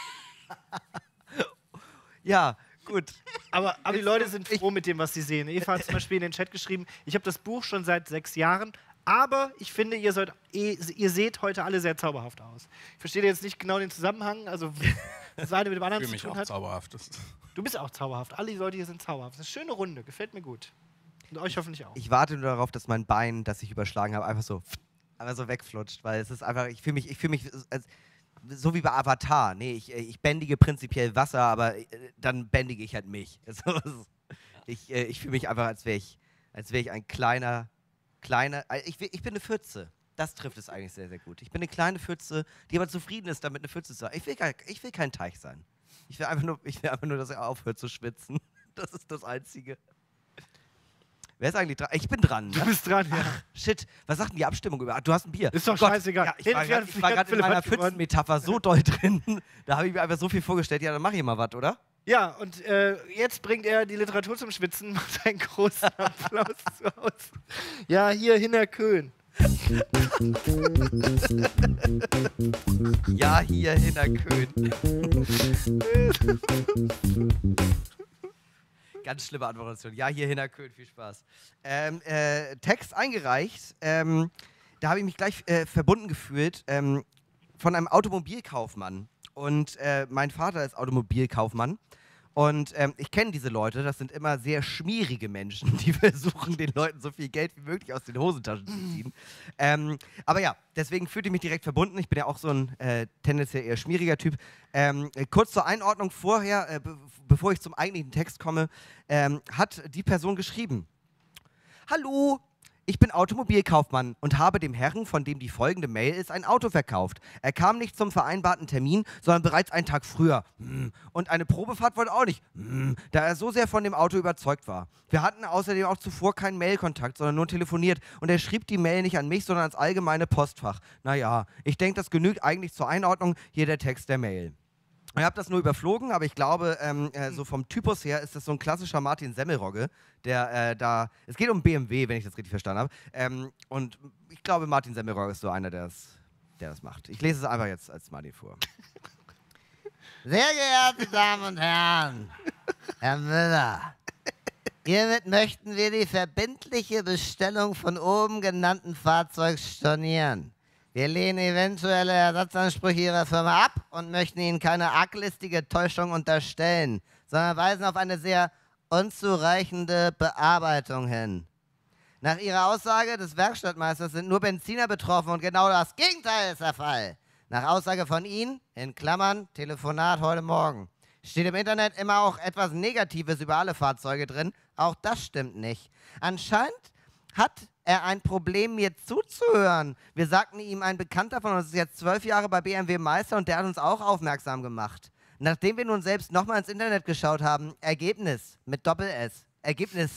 Ja, gut. Aber die Leute sind froh mit dem, was sie sehen. Eva hat zum Beispiel in den Chat geschrieben, ich habe das Buch schon seit 6 Jahren, aber ich finde, ihr seht heute alle sehr zauberhaft aus. Ich verstehe jetzt nicht genau den Zusammenhang, also das eine mit dem anderen zu tun hat. Zauberhaft. Du bist auch zauberhaft. Alle die Leute hier sind zauberhaft. Das ist eine schöne Runde, gefällt mir gut. Und euch hoffentlich auch. Ich warte nur darauf, dass mein Bein, das ich überschlagen habe, einfach so wegflutscht, weil es ist einfach, ich fühle mich so wie bei Avatar. Nee, ich bändige prinzipiell Wasser, aber dann bändige ich halt mich. Ich fühle mich einfach, als wäre ich ein kleiner, ich bin eine Pfütze. Das trifft es eigentlich sehr, sehr gut. Ich bin eine kleine Pfütze, die aber zufrieden ist, damit eine Pfütze zu sein. Ich will kein Teich sein. Ich will einfach nur, dass er aufhört zu schwitzen. Das ist das Einzige. Wer ist eigentlich dran? Ich bin dran. Ne? Du bist dran, ja. Ach, shit. Was sagt denn die Abstimmung über? Du hast ein Bier. Ist doch Gott. scheißegal. Ja, ich war gerade in meiner Pfützenmetapher so doll drin. Da habe ich mir einfach so viel vorgestellt. Ja, dann mach ich mal was, oder? Ja, und jetzt bringt er die Literatur zum Schwitzen. Macht einen großen Applaus zu Hause. Ja, hier Hinak Köhn. Ja, hier Hinak Köhn. Ganz schlimme Anmoderation. Ja, hier Hinak Köhn, viel Spaß. Text eingereicht. Da habe ich mich gleich verbunden gefühlt von einem Automobilkaufmann. Und mein Vater ist Automobilkaufmann. Und ich kenne diese Leute, das sind immer sehr schmierige Menschen, die versuchen, den Leuten so viel Geld wie möglich aus den Hosentaschen zu ziehen. Aber ja, deswegen fühlte ich mich direkt verbunden. Ich bin ja auch so ein tendenziell eher schmieriger Typ. Kurz zur Einordnung vorher, bevor ich zum eigentlichen Text komme, hat die Person geschrieben: Hallo! Ich bin Automobilkaufmann und habe dem Herrn, von dem die folgende Mail ist, ein Auto verkauft. Er kam nicht zum vereinbarten Termin, sondern bereits einen Tag früher. Und eine Probefahrt wollte auch nicht, da er so sehr von dem Auto überzeugt war. Wir hatten außerdem auch zuvor keinen Mailkontakt, sondern nur telefoniert. Und er schrieb die Mail nicht an mich, sondern ans allgemeine Postfach. Naja, ich denke, das genügt eigentlich zur Einordnung. Hier der Text der Mail. Ich habe das nur überflogen, aber ich glaube, so vom Typus her ist das so ein klassischer Martin Semmelrogge, der es geht um BMW, wenn ich das richtig verstanden habe. Und ich glaube, Martin Semmelrogge ist so einer, der das macht. Ich lese es einfach jetzt als Martin vor. Sehr geehrte Damen und Herren, Herr Müller, hiermit möchten wir die verbindliche Bestellung von oben genannten Fahrzeugs stornieren. Wir lehnen eventuelle Ersatzansprüche Ihrer Firma ab und möchten Ihnen keine arglistige Täuschung unterstellen, sondern weisen auf eine sehr unzureichende Bearbeitung hin. Nach Ihrer Aussage des Werkstattmeisters sind nur Benziner betroffen und genau das Gegenteil ist der Fall. Nach Aussage von Ihnen, in Klammern, Telefonat heute Morgen, steht im Internet immer auch etwas Negatives über alle Fahrzeuge drin. Auch das stimmt nicht. Anscheinend hat er ein Problem, mir zuzuhören. Wir sagten ihm, ein Bekannter von uns ist jetzt 12 Jahre bei BMW Meister und der hat uns auch aufmerksam gemacht. Nachdem wir nun selbst nochmal ins Internet geschaut haben, Ergebnis mit Doppel-S. Ergebnis.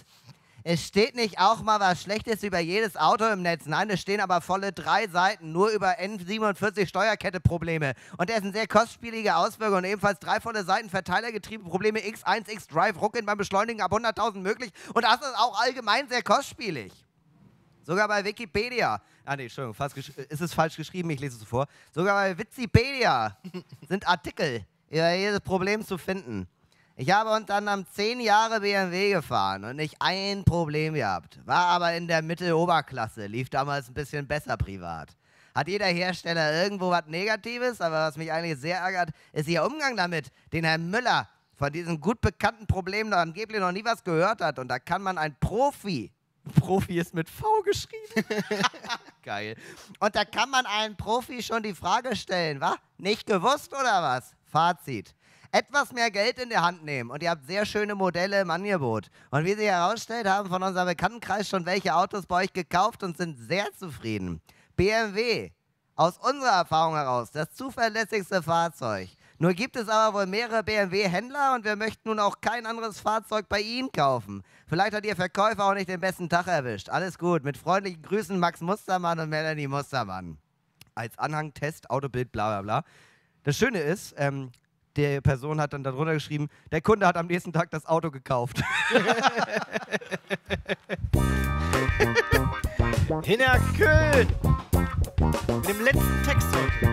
Es steht nicht auch mal was Schlechtes über jedes Auto im Netz. Nein, es stehen aber volle 3 Seiten nur über N47 Steuerkette-Probleme. Und dessen sehr kostspielige Auswirkungen und ebenfalls 3 volle Seiten Verteilergetriebe-Probleme X1, X-Drive, Ruck-In beim Beschleunigen ab 100.000 möglich. Und das ist auch allgemein sehr kostspielig. Sogar bei Wikipedia, Entschuldigung, ist es falsch geschrieben, ich lese es vor. Sogar bei Wikipedia sind Artikel über jedes Problem zu finden. Ich habe unter anderem 10 Jahre BMW gefahren und nicht ein Problem gehabt. War aber in der Mitteloberklasse, lief damals ein bisschen besser privat. Hat jeder Hersteller irgendwo was Negatives, aber was mich eigentlich sehr ärgert, ist ihr Umgang damit, den Herr Müller von diesen gut bekannten Problemen angeblich noch nie was gehört hat. Und da kann man ein Profi ist mit V geschrieben. Geil. Und da kann man einem Profi schon die Frage stellen, wa? Nicht gewusst oder was? Fazit. Etwas mehr Geld in die Hand nehmen und ihr habt sehr schöne Modelle im Angebot. Und wie sich herausstellt, haben von unserem Bekanntenkreis schon welche Autos bei euch gekauft und sind sehr zufrieden. BMW, aus unserer Erfahrung heraus, das zuverlässigste Fahrzeug. Nur gibt es aber wohl mehrere BMW-Händler und wir möchten nun auch kein anderes Fahrzeug bei Ihnen kaufen. Vielleicht hat Ihr Verkäufer auch nicht den besten Tag erwischt. Alles gut. Mit freundlichen Grüßen Max Mustermann und Melanie Mustermann. Als Anhang, Test, Autobild, bla bla bla. Das Schöne ist, die Person hat dann darunter geschrieben, der Kunde hat am nächsten Tag das Auto gekauft. Hinner Köln! Mit dem letzten Text heute.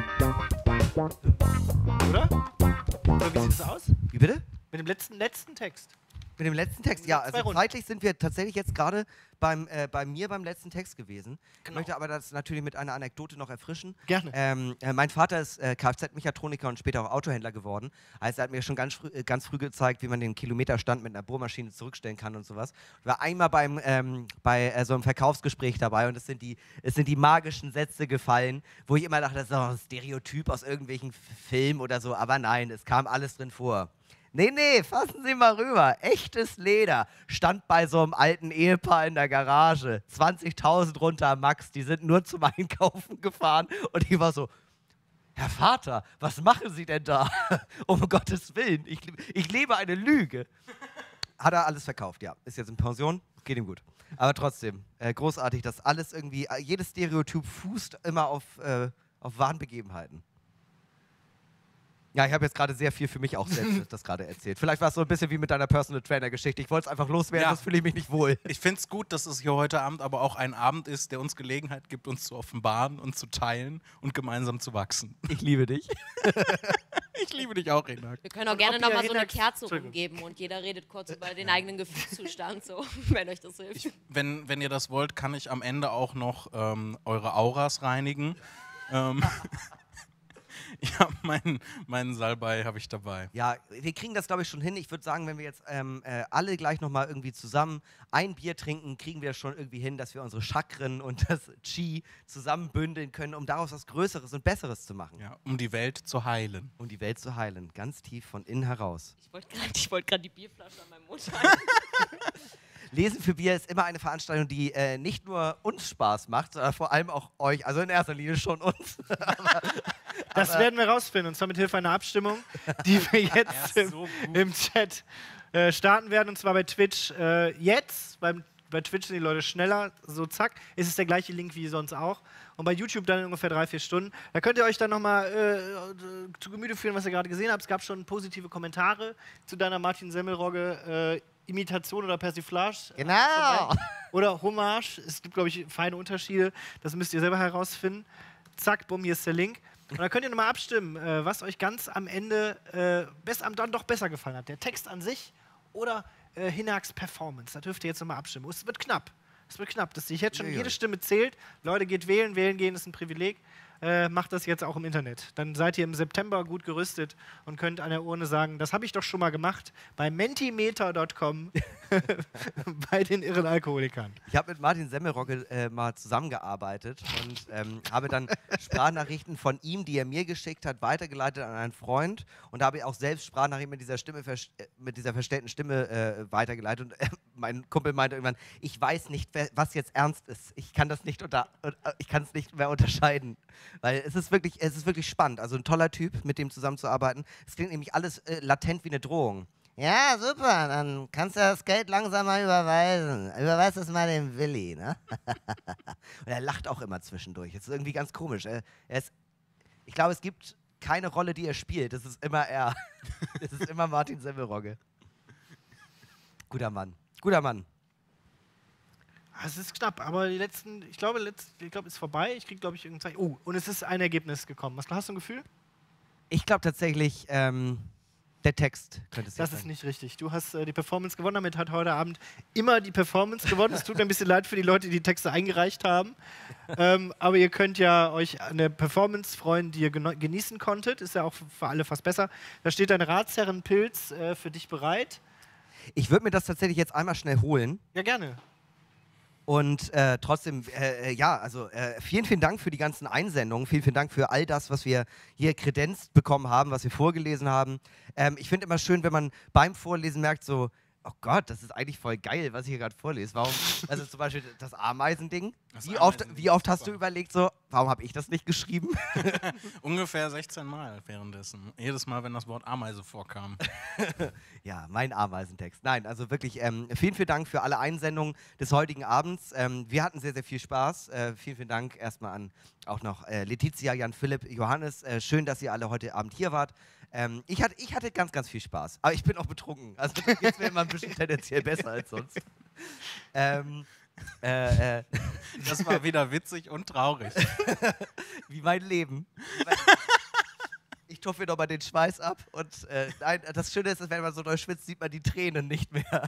Oder? Oder wie sieht es aus? Wie bitte? Mit dem letzten Text. Mit dem letzten Text, ja. Also Runden. zeitlich sind wir tatsächlich jetzt gerade bei mir beim letzten Text gewesen. Ich Genau. möchte aber das natürlich mit einer Anekdote noch erfrischen. Gerne. Mein Vater ist Kfz-Mechatroniker und später auch Autohändler geworden. Also er hat mir schon ganz früh gezeigt, wie man den Kilometerstand mit einer Bohrmaschine zurückstellen kann und sowas. Ich war einmal bei so einem Verkaufsgespräch dabei und es sind die magischen Sätze gefallen, wo ich immer dachte, das ist doch ein Stereotyp aus irgendwelchen Filmen oder so. Aber nein, es kam alles drin vor. Nee, fassen Sie mal rüber. Echtes Leder. Stand bei so einem alten Ehepaar in der Garage. 20.000 runter Max. Die sind nur zum Einkaufen gefahren. Und ich war so, Herr Vater, was machen Sie denn da? Um Gottes Willen, ich lebe eine Lüge. Hat er alles verkauft, ja. Ist jetzt in Pension, geht ihm gut. Aber trotzdem, großartig, dass alles irgendwie, jedes Stereotyp fußt immer auf wahren Begebenheiten. Ja, ich habe jetzt gerade sehr viel für mich auch selbst das gerade erzählt. Vielleicht war es so ein bisschen wie mit deiner Personal Trainer Geschichte. Ich wollte es einfach loswerden, Ja. das fühle ich mich nicht wohl. Ich finde es gut, dass es hier heute Abend aber auch ein Abend ist, der uns Gelegenheit gibt, uns zu offenbaren und zu teilen und gemeinsam zu wachsen. Ich liebe dich. Ich liebe dich auch, Renak. Wir können auch Und gerne ob ihr nochmal so eine erinnert- Kerze Entschuldigung. rumgeben und jeder redet kurz über den eigenen Gefühlszustand, so, wenn euch das hilft. Wenn ihr das wollt, kann ich am Ende auch noch eure Auras reinigen. Ja, meinen Salbei habe ich dabei. Ja, wir kriegen das, glaube ich, schon hin. Ich würde sagen, wenn wir jetzt alle gleich nochmal irgendwie zusammen ein Bier trinken, kriegen wir schon irgendwie hin, dass wir unsere Chakren und das Chi zusammenbündeln können, um daraus was Größeres und Besseres zu machen. Ja, um die Welt zu heilen. Um die Welt zu heilen, ganz tief von innen heraus. Ich wollte gerade die Bierflasche an meinem Mund halten. Lesen für Bier ist immer eine Veranstaltung, die nicht nur uns Spaß macht, sondern vor allem auch euch. Also in erster Linie schon uns. Das werden wir rausfinden, und zwar mit Hilfe einer Abstimmung, die wir jetzt im Chat starten werden, und zwar bei Twitch jetzt, beim Bei Twitch sind die Leute schneller, so zack. Es ist der gleiche Link wie sonst auch. Und bei YouTube dann ungefähr 3-4 Stunden. Da könnt ihr euch dann nochmal zu Gemüte führen, was ihr gerade gesehen habt. Es gab schon positive Kommentare zu deiner Martin Semmelrogge Imitation oder Persiflage. Genau. Oder Hommage. Es gibt, glaube ich, feine Unterschiede. Das müsst ihr selber herausfinden. Zack, bumm, hier ist der Link. Und dann könnt ihr nochmal abstimmen, was euch ganz am Ende dann doch besser gefallen hat. Der Text an sich oder Hinaks Performance. Da dürft ihr jetzt nochmal abstimmen. Es wird knapp. Es wird knapp. Das sehe ich jetzt schon. Jede Stimme zählt. Leute, geht wählen. Wählen gehen ist ein Privileg. Macht das jetzt auch im Internet. Dann seid ihr im September gut gerüstet und könnt an der Urne sagen, das habe ich doch schon mal gemacht bei mentimeter.com bei den irren Alkoholikern. Ich habe mit Martin Semmelrogge mal zusammengearbeitet und habe dann Sprachnachrichten von ihm, die er mir geschickt hat, weitergeleitet an einen Freund und habe auch selbst Sprachnachrichten mit dieser verstellten Stimme weitergeleitet. Und mein Kumpel meinte irgendwann, ich weiß nicht, was jetzt ernst ist. Ich kann es nicht mehr unterscheiden. Weil es ist wirklich spannend. Also ein toller Typ, mit dem zusammenzuarbeiten. Es klingt nämlich alles latent wie eine Drohung. Ja, super. Dann kannst du das Geld langsam mal überweisen. Überweis es mal dem Willi, ne? Und er lacht auch immer zwischendurch. Es ist irgendwie ganz komisch. Ich glaube, es gibt keine Rolle, die er spielt. Es ist immer er. Es ist immer Martin Semmelrogge. Guter Mann. Guter Mann. Es ist knapp, aber die letzten, ich glaube, es ist vorbei. Ich kriege, glaube ich, irgendein Zeichen. Oh, und es ist ein Ergebnis gekommen. Hast du ein Gefühl? Ich glaube tatsächlich, der Text könnte es Das sein. ist nicht richtig. Du hast die Performance gewonnen. Damit hat heute Abend immer die Performance gewonnen. Es tut mir ein bisschen leid für die Leute, die Texte eingereicht haben. Aber ihr könnt ja euch eine Performance freuen, die ihr genießen konntet. Ist ja auch für alle fast besser. Da steht ein Ratsherrenpilz für dich bereit. Ich würde mir das tatsächlich jetzt einmal schnell holen. Ja, gerne. Und trotzdem, vielen, vielen Dank für die ganzen Einsendungen. Vielen, vielen Dank für all das, was wir hier kredenzt bekommen haben, was wir vorgelesen haben. Ich finde immer schön, wenn man beim Vorlesen merkt, so, oh Gott, das ist eigentlich voll geil, was ich hier gerade vorlese. Warum? Also zum Beispiel das Ameisending. Wie oft hast du überlegt, so, warum habe ich das nicht geschrieben? Ungefähr 16 Mal währenddessen. Jedes Mal, wenn das Wort Ameise vorkam. Ja, mein Ameisentext. Nein, also wirklich vielen, vielen Dank für alle Einsendungen des heutigen Abends. Wir hatten sehr, sehr viel Spaß. Vielen, vielen Dank erstmal an auch noch Letizia, Jan Philipp, Johannes. Schön, dass ihr alle heute Abend hier wart. Ich hatte ganz, ganz viel Spaß. Aber ich bin auch betrunken. Also jetzt wäre immer ein bisschen tendenziell besser als sonst. Das war wieder witzig und traurig. Wie mein Leben. Ich tupfe mir nochmal den Schweiß ab und nein, das Schöne ist, wenn man so doll schwitzt, sieht man die Tränen nicht mehr.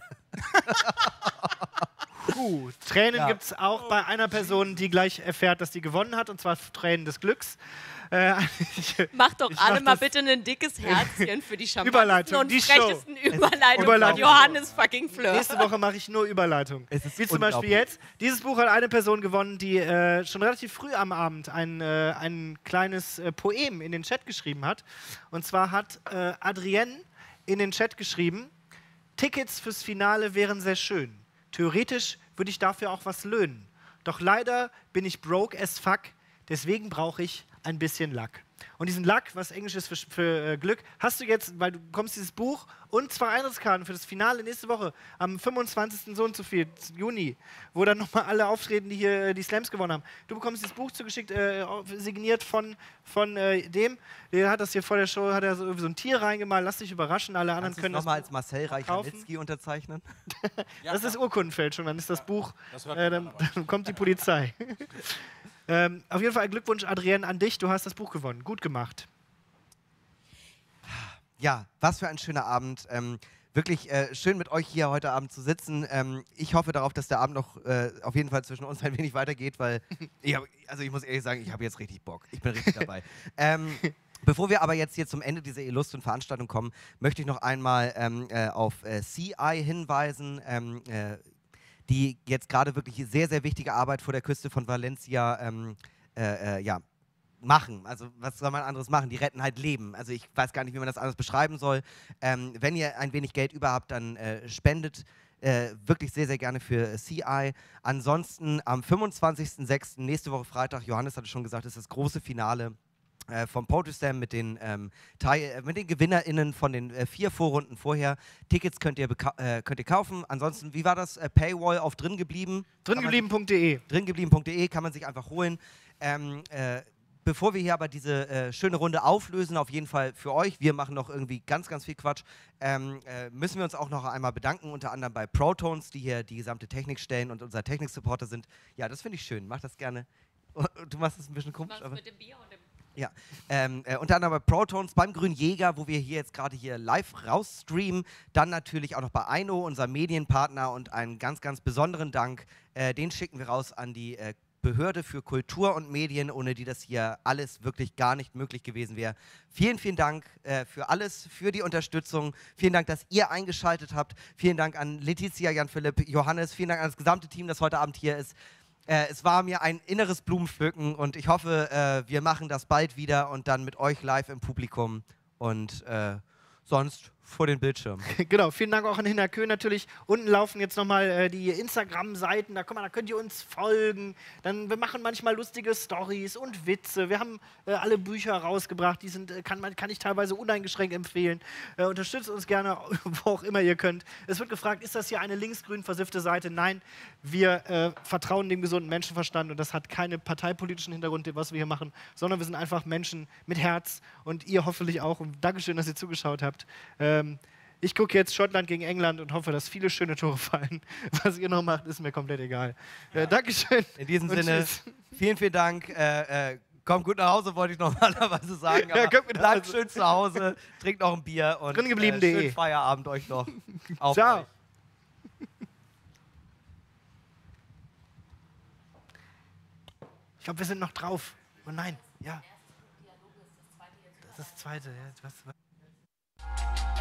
Tränen gibt es auch bei einer Person, die gleich erfährt, dass sie gewonnen hat, und zwar Tränen des Glücks. Macht doch alle mal bitte ein dickes Herzchen für die charmantesten Überleitung, und die frechesten Show. Überleitungen Überleitung. von Johannes fucking Fleur. Nächste Woche mache ich nur Überleitung. Es ist Wie zum Beispiel unglaublich. jetzt. Dieses Buch hat eine Person gewonnen, die schon relativ früh am Abend ein kleines Poem in den Chat geschrieben hat. Und zwar hat Adrienne in den Chat geschrieben, Tickets fürs Finale wären sehr schön. Theoretisch würde ich dafür auch was löhnen. Doch leider bin ich broke as fuck, deswegen brauche ich ein bisschen Luck. Und diesen Luck, was Englisch ist für Glück, hast du jetzt, weil du bekommst dieses Buch und 2 Eintrittskarten für das Finale nächste Woche am 25. so und so viel Juni, wo dann nochmal alle auftreten, die hier die Slams gewonnen haben. Du bekommst dieses Buch zugeschickt, signiert von dem, der hat das hier vor der Show, hat er so ein Tier reingemalt, lass dich überraschen, alle anderen Kannst du können es das nochmal als Marcel kaufen. Reich-Ranitzky unterzeichnen? Ja, das ist Urkundenfälschung, dann ist das Buch, Das hört dann kommt die Polizei. Auf jeden Fall Glückwunsch, Adrienne, an dich. Du hast das Buch gewonnen. Gut gemacht. Ja, was für ein schöner Abend. Wirklich schön mit euch hier heute Abend zu sitzen. Ich hoffe darauf, dass der Abend noch auf jeden Fall zwischen uns ein wenig weitergeht, weil ich muss ehrlich sagen, ich habe jetzt richtig Bock. Ich bin richtig dabei. Bevor wir aber jetzt hier zum Ende dieser illustren Veranstaltung kommen, möchte ich noch einmal auf CI hinweisen, die jetzt gerade wirklich sehr, sehr wichtige Arbeit vor der Küste von Valencia machen. Also was soll man anderes machen? Die retten halt Leben. Also ich weiß gar nicht, wie man das anders beschreiben soll. Wenn ihr ein wenig Geld über habt, dann spendet wirklich sehr, sehr gerne für CI. Ansonsten am 25.06., nächste Woche Freitag, Johannes hatte schon gesagt, ist das große Finale vom Poetry Slam mit den GewinnerInnen von den 4 Vorrunden vorher. Tickets könnt ihr kaufen. Ansonsten, wie war das? Paywall auf dringeblieben? Dringeblieben.de. Dringeblieben.de kann man sich einfach holen. Bevor wir hier aber diese schöne Runde auflösen, auf jeden Fall für euch, wir machen noch irgendwie ganz, ganz viel Quatsch, müssen wir uns auch noch einmal bedanken, unter anderem bei Protones, die hier die gesamte Technik stellen und unser Technik-Supporter sind. Ja, das finde ich schön. Mach das gerne. Du machst das ein bisschen komisch, aber... mit dem Bier und dem Ja, unter anderem bei Protones, beim Grünen Jäger, wo wir hier jetzt gerade hier live rausstreamen. Dann natürlich auch noch bei Aino, unserem Medienpartner, und einen ganz, ganz besonderen Dank. Den schicken wir raus an die Behörde für Kultur und Medien, ohne die das hier alles wirklich gar nicht möglich gewesen wäre. Vielen, vielen Dank für alles, für die Unterstützung. Vielen Dank, dass ihr eingeschaltet habt. Vielen Dank an Letizia, Jan-Philipp, Johannes. Vielen Dank an das gesamte Team, das heute Abend hier ist. Es war mir ein inneres Blumenpflücken und ich hoffe, wir machen das bald wieder und dann mit euch live im Publikum und sonst vor den Bildschirmen. Genau, vielen Dank auch an Hinnerkö natürlich. Unten laufen jetzt nochmal die Instagram-Seiten, da könnt ihr uns folgen. Wir machen manchmal lustige Stories und Witze. Wir haben alle Bücher rausgebracht, die kann ich teilweise uneingeschränkt empfehlen. Unterstützt uns gerne, wo auch immer ihr könnt. Es wird gefragt, ist das hier eine linksgrün versiffte Seite? Nein, wir vertrauen dem gesunden Menschenverstand und das hat keine parteipolitischen Hintergrund, was wir hier machen, sondern wir sind einfach Menschen mit Herz und ihr hoffentlich auch. Und Dankeschön, dass ihr zugeschaut habt. Ich gucke jetzt Schottland gegen England und hoffe, dass viele schöne Tore fallen. Was ihr noch macht, ist mir komplett egal. Dankeschön. In diesem Sinne, vielen, vielen Dank. Kommt gut nach Hause, wollte ich normalerweise sagen. Aber ja, bleibt schön zu Hause, trinkt noch ein Bier und schönen Feierabend euch noch. Auf Ciao. euch. Ich glaube, wir sind noch drauf. Oh nein, ja. Das ist das zweite. Ja. Was?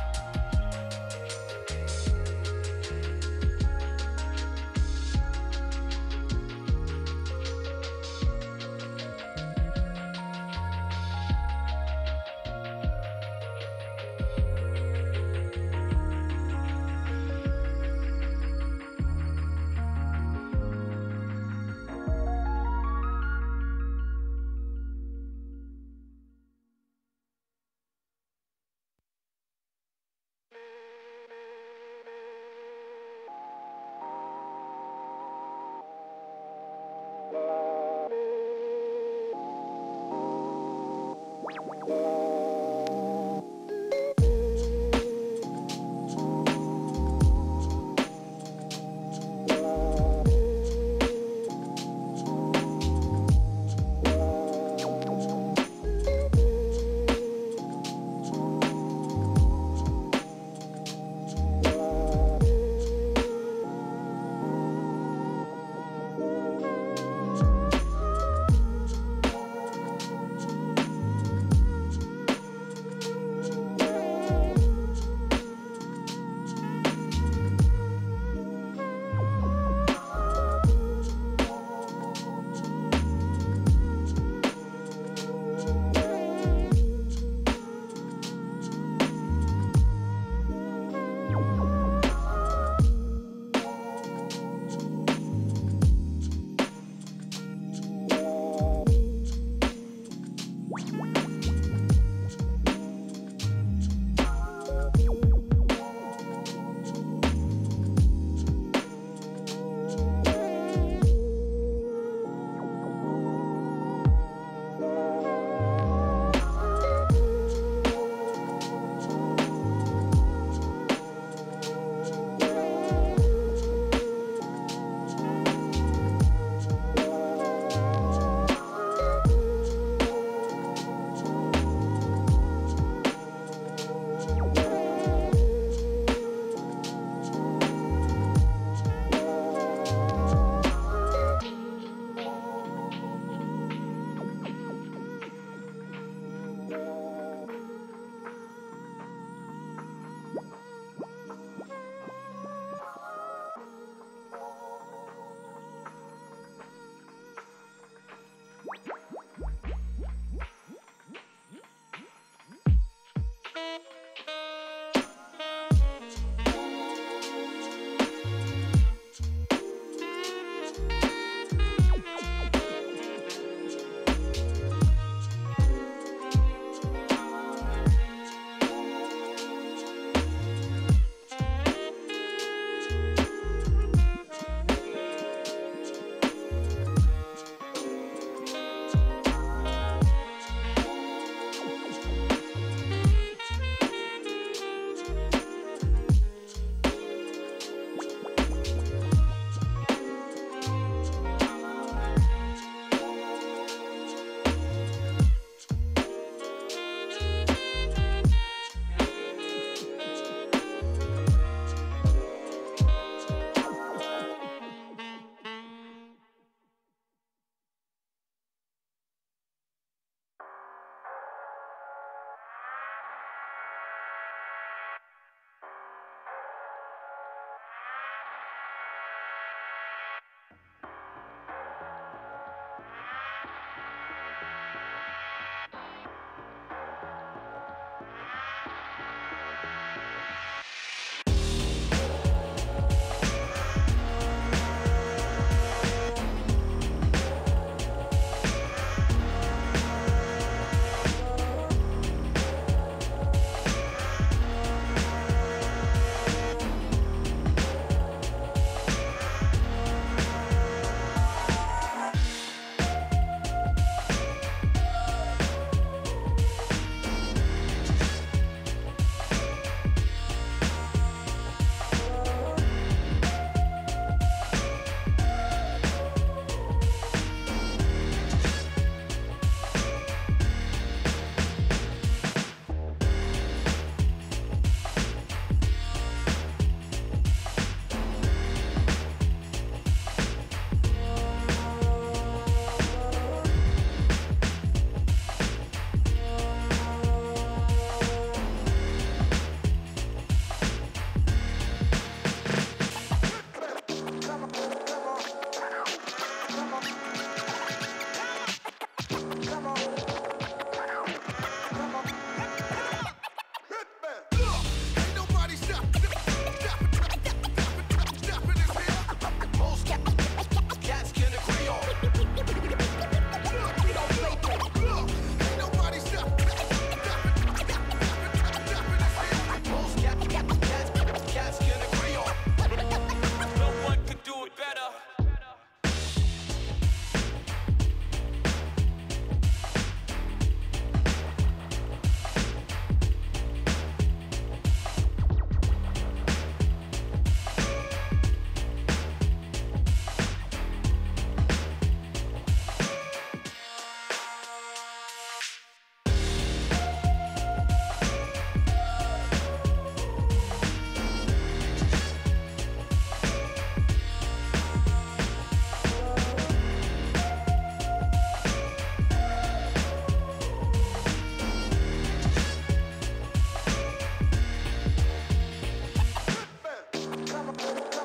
kommen.